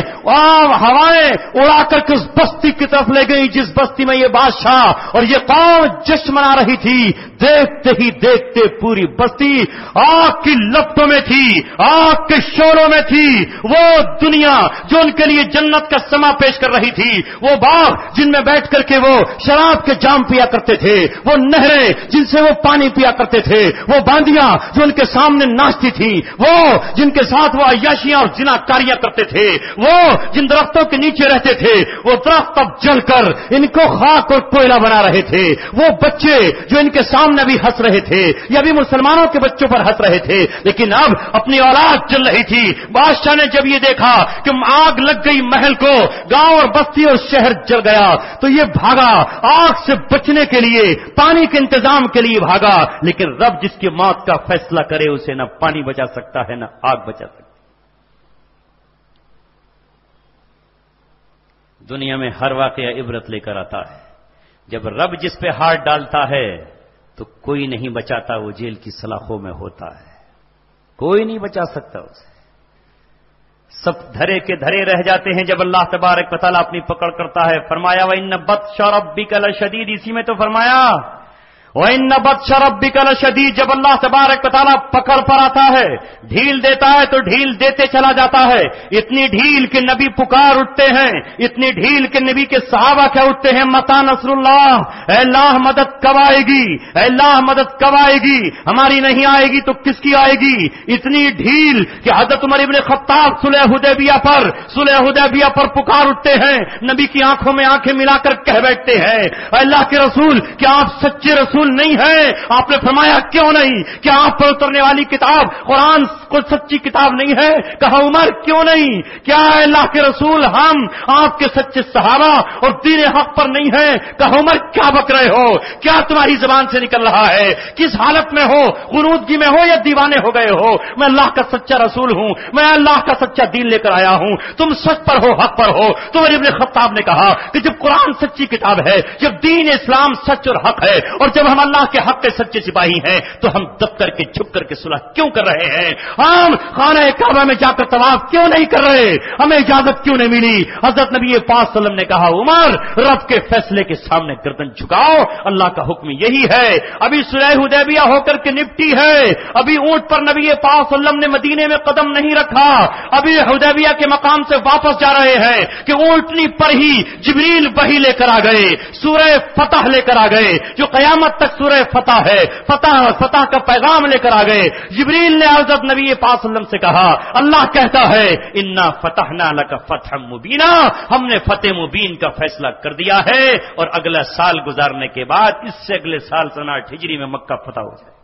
اڑا کر کے اس بستی کی طرف لے گئی جس بستی میں یہ بادشاہ اور یہ قوم جشن منا رہی تھی۔ دیکھتے ہی دیکھتے پوری بستی آگ کی لپٹوں میں تھی، آگ کے شعلوں میں تھی۔ وہ دنیا جو ان کے لیے جنت کا سما پیش کر رہی تھی، وہ باغ جن میں بیٹھ کر کے وہ شراب کے جام پیا کرتے تھے، وہ نہریں جن سے وہ پانی پیا کرتے تھے، وہ باندیاں جو ان کے سامنے ناچتی تھی، وہ جن کے ساتھ وہ عیاشیاں اور زنا کاریاں کرتے تھے، وہ جن درختوں کے نیچے رہتے تھے، وہ درخت اب جل کر ان کو خاک اور کوئلہ بنا رہے تھے۔ وہ بچے جو ان کے سامنے بھی ہنس رہے تھے، یا بھی مسلمانوں کے بچوں پر ہنس رہے تھے، لیکن اب اپنی اولاد جل رہی تھی۔ بادشاہ نے جب یہ دیکھا کہ آگ لگ گئی محل کو، گاؤں اور بستی اور شہر جل گیا، تو یہ بھاگا آگ سے بچنے کے لیے، پانی کے انتظام کے لیے بھاگا، لیکن رب جس کی موت کا فیصلہ کرے اسے نہ پانی بچا سکتا ہے نہ آگ بچا سکتا۔ دنیا میں ہر واقعہ عبرت لے کر آتا ہے۔ جب رب جس پہ ہاتھ ڈالتا ہے تو کوئی نہیں بچاتا، وہ جیل کی سلاخوں میں ہوتا ہے، کوئی نہیں بچا سکتا اسے۔ سب دھرے کے دھرے رہ جاتے ہیں جب اللہ تبارک و تعالیٰ اپنی پکڑ کرتا ہے. فرمایا وَإِنَّ بَطْشَ رَبِّكَ لَشَدِيدٌ، اسی میں تو فرمایا وَإِنَّ بَطْشَ رَبِّكَ لَشَدِيدٌ. جب اللہ تبارک و تعالیٰ پکڑ پر آتا ہے، ڈھیل دیتا ہے تو ڈھیل دیتے چلا جاتا ہے. اتنی ڈھیل کہ نبی پکار اٹھتے ہیں، اتنی ڈھیل کہ نبی کے صحابہ کیا اٹھتے ہیں، متا نصر اللہ، اے اللہ مدد کب آئے گی، اے اللہ مدد کب آئے گی، ہماری نہیں آئے گی تو کس کی آئے گی. اتنی ڈھیل کہ حضرت عمر ابن خطاب صلح حدیبیہ پر پکار اٹھتے ہیں، نبی کی آنکھوں میں آنکھیں ملا کر کہہ بیٹھتے ہیں اللہ کے رسول کیا آپ سچے رسول نہیں ہے؟ آپ نے فرمایا کیوں نہیں؟ کیا آپ پر اترنے والی کتاب قرآن کو سچی کتاب نہیں ہے؟ کہا عمر کیوں نہیں؟ کیا اللہ کے رسول ہم آپ کے سچے صحابہ اور دین حق پر نہیں ہیں؟ کہا عمر کیا بک رہے ہو؟ کیا تمہاری زبان سے نکل رہا ہے؟ کس حالت میں ہو؟ غنودگی میں ہو یا دیوانے ہو گئے ہو؟ میں اللہ کا سچا رسول ہوں، میں اللہ کا سچا دین لے کر آیا ہوں، تم سچ پر ہو، حق پر ہو. تو ابن خطاب نے کہا کہ جب قرآن سچی کتاب ہے، جب دین اسلام سچ اور حق ہے، اور جب ہم اللہ کے حق کے سچے سپاہی ہیں تو ہم دب کر کے چھپ کر کے صلح کیوں کر رہے ہیں؟ ہم خانہ کعبہ میں جا کر طواف کیوں نہیں کر رہے؟ ہمیں اجازت کیوں نہیں ملی؟ حضرت نبی پاک صلی اللہ علیہ وسلم نے کہا عمر رب کے فیصلے کے سامنے گردن جھکاؤ، اللہ کا حکم یہی ہے. ابھی صلح حدیبیہ ہو کر کے نپٹی ہے، ابھی اونٹ پر نبی پاک صلی اللہ علیہ وسلم نے مدینے میں قدم نہیں رکھا، ابھی حدیبیہ کے مقام سے واپس جا رہے ہیں کہ اونٹنی پر ہی جبریل وحی لے کر آ گئے، سورہ فتح لے کر آ گئے، جو قیامت تک سورہ فتح ہے، فتح کا پیغام لے کر آ گئے. جبریل نے حضرت نبی پاک صلی اللہ علیہ وسلم سے کہا اللہ کہتا ہے انا فتحنا لک فتحا مبینا، ہم نے فتح مبین کا فیصلہ کر دیا ہے اور اگلا سال گزارنے کے بعد اس سے اگلے سال سنہ ہجری میں مکہ فتح ہو جائے.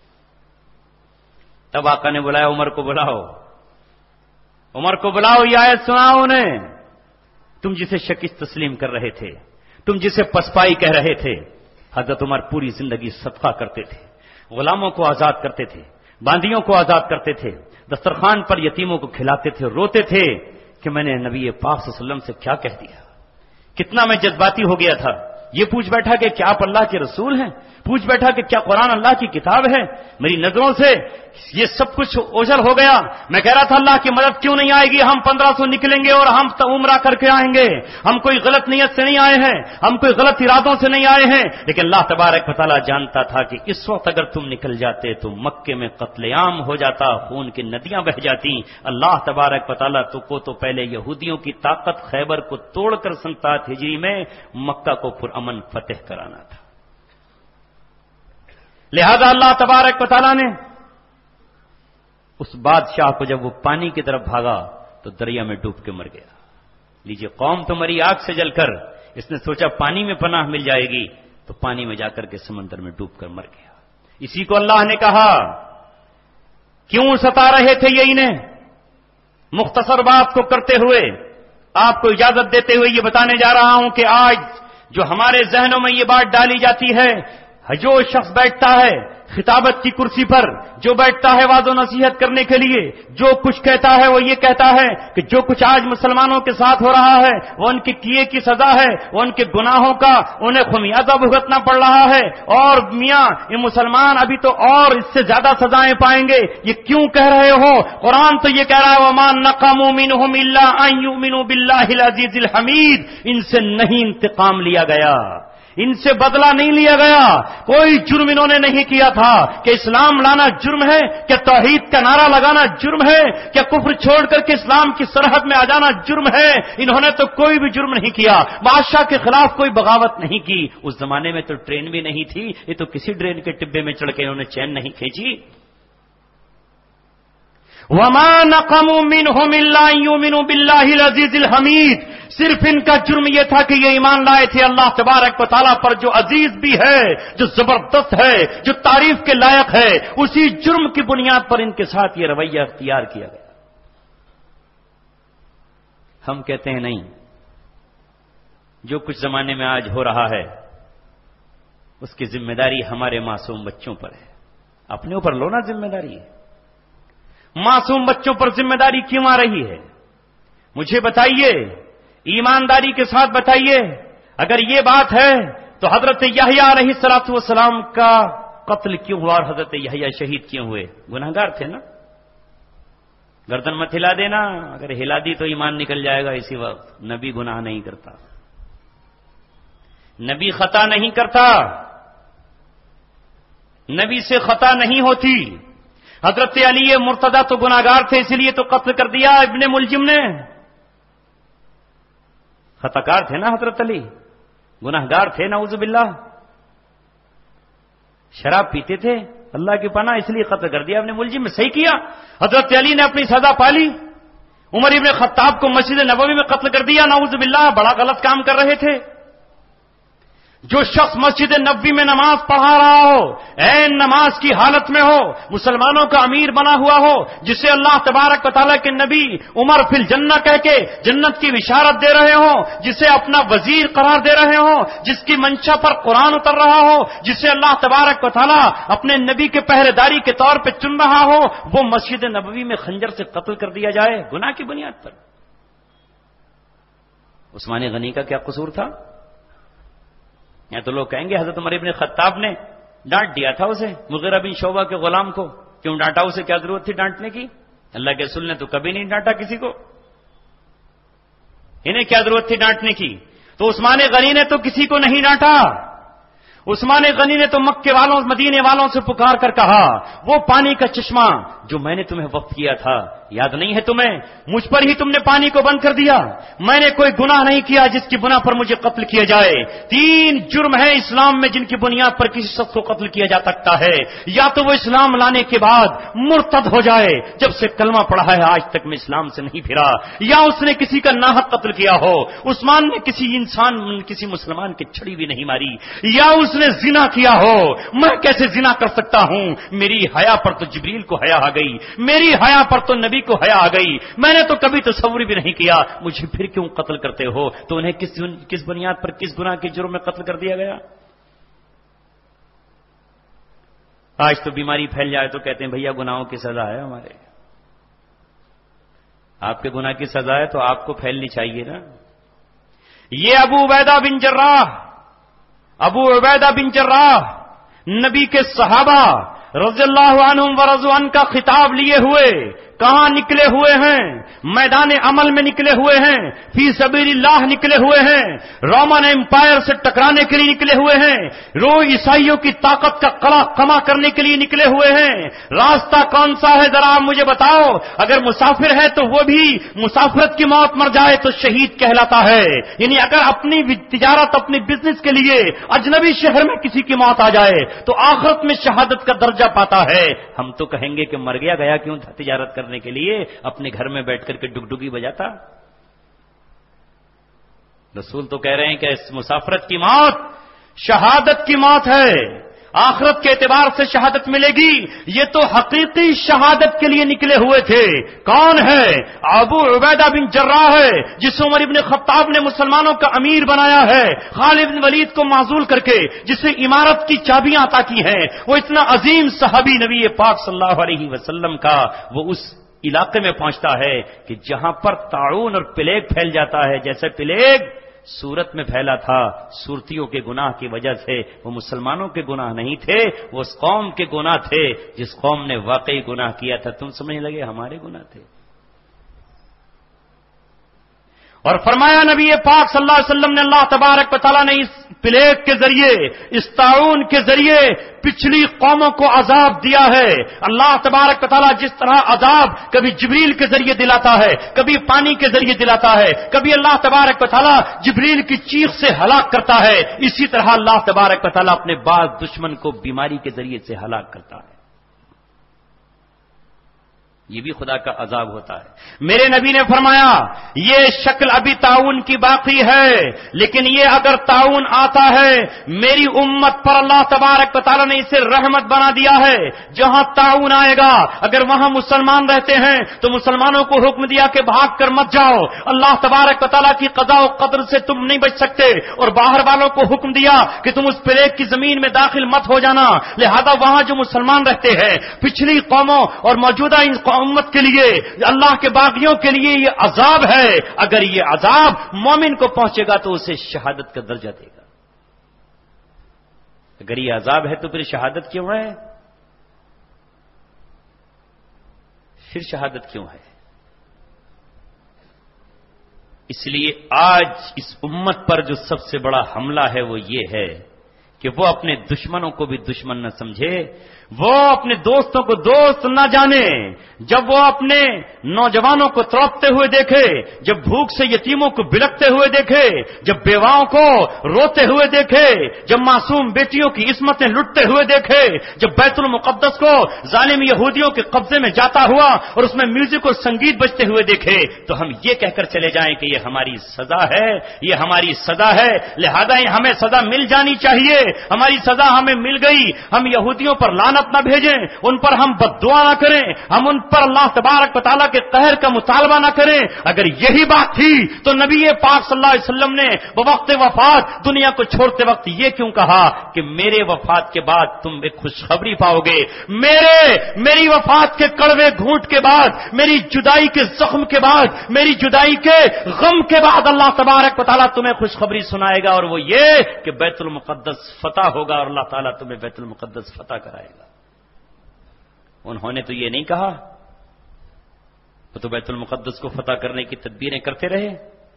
تب آقا نے بلایا عمر کو بلاؤ، عمر کو بلاؤ، یہ آیت سناؤ انہیں. تم جسے شکست تسلیم کر رہے تھے، تم جسے پسپائی کہہ رہے تھے، حضرت عمر پوری زندگی صدقہ کرتے تھے، غلاموں کو آزاد کرتے تھے، باندیوں کو آزاد کرتے تھے، دسترخوان پر یتیموں کو کھلاتے تھے، روتے تھے کہ میں نے نبی پاک صلی اللہ علیہ وسلم سے کیا کہہ دیا، کتنا میں جذباتی ہو گیا تھا. یہ پوچھ بیٹھا کہ کیا آپ اللہ کے رسول ہیں، پوچھ بیٹھا کہ کیا قرآن اللہ کی کتاب ہے. میری نظروں سے یہ سب کچھ اوجھل ہو گیا. میں کہہ رہا تھا اللہ کی مدد کیوں نہیں آئے گی، ہم 1500 نکلیں گے اور ہم عمرہ کر کے آئیں گے، ہم کوئی غلط نیت سے نہیں آئے ہیں، ہم کوئی غلط ارادوں سے نہیں آئے ہیں. لیکن اللہ تبارک و تعالیٰ جانتا تھا کہ اس وقت اگر تم نکل جاتے تو مکے میں قتل عام ہو جاتا، خون کی ندیاں بہہ جاتی. اللہ تبارک و تعالیٰ تو پہلے یہودیوں کی طاقت خیبر کو توڑ کر 7 ہجری میں مکہ کو پرامن فتح کرانا تھا. لہذا اللہ تبارک و تعالیٰ نے اس بادشاہ کو جب وہ پانی کی طرف بھاگا تو دریا میں ڈوب کے مر گیا. لیجئے قوم تو مری آگ سے جل کر، اس نے سوچا پانی میں پناہ مل جائے گی تو پانی میں جا کر کے سمندر میں ڈوب کر مر گیا. اسی کو اللہ نے کہا کیوں ستا رہے تھے یہ انہیں. مختصر بات کو کرتے ہوئے آپ کو اجازت دیتے ہوئے یہ بتانے جا رہا ہوں کہ آج جو ہمارے ذہنوں میں یہ بات ڈالی جاتی ہے، جو شخص بیٹھتا ہے خطابت کی کرسی پر، جو بیٹھتا ہے واعظ و نصیحت کرنے کے لیے، جو کچھ کہتا ہے وہ یہ کہتا ہے کہ جو کچھ آج مسلمانوں کے ساتھ ہو رہا ہے وہ ان کے کیے کی سزا ہے، وہ ان کے گناہوں کا انہیں خمیازہ بھگتنا پڑ رہا ہے، اور میاں یہ مسلمان ابھی تو اور اس سے زیادہ سزائیں پائیں گے. یہ کیوں کہہ رہے ہو؟ قرآن تو یہ کہہ رہا ہے وَمَا نَقَمُوا مِنْهُمْ إِلَّا أَن يُؤْمِنُوا بِاللَّهِ الْعَزِيزِ الْحَمِيدِ. ان سے نہیں انتقام لیا گیا، ان سے بدلہ نہیں لیا گیا. کوئی جرم انہوں نے نہیں کیا تھا. کہ اسلام لانا جرم ہے؟ کیا توحید کا نعرہ لگانا جرم ہے؟ کیا کفر چھوڑ کر کے اسلام کی سرحد میں آ جانا جرم ہے؟ انہوں نے تو کوئی بھی جرم نہیں کیا، بادشاہ کے خلاف کوئی بغاوت نہیں کی. اس زمانے میں تو ٹرین بھی نہیں تھی، یہ تو کسی ٹرین کے ٹبے میں چڑھ کے انہوں نے چین نہیں کھینچی. وَمَا نَقَمُوا مِنْهُمْ إِلَّا أَن يُؤْمِنُوا بِاللَّهِ الْعَزِيزِ الْحَمِيدِ. صرف ان کا جرم یہ تھا کہ یہ ایمان لائے تھے اللہ تبارک و تعالیٰ پر جو عزیز بھی ہے، جو زبردست ہے، جو تعریف کے لائق ہے. اسی جرم کی بنیاد پر ان کے ساتھ یہ رویہ اختیار کیا گیا. ہم کہتے ہیں نہیں، جو کچھ زمانے میں آج ہو رہا ہے اس کی ذمہ داری ہمارے معصوم بچوں پر ہے. اپنے اوپر لو نا ذمہ داری. معصوم بچوں پر ذمہ داری کیوں آ رہی ہے؟ مجھے بتائیے، ایمانداری کے ساتھ بتائیے. اگر یہ بات ہے تو حضرت یحییٰ علیہ السلام کا قتل کیوں ہوا اور حضرت یحییٰ شہید کیوں ہوئے؟ گناہگار تھے نا. گردن مت ہلا دینا، اگر ہلا دی تو ایمان نکل جائے گا اسی وقت۔ نبی گناہ نہیں کرتا، نبی خطا نہیں کرتا، نبی سے خطا نہیں ہوتی۔ حضرت علی مرتضی تو گناہگار تھے، اسی لیے تو قتل کر دیا ابن ملجم نے۔ خطا کار تھے نا حضرت علی، گناہگار تھے نعوذ باللہ، شراب پیتے تھے، اللہ کی پناہ، اس لیے قتل کر دیا ابن ملجم میں۔ صحیح کیا، حضرت علی نے اپنی سزا پالی۔ عمر ابن خطاب کو مسجد نبوی میں قتل کر دیا نعوذ باللہ، بڑا غلط کام کر رہے تھے۔ جو شخص مسجد نبوی میں نماز پڑھا رہا ہو، عین نماز کی حالت میں ہو، مسلمانوں کا امیر بنا ہوا ہو، جسے اللہ تبارک و تعالیٰ کے نبی عمر فی الجنہ کہہ کے جنت کی بشارت دے رہے ہوں، جسے اپنا وزیر قرار دے رہے ہوں، جس کی منشا پر قرآن اتر رہا ہو، جسے اللہ تبارک و تعالیٰ اپنے نبی کے پہرے داری کے طور پہ چن رہا ہو، وہ مسجد نبوی میں خنجر سے قتل کر دیا جائے گناہ کی بنیاد پر۔ عثمان غنی کا کیا قصور تھا؟ یا تو لوگ کہیں گے حضرت عمر ابن خطاب نے ڈانٹ دیا تھا اسے، مغیرہ بن شعبہ کے غلام کو، کیوں ڈانٹا؟ اسے کیا ضرورت تھی ڈانٹنے کی؟ اللہ کے رسول نے تو کبھی نہیں ڈانٹا کسی کو، انہیں کیا ضرورت تھی ڈانٹنے کی؟ تو عثمان غنی نے تو کسی کو نہیں ڈانٹا۔ عثمان غنی نے تو مکے والوں مدینے والوں سے پکار کر کہا، وہ پانی کا چشمہ جو میں نے تمہیں وقف کیا تھا، یاد نہیں ہے تمہیں؟ مجھ پر ہی تم نے پانی کو بند کر دیا، میں نے کوئی گناہ نہیں کیا جس کی بنا پر مجھے قتل کیا جائے۔ 3 جرم ہیں اسلام میں جن کی بنیاد پر کسی شخص کو قتل کیا جا سکتا ہے، یا تو وہ اسلام لانے کے بعد مرتد ہو جائے، جب سے کلمہ پڑھا ہے آج تک میں اسلام سے نہیں پھرا، یا اس نے کسی کا ناحق قتل کیا ہو۔ عثمان نے کسی مسلمان کی چھڑی بھی نہیں ماری، یا اس نے زنا کیا ہو۔ میں کیسے زنا کر سکتا ہوں؟ میری حیا پر تو جبریل کو حیا آ گئی، میری حیا پر تو نبی کو حیا آ گئی، میں نے تو کبھی تصور بھی نہیں کیا، مجھے پھر کیوں قتل کرتے ہو؟ تو انہیں کس بنیاد پر کس گناہ کے جرم میں قتل کر دیا گیا؟ آج تو بیماری پھیل جائے تو کہتے ہیں بھیا گناہوں کی سزا ہے ہمارے۔ آپ کے گناہ کی سزا ہے تو آپ کو پھیلنی چاہیے نا۔ یہ ابو عبیدہ بن جراح نبی کے صحابہ رضی اللہ عنہم ورضوا عنہ کا خطاب لیے ہوئے کہاں نکلے ہوئے ہیں؟ میدان عمل میں نکلے ہوئے ہیں، فی سبیل اللہ نکلے ہوئے ہیں، رومن امپائر سے ٹکرانے کے لیے نکلے ہوئے ہیں، عیسائیوں کی طاقت کا قلع کما کرنے کے لیے نکلے ہوئے ہیں۔ راستہ کون سا ہے ذرا مجھے بتاؤ؟ اگر مسافر ہے تو وہ بھی مسافرت کی موت مر جائے تو شہید کہلاتا ہے، یعنی اگر اپنی تجارت اپنی بزنس کے لیے اجنبی شہر میں کسی کی موت آ جائے تو آخرت میں شہادت کا درجہ پاتا ہے۔ ہم تو کہیں گے کہ مر گیا کیوں تھا تجارت کرنے کے لیے، اپنے گھر میں بیٹھ کر کے ڈگڈگی بجاتا۔ رسول تو کہہ رہے ہیں کہ اس مسافرت کی موت شہادت کی موت ہے، آخرت کے اعتبار سے شہادت ملے گی۔ یہ تو حقیقی شہادت کے لیے نکلے ہوئے تھے۔ کون ہے؟ ابو عبیدہ بن جراح ہے، جس عمر ابن خطاب نے مسلمانوں کا امیر بنایا ہے، خالد بن ولید کو معزول کر کے، جسے عمارت کی چابیاں عطا کی ہیں۔ وہ اتنا عظیم صحابی نبی پاک صلی اللہ علیہ وسلم کا، وہ اس علاقے میں پہنچتا ہے کہ جہاں پر طاعون اور پلیگ پھیل جاتا ہے، جیسے پلیگ سورت میں پھیلا تھا، سورتیوں کے گناہ کی وجہ سے، وہ مسلمانوں کے گناہ نہیں تھے، وہ اس قوم کے گناہ تھے جس قوم نے واقعی گناہ کیا تھا۔ تم سمجھنے لگے ہمارے گناہ تھے۔ اور فرمایا نبی پاک صلی اللہ علیہ وسلم نے، اللہ تبارک و تعالیٰ نے اس پلیگ کے ذریعے، اس طاعون کے ذریعے پچھلی قوموں کو عذاب دیا ہے۔ اللہ تبارک و تعالیٰ جس طرح عذاب کبھی جبریل کے ذریعے دلاتا ہے، کبھی پانی کے ذریعے دلاتا ہے، کبھی اللہ تبارک و تعالیٰ جبریل کی چیخ سے ہلاک کرتا ہے، اسی طرح اللہ تبارک و تعالیٰ اپنے بعض دشمن کو بیماری کے ذریعے سے ہلاک کرتا ہے۔ یہ بھی خدا کا عذاب ہوتا ہے۔ میرے نبی نے فرمایا یہ شکل ابھی طاعون کی باقی ہے، لیکن یہ اگر طاعون آتا ہے میری امت پر اللہ تبارک و تعالیٰ نے اسے رحمت بنا دیا ہے۔ جہاں طاعون آئے گا اگر وہاں مسلمان رہتے ہیں تو مسلمانوں کو حکم دیا کہ بھاگ کر مت جاؤ، اللہ تبارک و تعالیٰ کی قضاء و قدر سے تم نہیں بچ سکتے، اور باہر والوں کو حکم دیا کہ تم اس پلیگ کی زمین میں داخل مت ہو جانا، لہذا وہاں جو مسلمان رہتے ہیں پچھلی قوموں اور موجودہ امت کے لیے، اللہ کے باغیوں کے لیے یہ عذاب ہے۔ اگر یہ عذاب مومن کو پہنچے گا تو اسے شہادت کا درجہ دے گا۔ اگر یہ عذاب ہے تو پھر شہادت کیوں ہے؟ پھر شہادت کیوں ہے؟ اس لیے آج اس امت پر جو سب سے بڑا حملہ ہے وہ یہ ہے کہ وہ اپنے دشمنوں کو بھی دشمن نہ سمجھے، وہ اپنے دوستوں کو دوست نہ جانے، جب وہ اپنے نوجوانوں کو تڑپتے ہوئے دیکھے، جب بھوک سے یتیموں کو بلکتے ہوئے دیکھے، جب بیواؤں کو روتے ہوئے دیکھے، جب معصوم بیٹیوں کی عصمتیں لٹتے ہوئے دیکھے، جب بیت المقدس کو ظالم یہودیوں کے قبضے میں جاتا ہوا اور اس میں میوزک اور سنگیت بجتے ہوئے دیکھے، تو ہم یہ کہہ کر چلے جائیں کہ یہ ہماری سزا ہے، یہ ہماری سزا ہے، لہذا ہمیں سزا مل جانی چاہیے، ہماری سزا ہمیں مل گئی، ہم یہودیوں پر لعنت نہ بھیجیں، ان پر ہم بد دعا نہ کریں، ہم ان پر اللہ تبارک و تعالیٰ کے قہر کا مطالبہ نہ کریں۔ اگر یہی بات تھی تو نبی پاک صلی اللہ علیہ وسلم نے بوقت وفات دنیا کو چھوڑتے وقت یہ کیوں کہا کہ میرے وفات کے بعد تم ایک خوشخبری پاؤ گے، میری وفات کے کڑوے گھونٹ کے بعد، میری جدائی کے زخم کے بعد، میری جدائی کے غم کے بعد اللہ تبارک و تعالیٰ تمہیں خوشخبری سنائے گا، اور وہ یہ کہ بیت المقدس فتح ہوگا اور اللہ تعالیٰ تمہیں بیت المقدس فتح کرائے گا۔ انہوں نے تو یہ نہیں کہا، وہ تو بیت المقدس کو فتح کرنے کی تدبیریں کرتے رہے،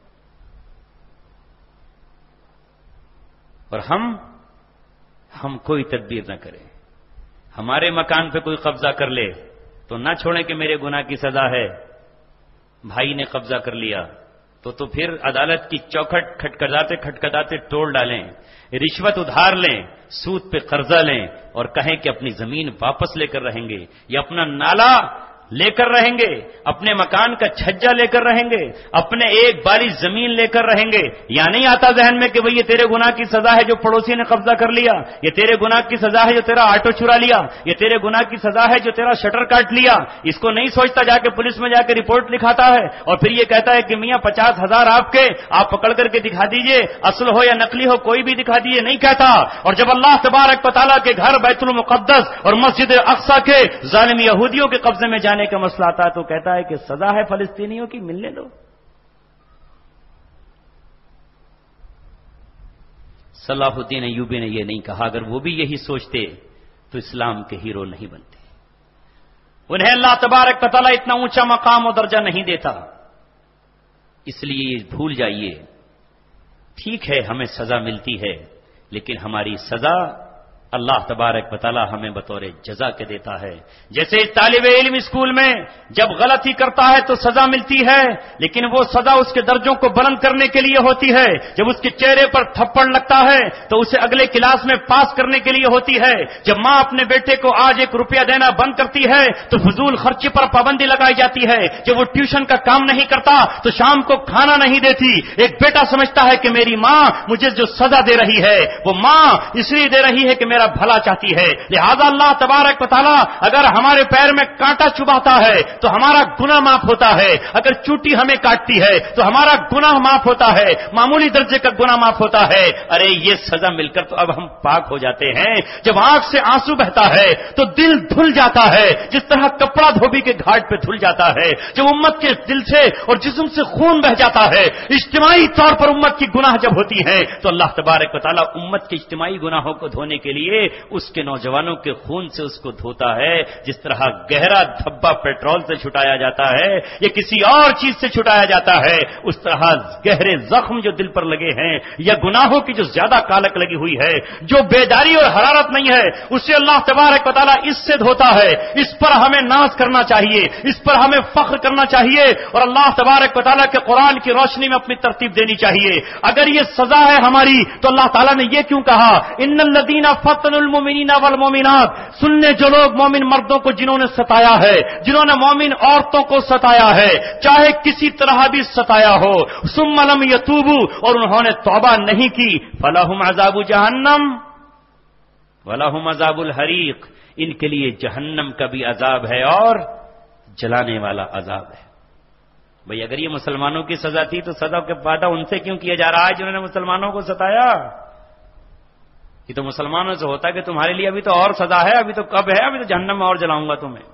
اور ہم کوئی تدبیر نہ کریں، ہمارے مکان پہ کوئی قبضہ کر لے تو نہ چھوڑیں کہ میرے گناہ کی سزا ہے، بھائی نے قبضہ کر لیا تو پھر عدالت کی چوکھٹ کھٹکھٹاتے توڑ ڈالیں، رشوت ادھار لیں، سود پہ قرضہ لیں اور کہیں کہ اپنی زمین واپس لے کر رہیں گے، یا اپنا نالا لے کر رہیں گے، اپنے مکان کا چھجا لے کر رہیں گے، اپنے ایک بالی زمین لے کر رہیں گے، یا نہیں آتا ذہن میں کہ بھئی یہ تیرے گناہ کی سزا ہے جو پڑوسی نے قبضہ کر لیا، یہ تیرے گناہ کی سزا ہے جو تیرا آٹو چرا لیا، یہ تیرے گناہ کی سزا ہے جو تیرا شٹر کاٹ لیا۔ اس کو نہیں سوچتا، جا کے پولیس میں جا کے رپورٹ لکھاتا ہے اور پھر یہ کہتا ہے کہ میاں 50,000 آپ پکڑ کر کے دکھا دیجئے، اصل ہو یا نقلی ہو کوئی بھی دکھا دیجئے، نہیں کہتا۔ اور جب اللہ تبارک و تعالیٰ کے گھر بیت المقدس اور مسجد اقصی کے ظالم یہودیوں کے قبضے میں جانے کا مسئلہ آتا ہے تو کہتا ہے کہ سزا ہے فلسطینیوں کی، ملنے دو۔ صلاح الدین ایوبی نے یہ نہیں کہا، اگر وہ بھی یہی سوچتے تو اسلام کے ہیرو نہیں بنتے، انہیں اللہ تبارک و تعالیٰ اتنا اونچا مقام و درجہ نہیں دیتا۔ اس لیے یہ بھول جائیے، ٹھیک ہے ہمیں سزا ملتی ہے، لیکن ہماری سزا اللہ تبارک و تعالیٰ ہمیں بطور جزا کے دیتا ہے۔ جیسے طالب علم اسکول میں جب غلطی کرتا ہے تو سزا ملتی ہے، لیکن وہ سزا اس کے درجوں کو بلند کرنے کے لیے ہوتی ہے۔ جب اس کے چہرے پر تھپڑ لگتا ہے تو اسے اگلے کلاس میں پاس کرنے کے لیے ہوتی ہے۔ جب ماں اپنے بیٹے کو آج 1 روپیہ دینا بند کرتی ہے تو فضول خرچی پر پابندی لگائی جاتی ہے۔ جب وہ ٹیوشن کا کام نہیں کرتا تو شام کو کھانا نہیں دیتی۔ ایک بیٹا سمجھتا ہے کہ میری ماں مجھے جو سزا دے رہی ہے وہ ماں اس لیے دے رہی ہے کہ میرا بھلا چاہتی ہے، لہذا اللہ تبارک و تعالیٰ اگر ہمارے پیر میں کانٹا چبھاتا ہے تو ہمارا گناہ معاف ہوتا ہے، اگر چوٹی ہمیں کاٹتی ہے تو ہمارا گناہ معاف ہوتا ہے، معمولی درجے کا گناہ معاف ہوتا ہے۔ ارے یہ سزا مل کر تو اب ہم پاک ہو جاتے ہیں۔ جب آنکھ سے آنسو بہتا ہے تو دل دھل جاتا ہے، جس طرح کپڑا دھوبی کے گھاٹ پہ دھل جاتا ہے۔ جب امت کے دل سے اور جسم سے خون بہ جاتا ہے، اجتماعی طور پر امت کی گناہ جب ہوتی ہے تو اللہ تبارک و تعالیٰ امت کے اجتماعی گناہوں کو دھونے کے لیے اس کے نوجوانوں کے خون سے اس کو دھوتا ہے، جس طرح گہرا دھبا پیٹرول سے چھٹایا جاتا ہے یا کسی اور چیز سے چھٹایا جاتا ہے، اس طرح گہرے زخم جو دل پر لگے ہیں یا گناہوں کی جو زیادہ کالک لگی ہوئی ہے، جو بیداری اور حرارت نہیں ہے، اسے اللہ تبارک و تعالیٰ اس سے دھوتا ہے۔ اس پر ہمیں ناز کرنا چاہیے، اس پر ہمیں فخر کرنا چاہیے اور اللہ تبارک و تعالیٰ کے قرآن کی روشنی میں اپنی ترتیب دینی چاہیے۔ اگر یہ سزا ہے ہماری تو اللہ تعالیٰ نے یہ کیوں کہا ان الذین فتنوا المؤمنین والمؤمنات، سننے جو لوگ مومن مردوں کو جنہوں نے ستایا ہے، جنہوں نے مومن عورتوں کو ستایا ہے، چاہے کسی طرح بھی ستایا ہو، ثم لم یتوبوا، اور انہوں نے توبہ نہیں کی، فلہم عذاب جہنم ولہم عذاب الحریق، ان کے لیے جہنم کا بھی عذاب ہے اور جلانے والا عذاب ہے۔ بھئی اگر یہ مسلمانوں کی سزا تھی تو سزا کے وعدہ ان سے کیوں کیا جا رہا ہے جنہوں نے مسلمانوں کو ستایا؟ یہ تو مسلمانوں سے ہوتا ہے کہ تمہارے لیے ابھی تو اور سزا ہے، ابھی تو کب ہے، ابھی تو جہنم میں اور جلاؤں گا تمہیں،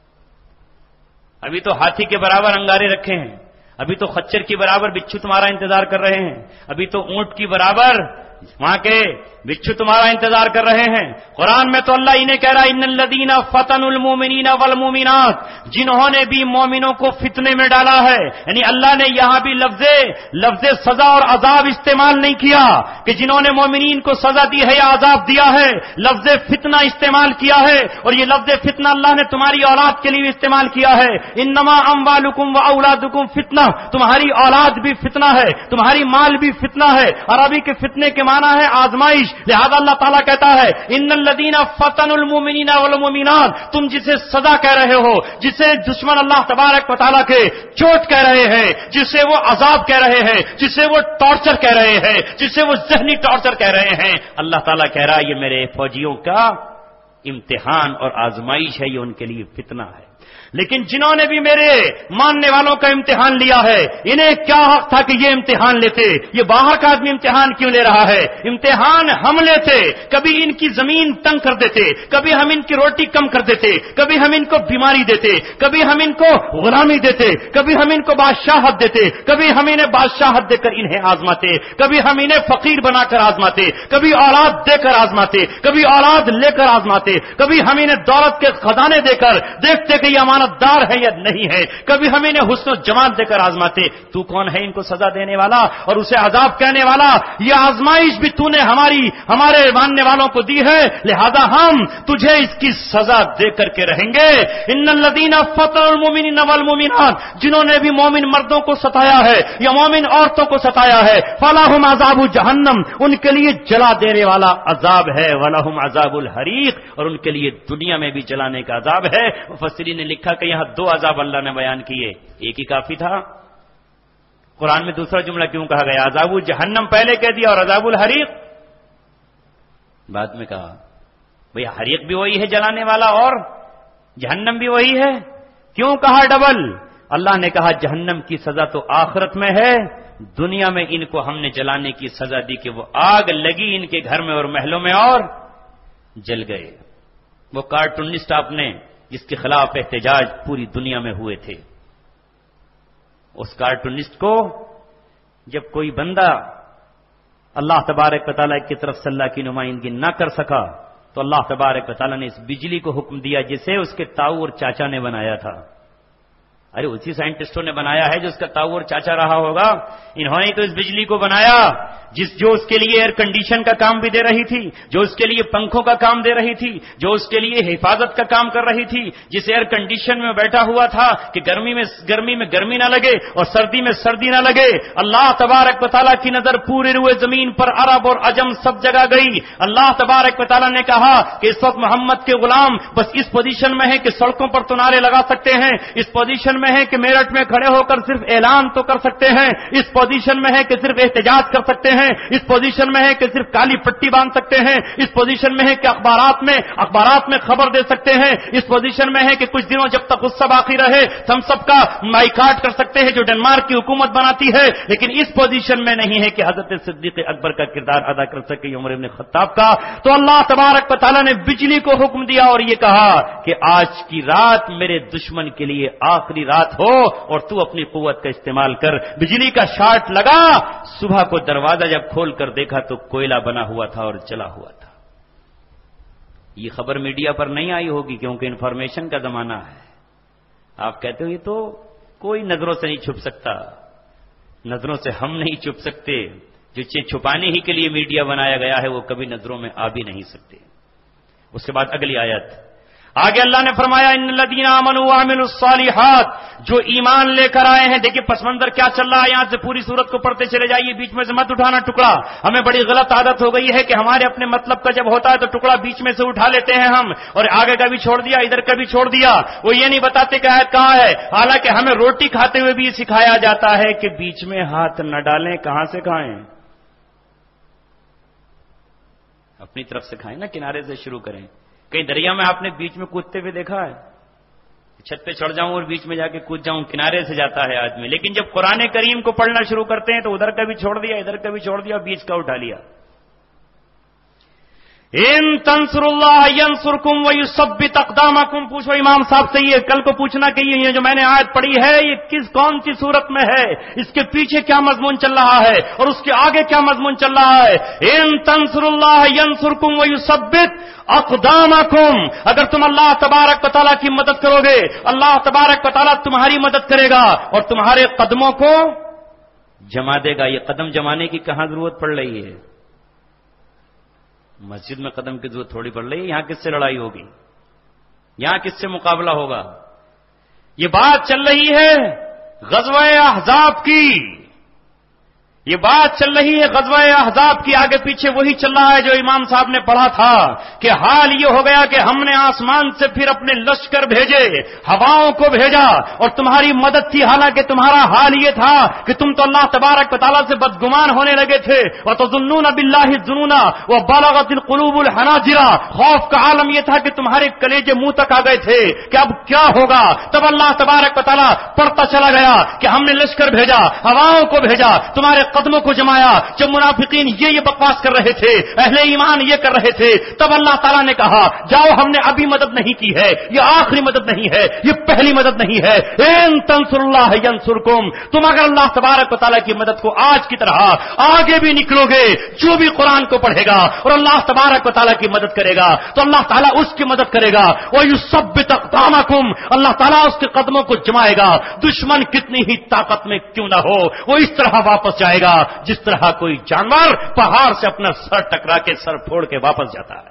ابھی تو ہاتھی کے برابر انگارے رکھے ہیں، ابھی تو خچر کی برابر بچھو تمہارا انتظار کر رہے ہیں، ابھی تو اونٹ کی برابر وہاں کے بچھو تمہارا انتظار کر رہے ہیں. قرآن میں تو اللہ انہیں کہہ رہا ہے ان الذین فتنوا المؤمنین والمؤمنات، جنہوں نے بھی مومنوں کو فتنے میں ڈالا ہے. یعنی اللہ نے یہاں بھی لفظ سزا اور عذاب استعمال نہیں کیا کہ جنہوں نے مومنین کو سزا دی ہے یا عذاب دیا ہے، لفظ فتنہ استعمال کیا ہے. اور یہ لفظ فتنہ اللہ نے تمہاری اولاد کے لیے استعمال کیا ہے. انما اموالکم واولادکم فتنہ، تمہاری اولاد بھی فتنہ ہے، تمہاری مال بھی فتنہ ہے. عربی کے فتنے کے معنی ہے آزمائش. لہذا اللہ تعالیٰ کہتا ہے ان الذین فتنوا المؤمنین والمؤمنات، تم جسے سزا کہہ رہے ہو، جسے دشمن اللہ تبارک و تعالیٰ کے چوٹ کہہ رہے ہیں، جسے وہ عذاب کہہ رہے ہیں، جسے وہ ٹارچر کہہ رہے ہیں، جسے وہ ذہنی ٹارچر کہہ رہے ہیں، اللہ تعالیٰ کہہ رہا ہے یہ میرے فوجیوں کا امتحان اور آزمائش ہے، یہ ان کے لیے فتنہ ہے. لیکن جنہوں نے بھی میرے ماننے والوں کا امتحان لیا ہے، انہیں کیا حق تھا کہ یہ امتحان لیتے؟ یہ باہر کا آدمی امتحان کیوں لے رہا ہے؟ امتحان ہم لیتے، کبھی ان کی زمین تنگ کر دیتے، کبھی ہم ان کی روٹی کم کر دیتے، کبھی ہم ان کو بیماری دیتے، کبھی ہم ان کو غلامی دیتے، کبھی ہم ان کو بادشاہت دیتے، کبھی ہم انہیں بادشاہت دے کر انہیں آزماتے، کبھی ہم انہیں فقیر بنا کر آزماتے، کبھی اولاد دے کر آزماتے، کبھی اولاد لے کر آزماتے، کبھی ہم انہیں دولت کے خزانے دے کر دیکھتے کہ یہ امانت دار ہے یا نہیں ہے، کبھی ہم انہیں حسن و جمال دے کر آزماتے. تو کون ہے ان کو سزا دینے والا اور اسے عذاب کہنے والا؟ یہ آزمائش بھی تو نے ہمارے ماننے والوں کو دی ہے، لہذا ہم تجھے اس کی سزا دے کر کے رہیں گے. ان الذین فتنوا المؤمنین والمؤمنات، جنہوں نے بھی مومن مردوں کو ستایا ہے یا مومن عورتوں کو ستایا ہے، فلہم عذاب جہنم، ان کے لیے جلا دینے والا عذاب ہے، ولہم عذاب الحریق، اور ان کے لیے دنیا میں بھی جلانے کا عذاب ہے. مفسرین نے لکھا کہ یہاں دو عذاب اللہ نے بیان کیے، ایک ہی کافی تھا. قرآن میں دوسرا جملہ کیوں کہا گیا؟ عذاب جہنم پہلے کہہ دیا اور عذاب الحریق بعد میں کہا. بھئی حریق بھی وہی ہے جلانے والا اور جہنم بھی وہی ہے، کیوں کہا ڈبل؟ اللہ نے کہا جہنم کی سزا تو آخرت میں ہے، دنیا میں ان کو ہم نے جلانے کی سزا دی کہ وہ آگ لگی ان کے گھر میں اور محلوں میں اور جل گئے. وہ کارٹونسٹ آپ نے جس کے خلاف احتجاج پوری دنیا میں ہوئے تھے، اس کارٹونسٹ کو جب کوئی بندہ اللہ تبارک و تعالیٰ کی طرف سے اللہ کی نمائندگی نہ کر سکا تو اللہ تبارک و تعالیٰ نے اس بجلی کو حکم دیا جسے اس کے تاؤ اور چاچا نے بنایا تھا. ارے اسی سائنٹسٹوں نے بنایا ہے جو اس کا تاؤ اور چاچا رہا ہوگا. انہوں نے تو اس بجلی کو بنایا جو اس کے لیے ایئر کنڈیشن کا کام بھی دے رہی تھی، جو اس کے لیے پنکھوں کا کام دے رہی تھی، جو اس کے لیے حفاظت کا کام کر رہی تھی، جس ایئر کنڈیشن میں بیٹھا ہوا تھا کہ گرمی میں گرمی نہ لگے اور سردی میں سردی نہ لگے. اللہ تبارک و تعالیٰ کی نظر پورے روئے زمین پر عرب اور عجم سب جگہ گئی. اللہ تبارک و تعالیٰ نے کہا کہ اس وقت محمد کے غلام بس اس پوزیشن میں ہے کہ سڑکوں پر تو نعرے لگا سکتے ہیں، اس پوزیشن میں ہے کہ میرٹھ میں کھڑے ہو کر صرف اعلان تو کر سکتے ہیں، اس پوزیشن میں ہے کہ صرف احتجاج کر سکتے ہیں، اس پوزیشن میں ہے کہ صرف کالی پٹی باندھ سکتے ہیں، اس پوزیشن میں ہے کہ اخبارات میں خبر دے سکتے ہیں، اس پوزیشن میں ہے کہ کچھ دنوں جب تک غصہ باقی رہے ہم سب کا مائیکاٹ کر سکتے ہیں جو ڈنمارک کی حکومت بناتی ہے. لیکن اس پوزیشن میں نہیں ہے کہ حضرت صدیق اکبر کا کردار ادا کر سکے عمر بن خطاب کا. تو اللہ تبارک و تعالیٰ نے بجلی کو حکم دیا اور یہ کہا کہ آج کی رات میرے دشمن کے لیے آخری رات ہو اور تو اپنی قوت کا استعمال کر. بجلی کا شارٹ لگا، صبح کو دروازہ جب کھول کر دیکھا تو کوئلہ بنا ہوا تھا اور جلا ہوا تھا. یہ خبر میڈیا پر نہیں آئی ہوگی کیونکہ انفارمیشن کا زمانہ ہے. آپ کہتے ہو یہ تو کوئی نظروں سے نہیں چھپ سکتا. نظروں سے ہم نہیں چھپ سکتے. جو چیز چھپانے ہی کے لیے میڈیا بنایا گیا ہے وہ کبھی نظروں میں آ بھی نہیں سکتے. اس کے بعد اگلی آیت آگے اللہ نے فرمایا ان الذین آمنوا وعملوا الصالحات، جو ایمان لے کر آئے ہیں. دیکھیں پس منظر کیا چل رہا ہے، یہاں سے پوری سورت کو پڑھتے چلے جائیے، بیچ میں سے مت اٹھانا ٹکڑا. ہمیں بڑی غلط عادت ہو گئی ہے کہ ہمارے اپنے مطلب کا جب ہوتا ہے تو ٹکڑا بیچ میں سے اٹھا لیتے ہیں ہم، اور آگے کا بھی چھوڑ دیا ادھر کا بھی چھوڑ دیا. وہ یہ نہیں بتاتے کہ آیت کہاں ہے. حالانکہ ہمیں روٹی کھاتے ہوئے بھی یہ سکھایا جاتا ہے کہ بیچ میں ہاتھ نہ ڈالیں. کہاں سے کھائیں؟ اپنی طرف سے کھائیں نا، کنارے سے شروع کریں. کہیں دریا میں آپ نے بیچ میں کودتے ہوئے دیکھا ہے؟ چھت پہ چڑھ جاؤں اور بیچ میں جا کے کود جاؤں، کنارے سے جاتا ہے آدمی. لیکن جب قرآن کریم کو پڑھنا شروع کرتے ہیں تو ادھر کا بھی چھوڑ دیا ادھر کا بھی چھوڑ دیا، بیچ کا اٹھا لیا. इन तंसुरुल्लाह यंसुरकुम व युसब्बित अक़दामकुम। पूछो इमाम साहब से, ये कल को पूछना कि ये जो मैंने आयत पढ़ी है ये कौन सी सूरत में है, इसके पीछे क्या मजमून चल रहा है और उसके आगे क्या मजमून चल रहा है। इन तंसुरुल्लाह यंसुरकुम व युसब्बित अक़दामकुम। अगर तुम अल्लाह तबारक व तआला की मदद करोगे, अल्लाह तबारक व तआला तुम्हारी मदद करेगा और तुम्हारे कदमों को जमा देगा। ये कदम जमाने की कहां जरूरत पड़ रही है? मस्जिद में कदम की जरूरत थोड़ी पड़ रही है। यहां किससे लड़ाई होगी, यहां किससे मुकाबला होगा? ये बात चल रही है ग़ज़वा अहज़ाब की, ये बात चल रही है ग़ज़वा अहज़ाब की। आगे पीछे वही चल रहा है जो इमाम साहब ने पढ़ा था कि हाल ये हो गया कि हमने आसमान से फिर अपने लश्कर भेजे, हवाओं को भेजा और तुम्हारी मदद थी। हालांकि तुम्हारा हाल ये था कि तुम तो अल्लाह तबारक व तआला से बदगुमान होने लगे थे। व तज़ुन्नून बिल्लाहि ज़ुनूना व बलगतिल क़ुलूबुल हनाजिरा। खौफ का आलम यह था कि तुम्हारे कलेजे मुंह तक आ गए थे कि अब क्या होगा। तब अल्लाह तबारक व तआला पढ़ता चला गया कि हमने लश्कर भेजा, हवाओं को भेजा, तुम्हारे कदमों को जमाया। जब मुनाफिकीन ये बकवास कर रहे थे, अहले ईमान ये कर रहे थे, तब अल्लाह ताला ने कहा जाओ, हमने अभी मदद नहीं की है, ये आखिरी मदद नहीं है, ये पहली मदद नहीं है। इन तंसुरुल्लाह यंसुरकुम। तुम अगर अल्लाह तबारक व तआला की मदद को आज की तरह आगे भी निकलोगे, जो भी कुरान को पढ़ेगा और अल्लाह तबारक व तआला की मदद करेगा तो अल्लाह ताला उसकी मदद करेगा। व युसब्बित अक़दामकुम। अल्लाह ताला उसके कदमों को जमाएगा। दुश्मन कितनी ही ताकत में क्यों ना हो, वो इस तरह वापस जाएगा जिस तरह कोई जानवर पहाड़ से अपना सर टकरा के सर फोड़ के वापस जाता है।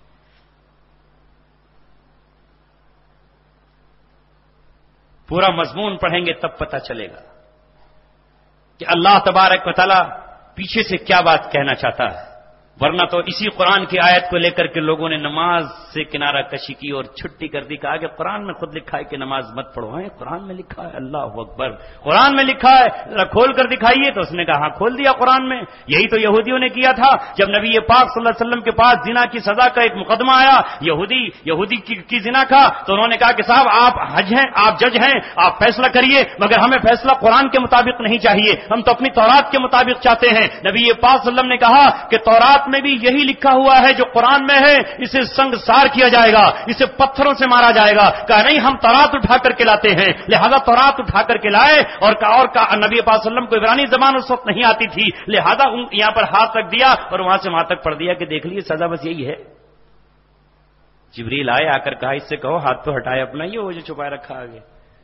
पूरा मजमून पढ़ेंगे तब पता चलेगा कि अल्लाह तबारक व तआला पीछे से क्या बात कहना चाहता है। वरना तो इसी कुरान की आयत को लेकर के लोगों ने नमाज से किनारा कशी की और छुट्टी कर दी। कहा कि कुरान में खुद लिखा है कि नमाज मत पढ़ो। है कुरान में लिखा है, अल्लाह अकबर, कुरान में लिखा है, जरा खोल कर दिखाइए। तो उसने कहा हाँ खोल दिया कुरान में। यही तो यहूदियों ने किया था। जब नबी पाक सल्लल्लाहु अलैहि वसल्लम के पास जिना की सजा का एक मुकदमा आया, यहूदी की जिना का, तो उन्होंने कहा कि साहब आप हज हैं, आप जज हैं, आप फैसला करिए, मगर हमें फैसला कुरान के मुताबिक नहीं चाहिए, हम तो अपनी तौरात के मुताबिक चाहते हैं। नबी पाक सल्लल्लाहु अलैहि वसल्लम ने कहा कि तौरात में भी यही लिखा हुआ है जो कुरान में है, इसे संगसार किया जाएगा, इसे पत्थरों से मारा जाएगा। कहा नहीं, हम तौरात उठा करके लाते हैं, लिहाजा तौरात उठा करके लाए। और नबी पाक सल्लल्लाहु अलैहि वसल्लम को इब्रानी ज़बान उस वक्त नहीं आती थी, लिहाजा यहां पर हाथ रख दिया और वहां से वहां तक पढ़ दिया कि देख लीजिए सजा बस यही है। जिब्रील आए, आकर कहा इससे कहो हाथ तो हटाए अपना, ये वो जो छुपाए रखा आगे।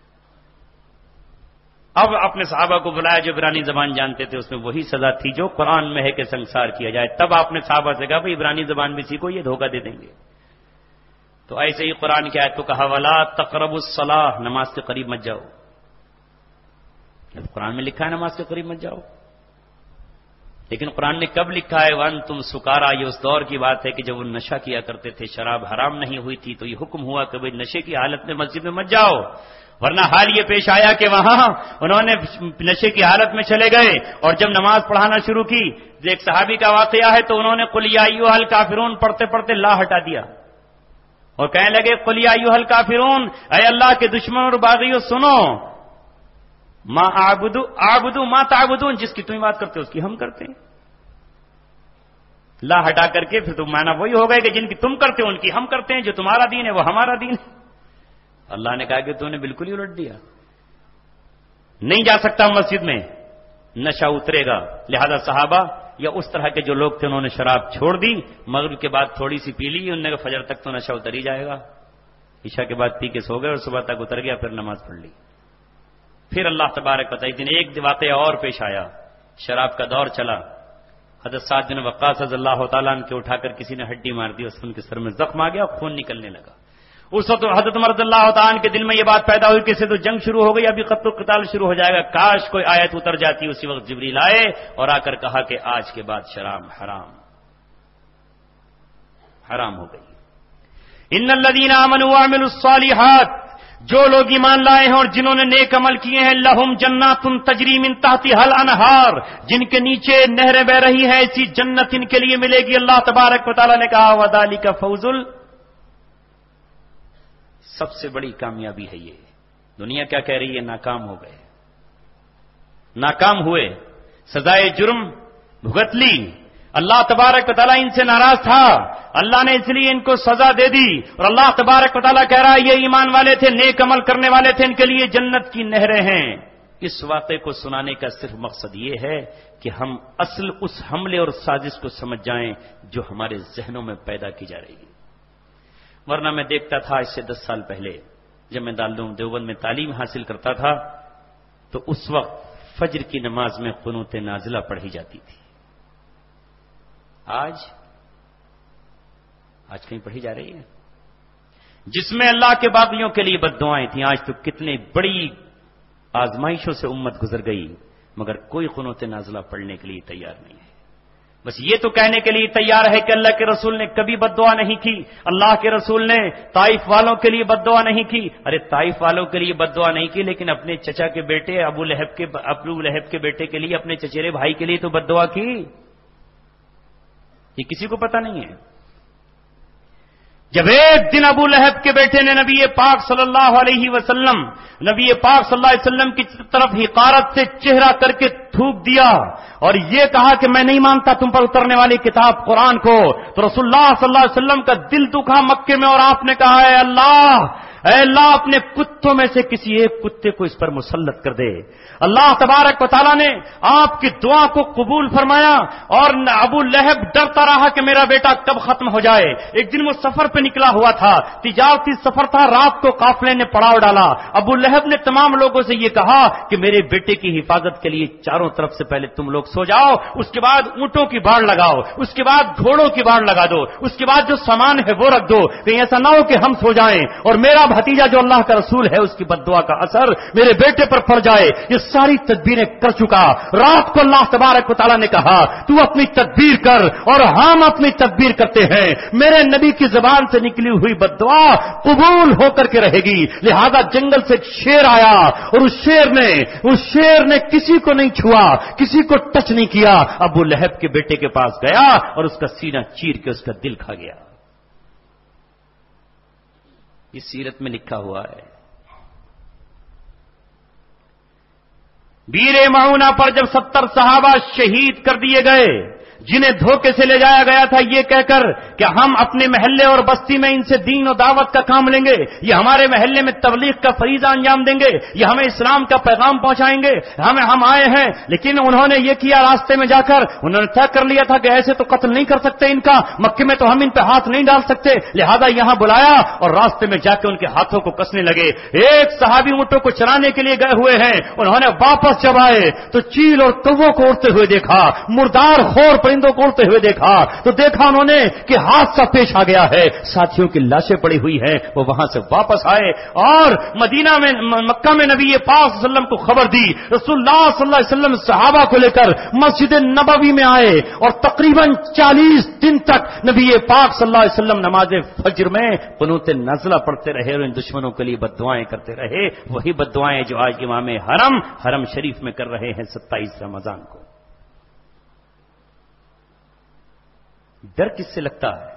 अब अपने सहाबा को बुलाया जो इब्रानी ज़बान जानते थे, उसमें वही सजा थी जो कुरान में है कि संसार किया जाए। तब आपने सहाबा से कहा भाई इब्रानी ज़बान भी सीखो, ये धोखा दे देंगे। तो ऐसे ही कुरान की आयत को कहा वला तक़रबुस सलाह, नमाज के करीब मत जाओ। कुरान में लिखा है नमाज के करीब मत जाओ, लेकिन कुरान ने कब लिखा है वन तुम सुकारा। ये उस दौर की बात है कि जब वो नशा किया करते थे, शराब हराम नहीं हुई थी, तो ये हुक्म हुआ कि भाई नशे की हालत में मस्जिद में मत जाओ। वरना हाल ये पेश आया कि वहां उन्होंने नशे की हालत में चले गए और जब नमाज पढ़ाना शुरू की, एक सहाबी का वाकया है, तो उन्होंने कुल या अय्युहल काफिरून पढ़ते पढ़ते ला हटा दिया और कहने लगे कुल या अय्युहल काफिरून, ऐ अल्लाह के दुश्मन और बागियों सुनो, मा आबुदू मा ताबुदून, जिसकी तुम बात करते हो उसकी हम करते हैं। ला हटा करके फिर तुम माना वही हो गए कि जिनकी तुम करते हो उनकी हम करते हैं, जो तुम्हारा दीन है वो हमारा दीन है। अल्लाह ने कहा कि तूने बिल्कुल ही उलट दिया, नहीं जा सकता मस्जिद में, नशा उतरेगा। लिहाजा सहाबा या उस तरह के जो लोग थे उन्होंने शराब छोड़ दी, मगरिब के बाद थोड़ी सी पी ली, उन्होंने कहा फजर तक तो नशा उतर ही जाएगा। ईशा के बाद पी के सो गए और सुबह तक उतर गया, फिर नमाज पढ़ ली। फिर अल्लाह तबारक व तआला दिन एक वाकया और पेश आया, शराब का दौर चला। हज़रत साद बिन वक्कास रज़ियल्लाहु तआला अन्हु के उठाकर किसी ने हड्डी मार दी, उसके उनके सर में जख्म आ गया, खून निकलने लगा। उस वक्त हज़रत उमर रज़ियल्लाहु तआला अन्हु के दिल में यह बात पैदा हुई कि इससे तो जंग शुरू हो गई, अभी क़त्ल क़िताल शुरू हो जाएगा, काश कोई आयत उतर जाती। उसी वक्त जिब्रील आए और आकर कहा कि आज के बाद शराब हराम हो गई। इन्नल्लज़ीना आमनू व अमिलुस्सालिहात, जो लोग ईमान लाए हैं और जिन्होंने नेक अमल किए हैं, लहुम जन्नातुन तजरी मिन तहतिहल अनहार, जिनके नीचे नहरें बह रही हैं, ऐसी जन्नत इनके लिए मिलेगी। अल्लाह तबारक व तआला ने कहा वदालिका फौजुल, सबसे बड़ी कामयाबी है ये। दुनिया क्या कह रही है, नाकाम हो गए, नाकाम हुए, सजाए जुर्म भुगत ली, اللہ تبارک و تعالیٰ ان سے ناراض تھا، اللہ نے اس لیے ان کو سزا دے دی، اور اللہ تبارک و تعالیٰ کہہ رہا ہے یہ ایمان والے تھے، نیک عمل کرنے والے تھے، ان کے لیے جنت کی نہریں ہیں۔ اس واقعے کو سنانے کا صرف مقصد یہ ہے کہ ہم اصل اس حملے اور سازش کو سمجھ جائیں جو ہمارے ذہنوں میں پیدا کی جا رہی ہے۔ ورنہ میں دیکھتا تھا اس سے 10 سال پہلے جب میں دارالعلوم دیوبند میں تعلیم حاصل کرتا تھا تو اس وقت فجر کی نماز میں قنوت نازلہ پڑھی جاتی تھی۔ آج کہیں پڑھی جا رہی ہے؟ جس میں اللہ کے باغیوں کے لیے بد دعائیں تھیں، آج تو کتنی بڑی آزمائشوں سے امت گزر گئی مگر کوئی قنوت نازلہ پڑھنے کے لیے تیار نہیں ہے۔ بس یہ تو کہنے کے لیے تیار ہے کہ اللہ کے رسول نے کبھی بد دعا نہیں کی، اللہ کے رسول نے طائف والوں کے لیے بد دعا نہیں کی۔ ارے طائف والوں کے لیے بد دعا نہیں کی، لیکن اپنے چچا کے بیٹے ابو لہب کے بیٹے کے لیے، اپنے چچیرے بھائی کے لیے تو بد دعا کی، یہ کسی کو پتا نہیں ہے۔ جب ایک دن ابو لہب کے بیٹے نے نبی پاک صلی اللہ علیہ وسلم کی طرف حقارت سے چہرہ کر کے تھوک دیا اور یہ کہا کہ میں نہیں مانتا تم پر اترنے والی کتاب قرآن کو، تو رسول اللہ صلی اللہ علیہ وسلم کا دل دکھا مکے میں، اور آپ نے کہا اے اللہ اپنے کتوں میں سے کسی ایک کتے کو اس پر مسلط کر دے۔ اللہ تبارک و تعالیٰ نے آپ کی دعا کو قبول فرمایا، اور ابو لہب ڈرتا رہا کہ میرا بیٹا کب ختم ہو جائے۔ ایک دن وہ سفر پہ نکلا ہوا تھا، تجارتی سفر تھا، رات کو قافلے نے پڑاؤ ڈالا۔ ابو لہب نے تمام لوگوں سے یہ کہا کہ میرے بیٹے کی حفاظت کے لیے چاروں طرف سے پہلے تم لوگ سو جاؤ، اس کے بعد اونٹوں کی باڑ لگاؤ، اس کے بعد گھوڑوں کی باڑ لگا دو، اس کے بعد جو سامان ہے وہ رکھ دو، کہیں ایسا نہ ہو کہ ہم سو جائیں اور میرا بھتیجا جو اللہ کا رسول ہے اس کی بد دعا کا اثر میرے بیٹے پر پڑ جائے۔ یہ ساری تدبیریں کر چکا۔ رات کو اللہ تبارک و تعالیٰ نے کہا تو اپنی تدبیر کر، اور ہم اپنی تدبیر کرتے ہیں، میرے نبی کی زبان سے نکلی ہوئی بد دعا قبول ہو کر کے رہے گی۔ لہذا جنگل سے ایک شیر آیا، اور اس شیر نے کسی کو نہیں چھوا، کسی کو ٹچ نہیں کیا، ابو لہب کے بیٹے کے پاس گیا اور اس کا سینہ چیر کے اس کا دل کھا گیا۔ یہ سیرت میں لکھا ہوا ہے۔ بیر معونہ پر جب 70 صحابہ شہید کر دیے گئے، جنہیں دھوکے سے لے جایا گیا تھا یہ کہہ کر کہ ہم اپنے محلے اور بستی میں ان سے دین و دعوت کا کام لیں گے، یہ ہمارے محلے میں تبلیغ کا فریضہ انجام دیں گے، یہ ہمیں اسلام کا پیغام پہنچائیں گے، ہم آئے ہیں۔ لیکن انہوں نے یہ کیا، راستے میں جا کر انہوں نے طے کر لیا تھا کہ ایسے تو قتل نہیں کر سکتے ان کا، مکے میں تو ہم ان پہ ہاتھ نہیں ڈال سکتے، لہذا یہاں بلایا اور راستے میں جا کے ان کے ہاتھوں کو کسنے لگے۔ ایک صحابی اونٹوں کو چرانے کے لیے گئے ہوئے ہیں، انہوں نے واپس جب آئے تو چیل اور کووں کو اڑتے ہوئے دیکھا، مردار خور پرندوں کو اڑتے ہوئے دیکھا، تو دیکھا انہوں نے کہ حادثہ پیش آ گیا ہے، ساتھیوں کی لاشیں پڑی ہوئی ہیں۔ وہ وہاں سے واپس آئے اور مکہ میں نبی پاک صلی اللہ علیہ وسلم کو خبر دی۔ رسول اللہ صلی اللہ علیہ وسلم صحابہ کو لے کر مسجد نبوی میں آئے اور تقریباً 40 دن تک نبی پاک صلی اللہ علیہ وسلم نماز فجر میں قنوت نازلہ پڑھتے رہے اور ان دشمنوں کے لیے بد دعائیں کرتے رہے، وہی بد دعائیں جو آج امام حرم شریف میں کر رہے ہیں 27 رمضان کو۔ ڈر کس سے لگتا ہے؟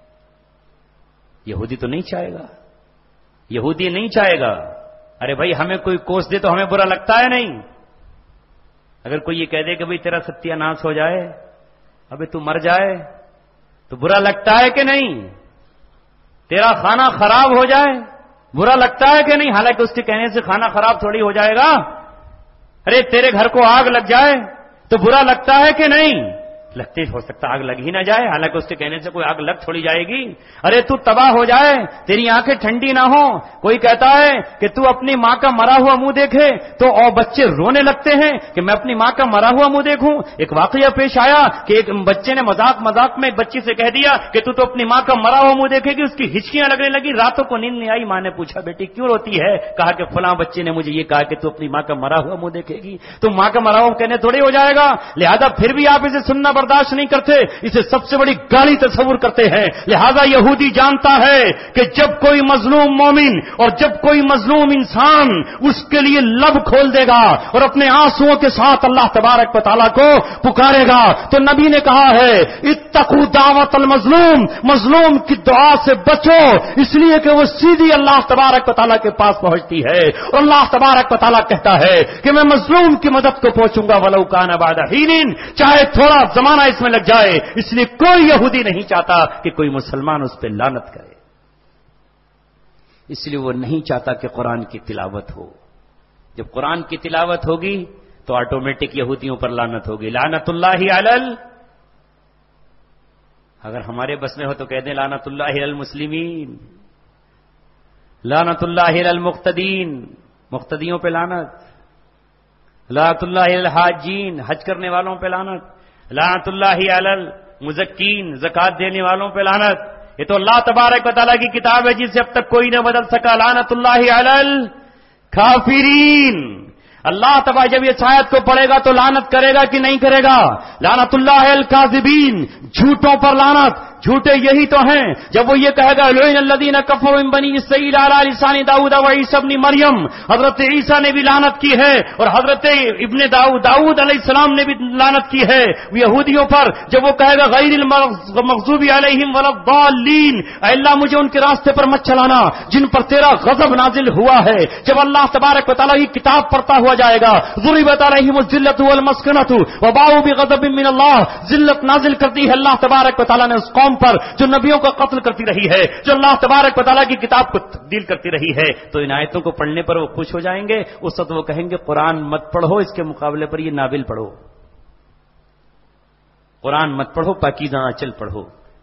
یہودی تو نہیں چاہے گا، یہودی نہیں چاہے گا۔ ارے بھائی ہمیں کوئی کوس دے تو ہمیں برا لگتا ہے نہیں؟ اگر کوئی یہ کہہ دے کہ بھئی تیرا ستیہ ناش ہو جائے، ابے تو مر جائے، تو برا لگتا ہے کہ نہیں؟ تیرا کھانا خراب ہو جائے برا لگتا ہے کہ نہیں؟ حالانکہ اس کے کہنے سے کھانا خراب تھوڑی ہو جائے گا۔ ارے تیرے گھر کو آگ لگ جائے تو برا لگتا ہے کہ نہیں؟ لگتے ہو سکتا آگ لگ ہی نہ جائے، حالانکہ اس کے کہنے سے کوئی آگ لگ تھوڑی جائے گی۔ ارے تو تباہ ہو جائے، تیری آنکھیں ٹھنڈی نہ ہو، کوئی کہتا ہے کہ تو اپنی ماں کا مرا ہوا منہ دیکھے تو اور بچے رونے لگتے ہیں کہ میں اپنی ماں کا مرا ہوا منہ دیکھوں۔ ایک واقعہ پیش آیا کہ ایک بچے نے مذاق میں ایک بچی سے کہہ دیا کہ تو اپنی ماں کا مرا ہوا منہ دیکھے گی، اس کی ہچکیاں لگنے لگی، راتوں کو نیند نہیں آئی۔ ماں نے پوچھا بیٹی کیوں روتی ہے؟ کہا کہ فلاں بچے نے مجھے یہ کہا کہ تو اپنی ماں کا مرا ہوا منہ دیکھے گی۔ تو ماں کا مرا ہوا کہنے تھوڑی ہو جائے گا، لہذا پھر بھی آپ اسے سننا برداشت نہیں کرتے، اسے سب سے بڑی گالی تصور کرتے ہیں۔ لہذا یہودی جانتا ہے کہ جب کوئی مظلوم مومن اور جب کوئی مظلوم انسان اس کے لیے لب کھول دے گا اور اپنے آنسوؤں کے ساتھ اللہ تبارک و تعالیٰ کو پکارے گا، تو نبی نے کہا ہے اتقوا دعوت المظلوم، مظلوم کی دعا سے بچو، اس لیے کہ وہ سیدھی اللہ تبارک و تعالیٰ کے پاس پہنچتی ہے، اور اللہ تبارک و تعالیٰ کہتا ہے کہ میں مظلوم کی مدد کو پہنچوں گا ولو کان بعد حین، چاہے تھوڑا زمانہ زمانہ اس میں لگ جائے، اس لیے کوئی یہودی نہیں چاہتا کہ کوئی مسلمان اس پہ لعنت کرے، اس لیے وہ نہیں چاہتا کہ قرآن کی تلاوت ہو۔ جب قرآن کی تلاوت ہوگی تو آٹومیٹک یہودیوں پر لعنت ہوگی، لعنت اللہ علی، اگر ہمارے بس میں ہو تو کہہ دیں لعنت اللہ علی المسلمین، لعنت اللہ علی المقتدین، مقتدیوں پہ لعنت، لعنت اللہ علی الحاجین، حج کرنے والوں پہ لعنت، لعنت اللہ علی المزکین، زکات دینے والوں پہ لعنت۔ یہ تو اللہ تبارک و تعالیٰ کی کتاب ہے جسے اب تک کوئی نہ بدل سکا، لعنت اللہ علی الکافرین۔ اللہ تبارک جب یہ آیت کو پڑھے گا تو لعنت کرے گا کہ نہیں کرے گا؟ لعنت اللہ علی الکاذبین، جھوٹوں پر لعنت، جھوٹے یہی تو ہیں۔ جب وہ یہ کہے گا لعن الذین کفروا من بنی اسرائیل علی لسان داؤد و عیسی ابن مریم، حضرت عیسیٰ نے بھی لعنت کی ہے اور حضرت ابن داؤد علیہ السلام نے بھی لعنت کی ہے یہودیوں پر۔ جب وہ کہے گا غیر المغضوب علیہم ولا الضالین، اے اللہ مجھے ان کے راستے پر مت چلانا جن پر تیرا غضب نازل ہوا ہے۔ جب اللہ تبارک و تعالیٰ کی کتاب پڑھتا ہوا جائے گا، ضربت علیہم الذلۃ والمسکنۃ وباؤوا بغضب من اللہ، ذلت نازل کرتی ہے اللہ تبارک و تعالیٰ نے اس قوم پر جو نبیوں کا قتل کرتی رہی ہے، جو اللہ تبارک و تعالیٰ کی کتاب کو تبدیل کرتی رہی ہے۔ تو ان آیتوں کو پڑھنے پر وہ خوش ہو جائیں گے، اس وقت وہ کہیں گے قرآن مت پڑھو، اس کے مقابلے پر یہ ناول پڑھو، قرآن مت پڑھو، پاکیزہ آنچل پڑھو،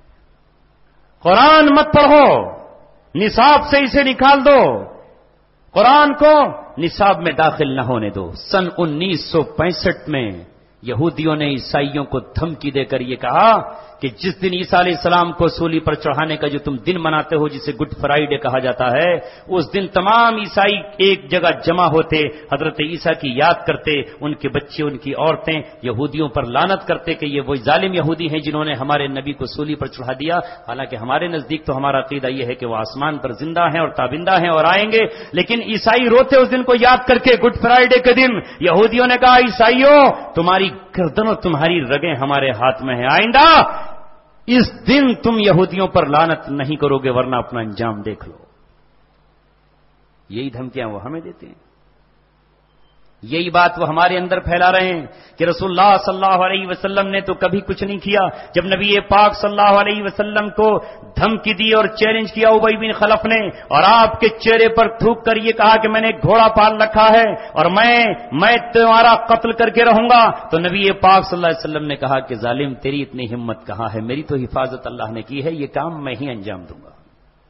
قرآن مت پڑھو، نصاب سے اسے نکال دو، قرآن کو نصاب میں داخل نہ ہونے دو۔ سن 1965 میں یہودیوں نے عیسائیوں کو دھمکی دے کر یہ کہا کہ جس دن عیسیٰ علیہ السلام کو سولی پر چڑھانے کا جو تم دن مناتے ہو جسے گڈ فرائیڈے کہا جاتا ہے، اس دن تمام عیسائی ایک جگہ جمع ہوتے، حضرت عیسیٰ کی یاد کرتے، ان کے بچے ان کی عورتیں یہودیوں پر لعنت کرتے کہ یہ وہ ظالم یہودی ہیں جنہوں نے ہمارے نبی کو سولی پر چڑھا دیا۔ حالانکہ ہمارے نزدیک تو ہمارا عقیدہ یہ ہے کہ وہ آسمان پر زندہ ہیں اور تابندہ ہیں اور آئیں گے، لیکن عیسائی روتے اس دن کو یاد کر کے گڈ فرائیڈے کے دن۔ یہودیوں نے کہا عیسائیوں تمہاری گردن اور تمہاری رگیں ہمارے ہاتھ میں ہیں، آئندہ اس دن تم یہودیوں پر لعنت نہیں کرو گے ورنہ اپنا انجام دیکھ لو۔ یہی دھمکیاں وہ ہمیں دیتے ہیں، یہی بات وہ ہمارے اندر پھیلا رہے ہیں کہ رسول اللہ صلی اللہ علیہ وسلم نے تو کبھی کچھ نہیں کیا۔ جب نبی پاک صلی اللہ علیہ وسلم کو دھمکی دی اور چیلنج کیا ابی بن خلف نے، اور آپ کے چہرے پر تھوک کر یہ کہا کہ میں نے ایک گھوڑا پال رکھا ہے اور میں تمہارا قتل کر کے رہوں گا، تو نبی پاک صلی اللہ علیہ وسلم نے کہا کہ ظالم تیری اتنی ہمت کہاں ہے، میری تو حفاظت اللہ نے کی ہے، یہ کام میں ہی انجام دوں گا۔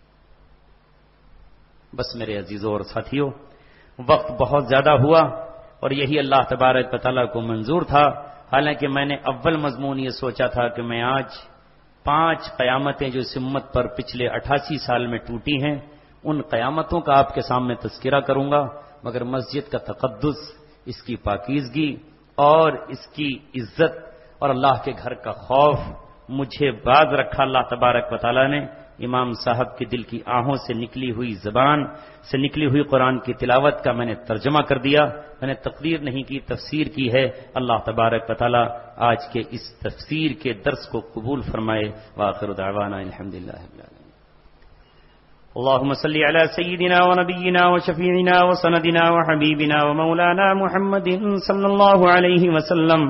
بس میرے عزیزوں اور ساتھیوں، وقت بہت زیادہ ہوا اور یہی اللہ تبارک و تعالیٰ کو منظور تھا۔ حالانکہ میں نے اول مضمون یہ سوچا تھا کہ میں آج 5 قیامتیں جو اس امت پر پچھلے 88 سال میں ٹوٹی ہیں ان قیامتوں کا آپ کے سامنے تذکرہ کروں گا، مگر مسجد کا تقدس، اس کی پاکیزگی اور اس کی عزت اور اللہ کے گھر کا خوف مجھے باز رکھا اللہ تبارک و تعالیٰ نے۔ امام صاحب کے دل کی آہوں سے نکلی ہوئی زبان سے نکلی ہوئی قرآن کی تلاوت کا میں نے ترجمہ کر دیا، میں نے تقدیر نہیں کی، تفسیر کی ہے۔ اللہ تبارک و تعالی آج کے اس تفسیر کے درس کو قبول فرمائے۔ وآخر دعوانا الحمدللہ رب العالمین۔ اللهم صل على سيدنا ونبينا وشفيعنا وسندنا وحبيبنا ومولانا محمد صلى الله عليه وسلم۔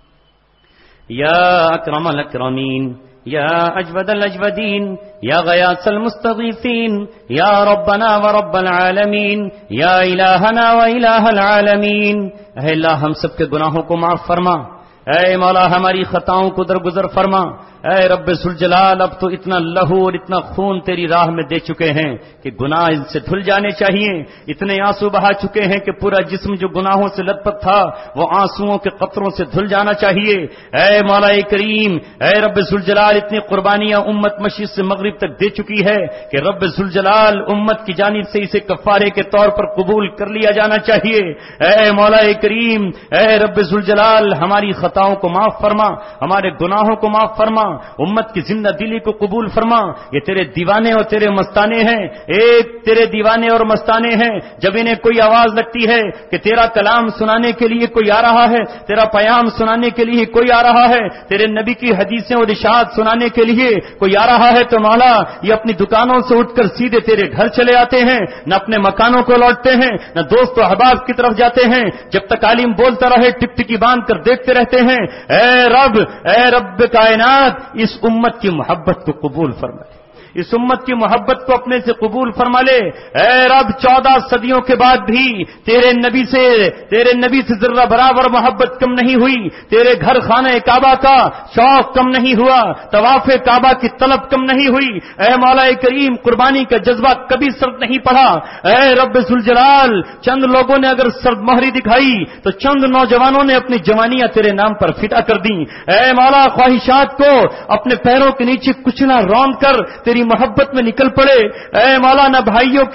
يا أكرم الأكرمين، يا أجود الأجودين، يا غياث المستغيثين، يا ربنا ورب العالمين، يا إلهنا وإله العالمين۔ اے اللہ ہم سب کے گناہوں کو معاف فرما، اے مولا ہماری خطاؤں کو درگزر فرما، اے رب ذوالجلال اب تو اتنا لہو اور اتنا خون تیری راہ میں دے چکے ہیں کہ گناہ ان سے دھل جانے چاہیے، اتنے آنسو بہا چکے ہیں کہ پورا جسم جو گناہوں سے لت پت تھا وہ آنسوؤں کے قطروں سے دھل جانا چاہیے۔ اے مولا کریم، اے رب ذوالجلال اتنی قربانیاں امت مشرق سے مغرب تک دے چکی ہے کہ رب ذوالجلال امت کی جانب سے اسے کفارے کے طور پر قبول کر لیا جانا چاہیے۔ اے مولا کریم، اے رب ذوالجلال ہماری خطاؤں کو معاف فرما، ہمارے گناہوں کو معاف فرما، امت کی زندہ دلی کو قبول فرما۔ یہ تیرے دیوانے اور تیرے مستانے ہیں، ایک تیرے دیوانے اور مستانے ہیں، جب انہیں کوئی آواز لگتی ہے کہ تیرا کلام سنانے کے لیے کوئی آ رہا ہے، تیرا پیام سنانے کے لیے کوئی آ رہا ہے، تیرے نبی کی حدیثیں اور ارشاد سنانے کے لیے کوئی آ رہا ہے، تو مولا یہ اپنی دکانوں سے اٹھ کر سیدھے تیرے گھر چلے آتے ہیں، نہ اپنے مکانوں کو لوٹتے ہیں، نہ دوست و احباب کی طرف جاتے ہیں، جب تک عالم بولتا رہے ٹک ٹکی باندھ کر دیکھتے رہتے ہیں اے رب کائنات اس امت کی محبت کو قبول فرما لے، اس امت کی محبت کو اپنے سے قبول فرما لے۔ اے رب 14 صدیوں کے بعد بھی تیرے نبی سے ذرہ برابر محبت کم نہیں ہوئی، تیرے گھر خانہ کعبہ کا شوق کم نہیں ہوا، طواف کعبہ کی طلب کم نہیں ہوئی۔ اے مولا کریم قربانی کا جذبہ کبھی سرد نہیں پڑا۔ اے رب ذوالجلال چند لوگوں نے اگر سرد مہری دکھائی تو چند نوجوانوں نے اپنی جوانیاں تیرے نام پر فدا کر دیں۔ اے مولا خواہشات کو اپنے پیروں کے نیچے کچلا روند کر تیری محبت میں نکل پڑے۔ اے مولا نہ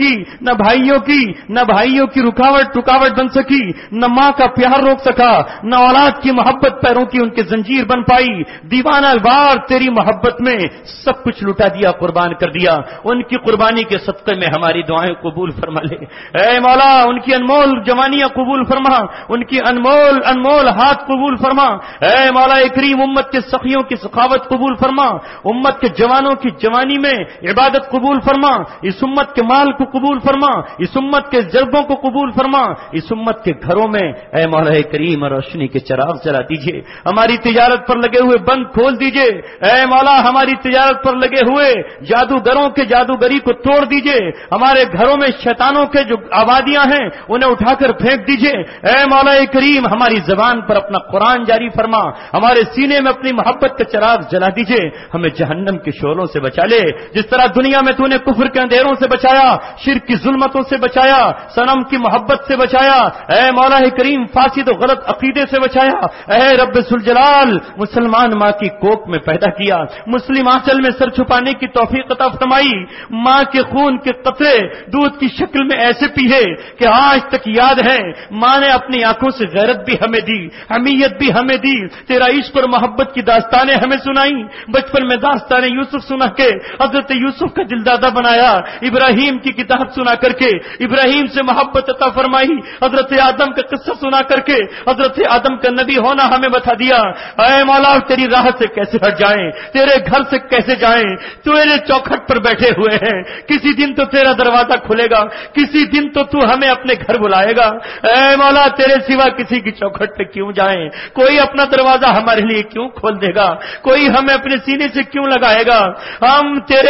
بھائیوں کی رکاوٹ بن سکی، نہ ماں کا پیار روک سکا، نہ اولاد کی محبت پیروں کی ان کے زنجیر بن پائی۔ دیوانہ وار تیری محبت میں سب کچھ لٹا دیا، قربان کر دیا۔ ان کی قربانی کے صدقے میں ہماری دعائیں قبول فرما لے۔ اے مولا ان کی انمول جوانیاں قبول فرما، ان کی انمول ہاتھ قبول فرما۔ اے مولا کریم امت کے سخیوں کی سخاوت قبول فرما، امت کے جوانوں کی جوانی میں عبادت قبول فرما، اس امت کے مال کو قبول فرما، اس امت کے جذبوں کو قبول فرما، اس امت کے گھروں میں اے مولا کریم روشنی کے چراغ جلا دیجئے، ہماری تجارت پر لگے ہوئے بند کھول دیجئے۔ اے مولا ہماری تجارت پر لگے ہوئے جادوگروں کے جادوگری کو توڑ دیجئے، ہمارے گھروں میں شیطانوں کے جو آبادیاں ہیں انہیں اٹھا کر پھینک دیجئے۔ اے مولا کریم ہماری زبان پر اپنا قرآن جاری فرما، ہمارے سینے میں اپنی محبت کا چراغ جلا دیجئے، ہمیں جہنم کے شعلوں سے بچا لے۔ جس طرح دنیا میں تو نے کفر کے اندھیروں سے بچایا، شرک کی ظلمتوں سے بچایا، صنم کی محبت سے بچایا، اے مولا کریم فاسد و غلط عقیدے سے بچایا۔ اے رب ذوالجلال مسلمان ماں کی کوکھ میں پیدا کیا، مسلم آنچل میں سر چھپانے کی توفیق عطا فرمائی، ماں کے خون کے قطرے دودھ کی شکل میں ایسے پیے کہ آج تک یاد ہے ماں نے اپنی آنکھوں سے غیرت بھی ہمیں دی، حمیت بھی ہمیں دی، تیرا عشق اور محبت کی داستانیں ہمیں سنائی۔ بچپن میں داستان یوسف سنا کے حضرت یوسف کا دلدادہ بنایا، ابراہیم کی کتاب سنا کر کے ابراہیم سے محبت عطا فرمائی، حضرت آدم کا قصہ سنا کر کے حضرت آدم کا نبی ہونا ہمیں بتا دیا۔ اے مولا تیری راہ سے کیسے ہٹ جائیں، تیرے گھر سے کیسے جائیں، تیرے چوکھٹ پر بیٹھے ہوئے ہیں، کسی دن تو تیرا دروازہ کھلے گا، کسی دن تو ہمیں اپنے گھر بلائے گا۔ اے مولا تیرے سوا کسی کی چوکھٹ پہ کیوں جائیں، کوئی اپنا دروازہ ہمارے لیے کیوں کھول دے گا، کوئی ہمیں اپنے سینے سے کیوں لگائے گا۔ ہم تیرے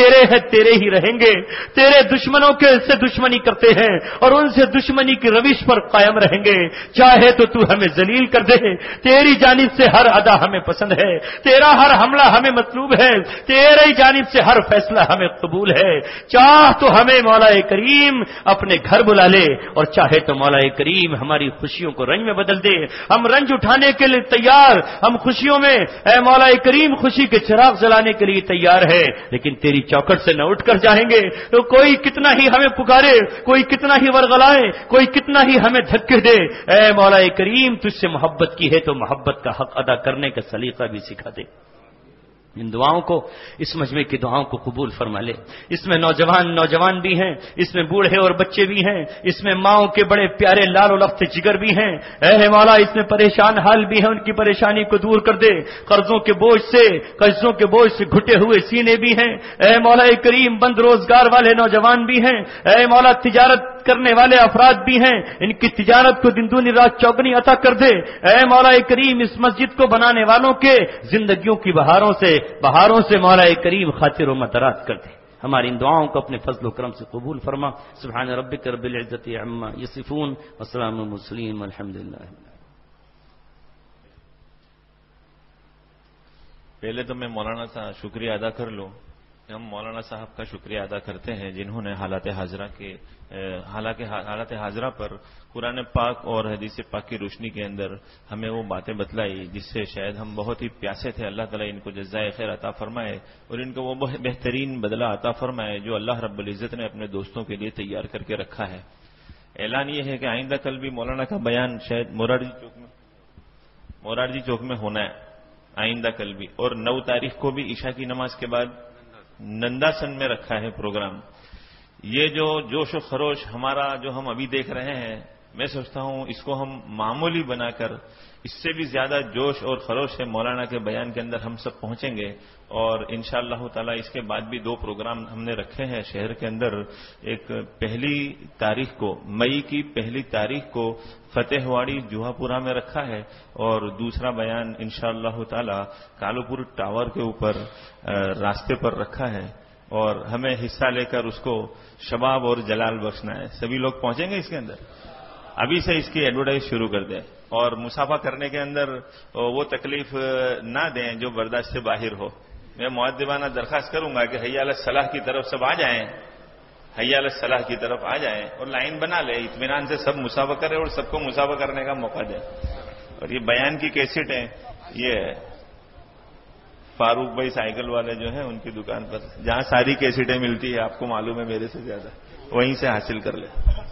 ہی رہیں گے، تیرے دشمنوں کے سے دشمنی کرتے ہیں اور ان سے دشمنی کی روش پر قائم رہیں گے، چاہے تو ہمیں ذلیل کر دے، تیری جانب سے ہر ادا ہمیں پسند ہے، تیرا ہر حملہ ہمیں مطلوب ہے، تیری جانب سے ہر فیصلہ ہمیں قبول ہے۔ چاہ تو ہمیں مولا کریم اپنے گھر بلا لے اور چاہے تو مولا کریم ہماری خوشیوں کو رنج میں بدل دے، ہم رنج اٹھانے کے لیے تیار، ہم خوشیوں میں اے مولا کریم خوشی کے چراغ جلانے کے لیے تیار ہے، لیکن تیری چوکھٹ سے نہ اٹھ کر جائیں گے تو کوئی کتنا ہی ہمیں پکارے، کوئی کتنا ہی ورغلائے، کوئی کتنا ہی ہمیں دھکے دے، اے مولا کریم تجھ سے محبت کی ہے تو محبت کا حق ادا کرنے کا سلیقہ بھی سکھا دے۔ ان دعاؤں کو، اس مجمع کی دعاؤں کو قبول فرما لے۔ اس میں نوجوان بھی ہیں، اس میں بوڑھے اور بچے بھی ہیں، اس میں ماؤں کے بڑے پیارے لال و لفت جگر بھی ہیں۔ اے مولا اس میں پریشان حال بھی ہیں، ان کی پریشانی کو دور کر دے۔ قرضوں کے بوجھ سے گھٹے ہوئے سینے بھی ہیں۔ اے مولا کریم بند روزگار والے نوجوان بھی ہیں۔ اے مولا تجارت کرنے والے افراد بھی ہیں، ان کی تجارت کو دن دونی رات چوگنی عطا کر دے۔ اے مولا کریم اس مسجد کو بنانے والوں کے زندگیوں کی بہاروں سے مولا کریم خاطر و مدرات کر دے۔ ہماری ان دعاؤں کو اپنے فضل و کرم سے قبول فرما۔ سبحان ربک رب العزت عما یصفون وسلام المرسلین والحمدللہ۔ پہلے تو میں مولانا صاحب شکریہ ادا کر لوں، ہم مولانا صاحب کا شکریہ ادا کرتے ہیں جنہوں نے حالات حاضرہ پر قرآن پاک اور حدیث پاک کی روشنی کے اندر ہمیں وہ باتیں بتلائی جس سے شاید ہم بہت ہی پیاسے تھے۔ اللہ تعالیٰ ان کو جزائے خیر عطا فرمائے اور ان کو وہ بہترین بدلہ عطا فرمائے جو اللہ رب العزت نے اپنے دوستوں کے لیے تیار کر کے رکھا ہے۔ اعلان یہ ہے کہ آئندہ کل بھی مولانا کا بیان شاید مورارجی چوک میں ہونا ہے، آئندہ کل بھی، اور 9 تاریخ کو بھی عشاء کی نماز کے بعد ننداسن میں رکھا ہے پروگرام۔ یہ جو جوش و خروش ہمارا جو ہم ابھی دیکھ رہے ہیں میں سوچتا ہوں اس کو ہم معمولی بنا کر اس سے بھی زیادہ جوش اور خروش سے مولانا کے بیان کے اندر ہم سب پہنچیں گے. اور انشاءاللہ تعالی اس کے بعد بھی 2 پروگرام ہم نے رکھے ہیں شہر کے اندر. ایک پہلی تاریخ کو، مئی کی پہلی تاریخ کو فتح واڑی جوہا پورہ میں رکھا ہے، اور دوسرا بیان انشاءاللہ تعالی کالوپور ٹاور کے اوپر راستے پر رکھا ہے، اور ہمیں حصہ لے کر اس کو شباب اور جلال بخشنا ہے. سبھی لوگ پہنچیں گے اس کے اندر. ابھی سے اس کی ایڈورٹائز شروع کر دیں، اور مسافہ کرنے کے اندر وہ تکلیف نہ دیں جو برداشت سے باہر ہو. میں مؤدبانہ درخواست کروں گا کہ حی علی الصلاح کی طرف سب آ جائیں، حی علی الصلاح کی طرف آ جائیں اور لائن بنا لیں، اطمینان سے سب مسافہ کریں اور سب کو مسافہ کرنے کا موقع دیں. اور یہ بیان کی کیسٹیں یہ فاروق بھائی سائیکل والے جو ہیں ان کی دکان پر، جہاں ساری کیسٹیں ملتی ہے، آپ کو معلوم ہے میرے سے زیادہ، وہیں سے حاصل کر لیں.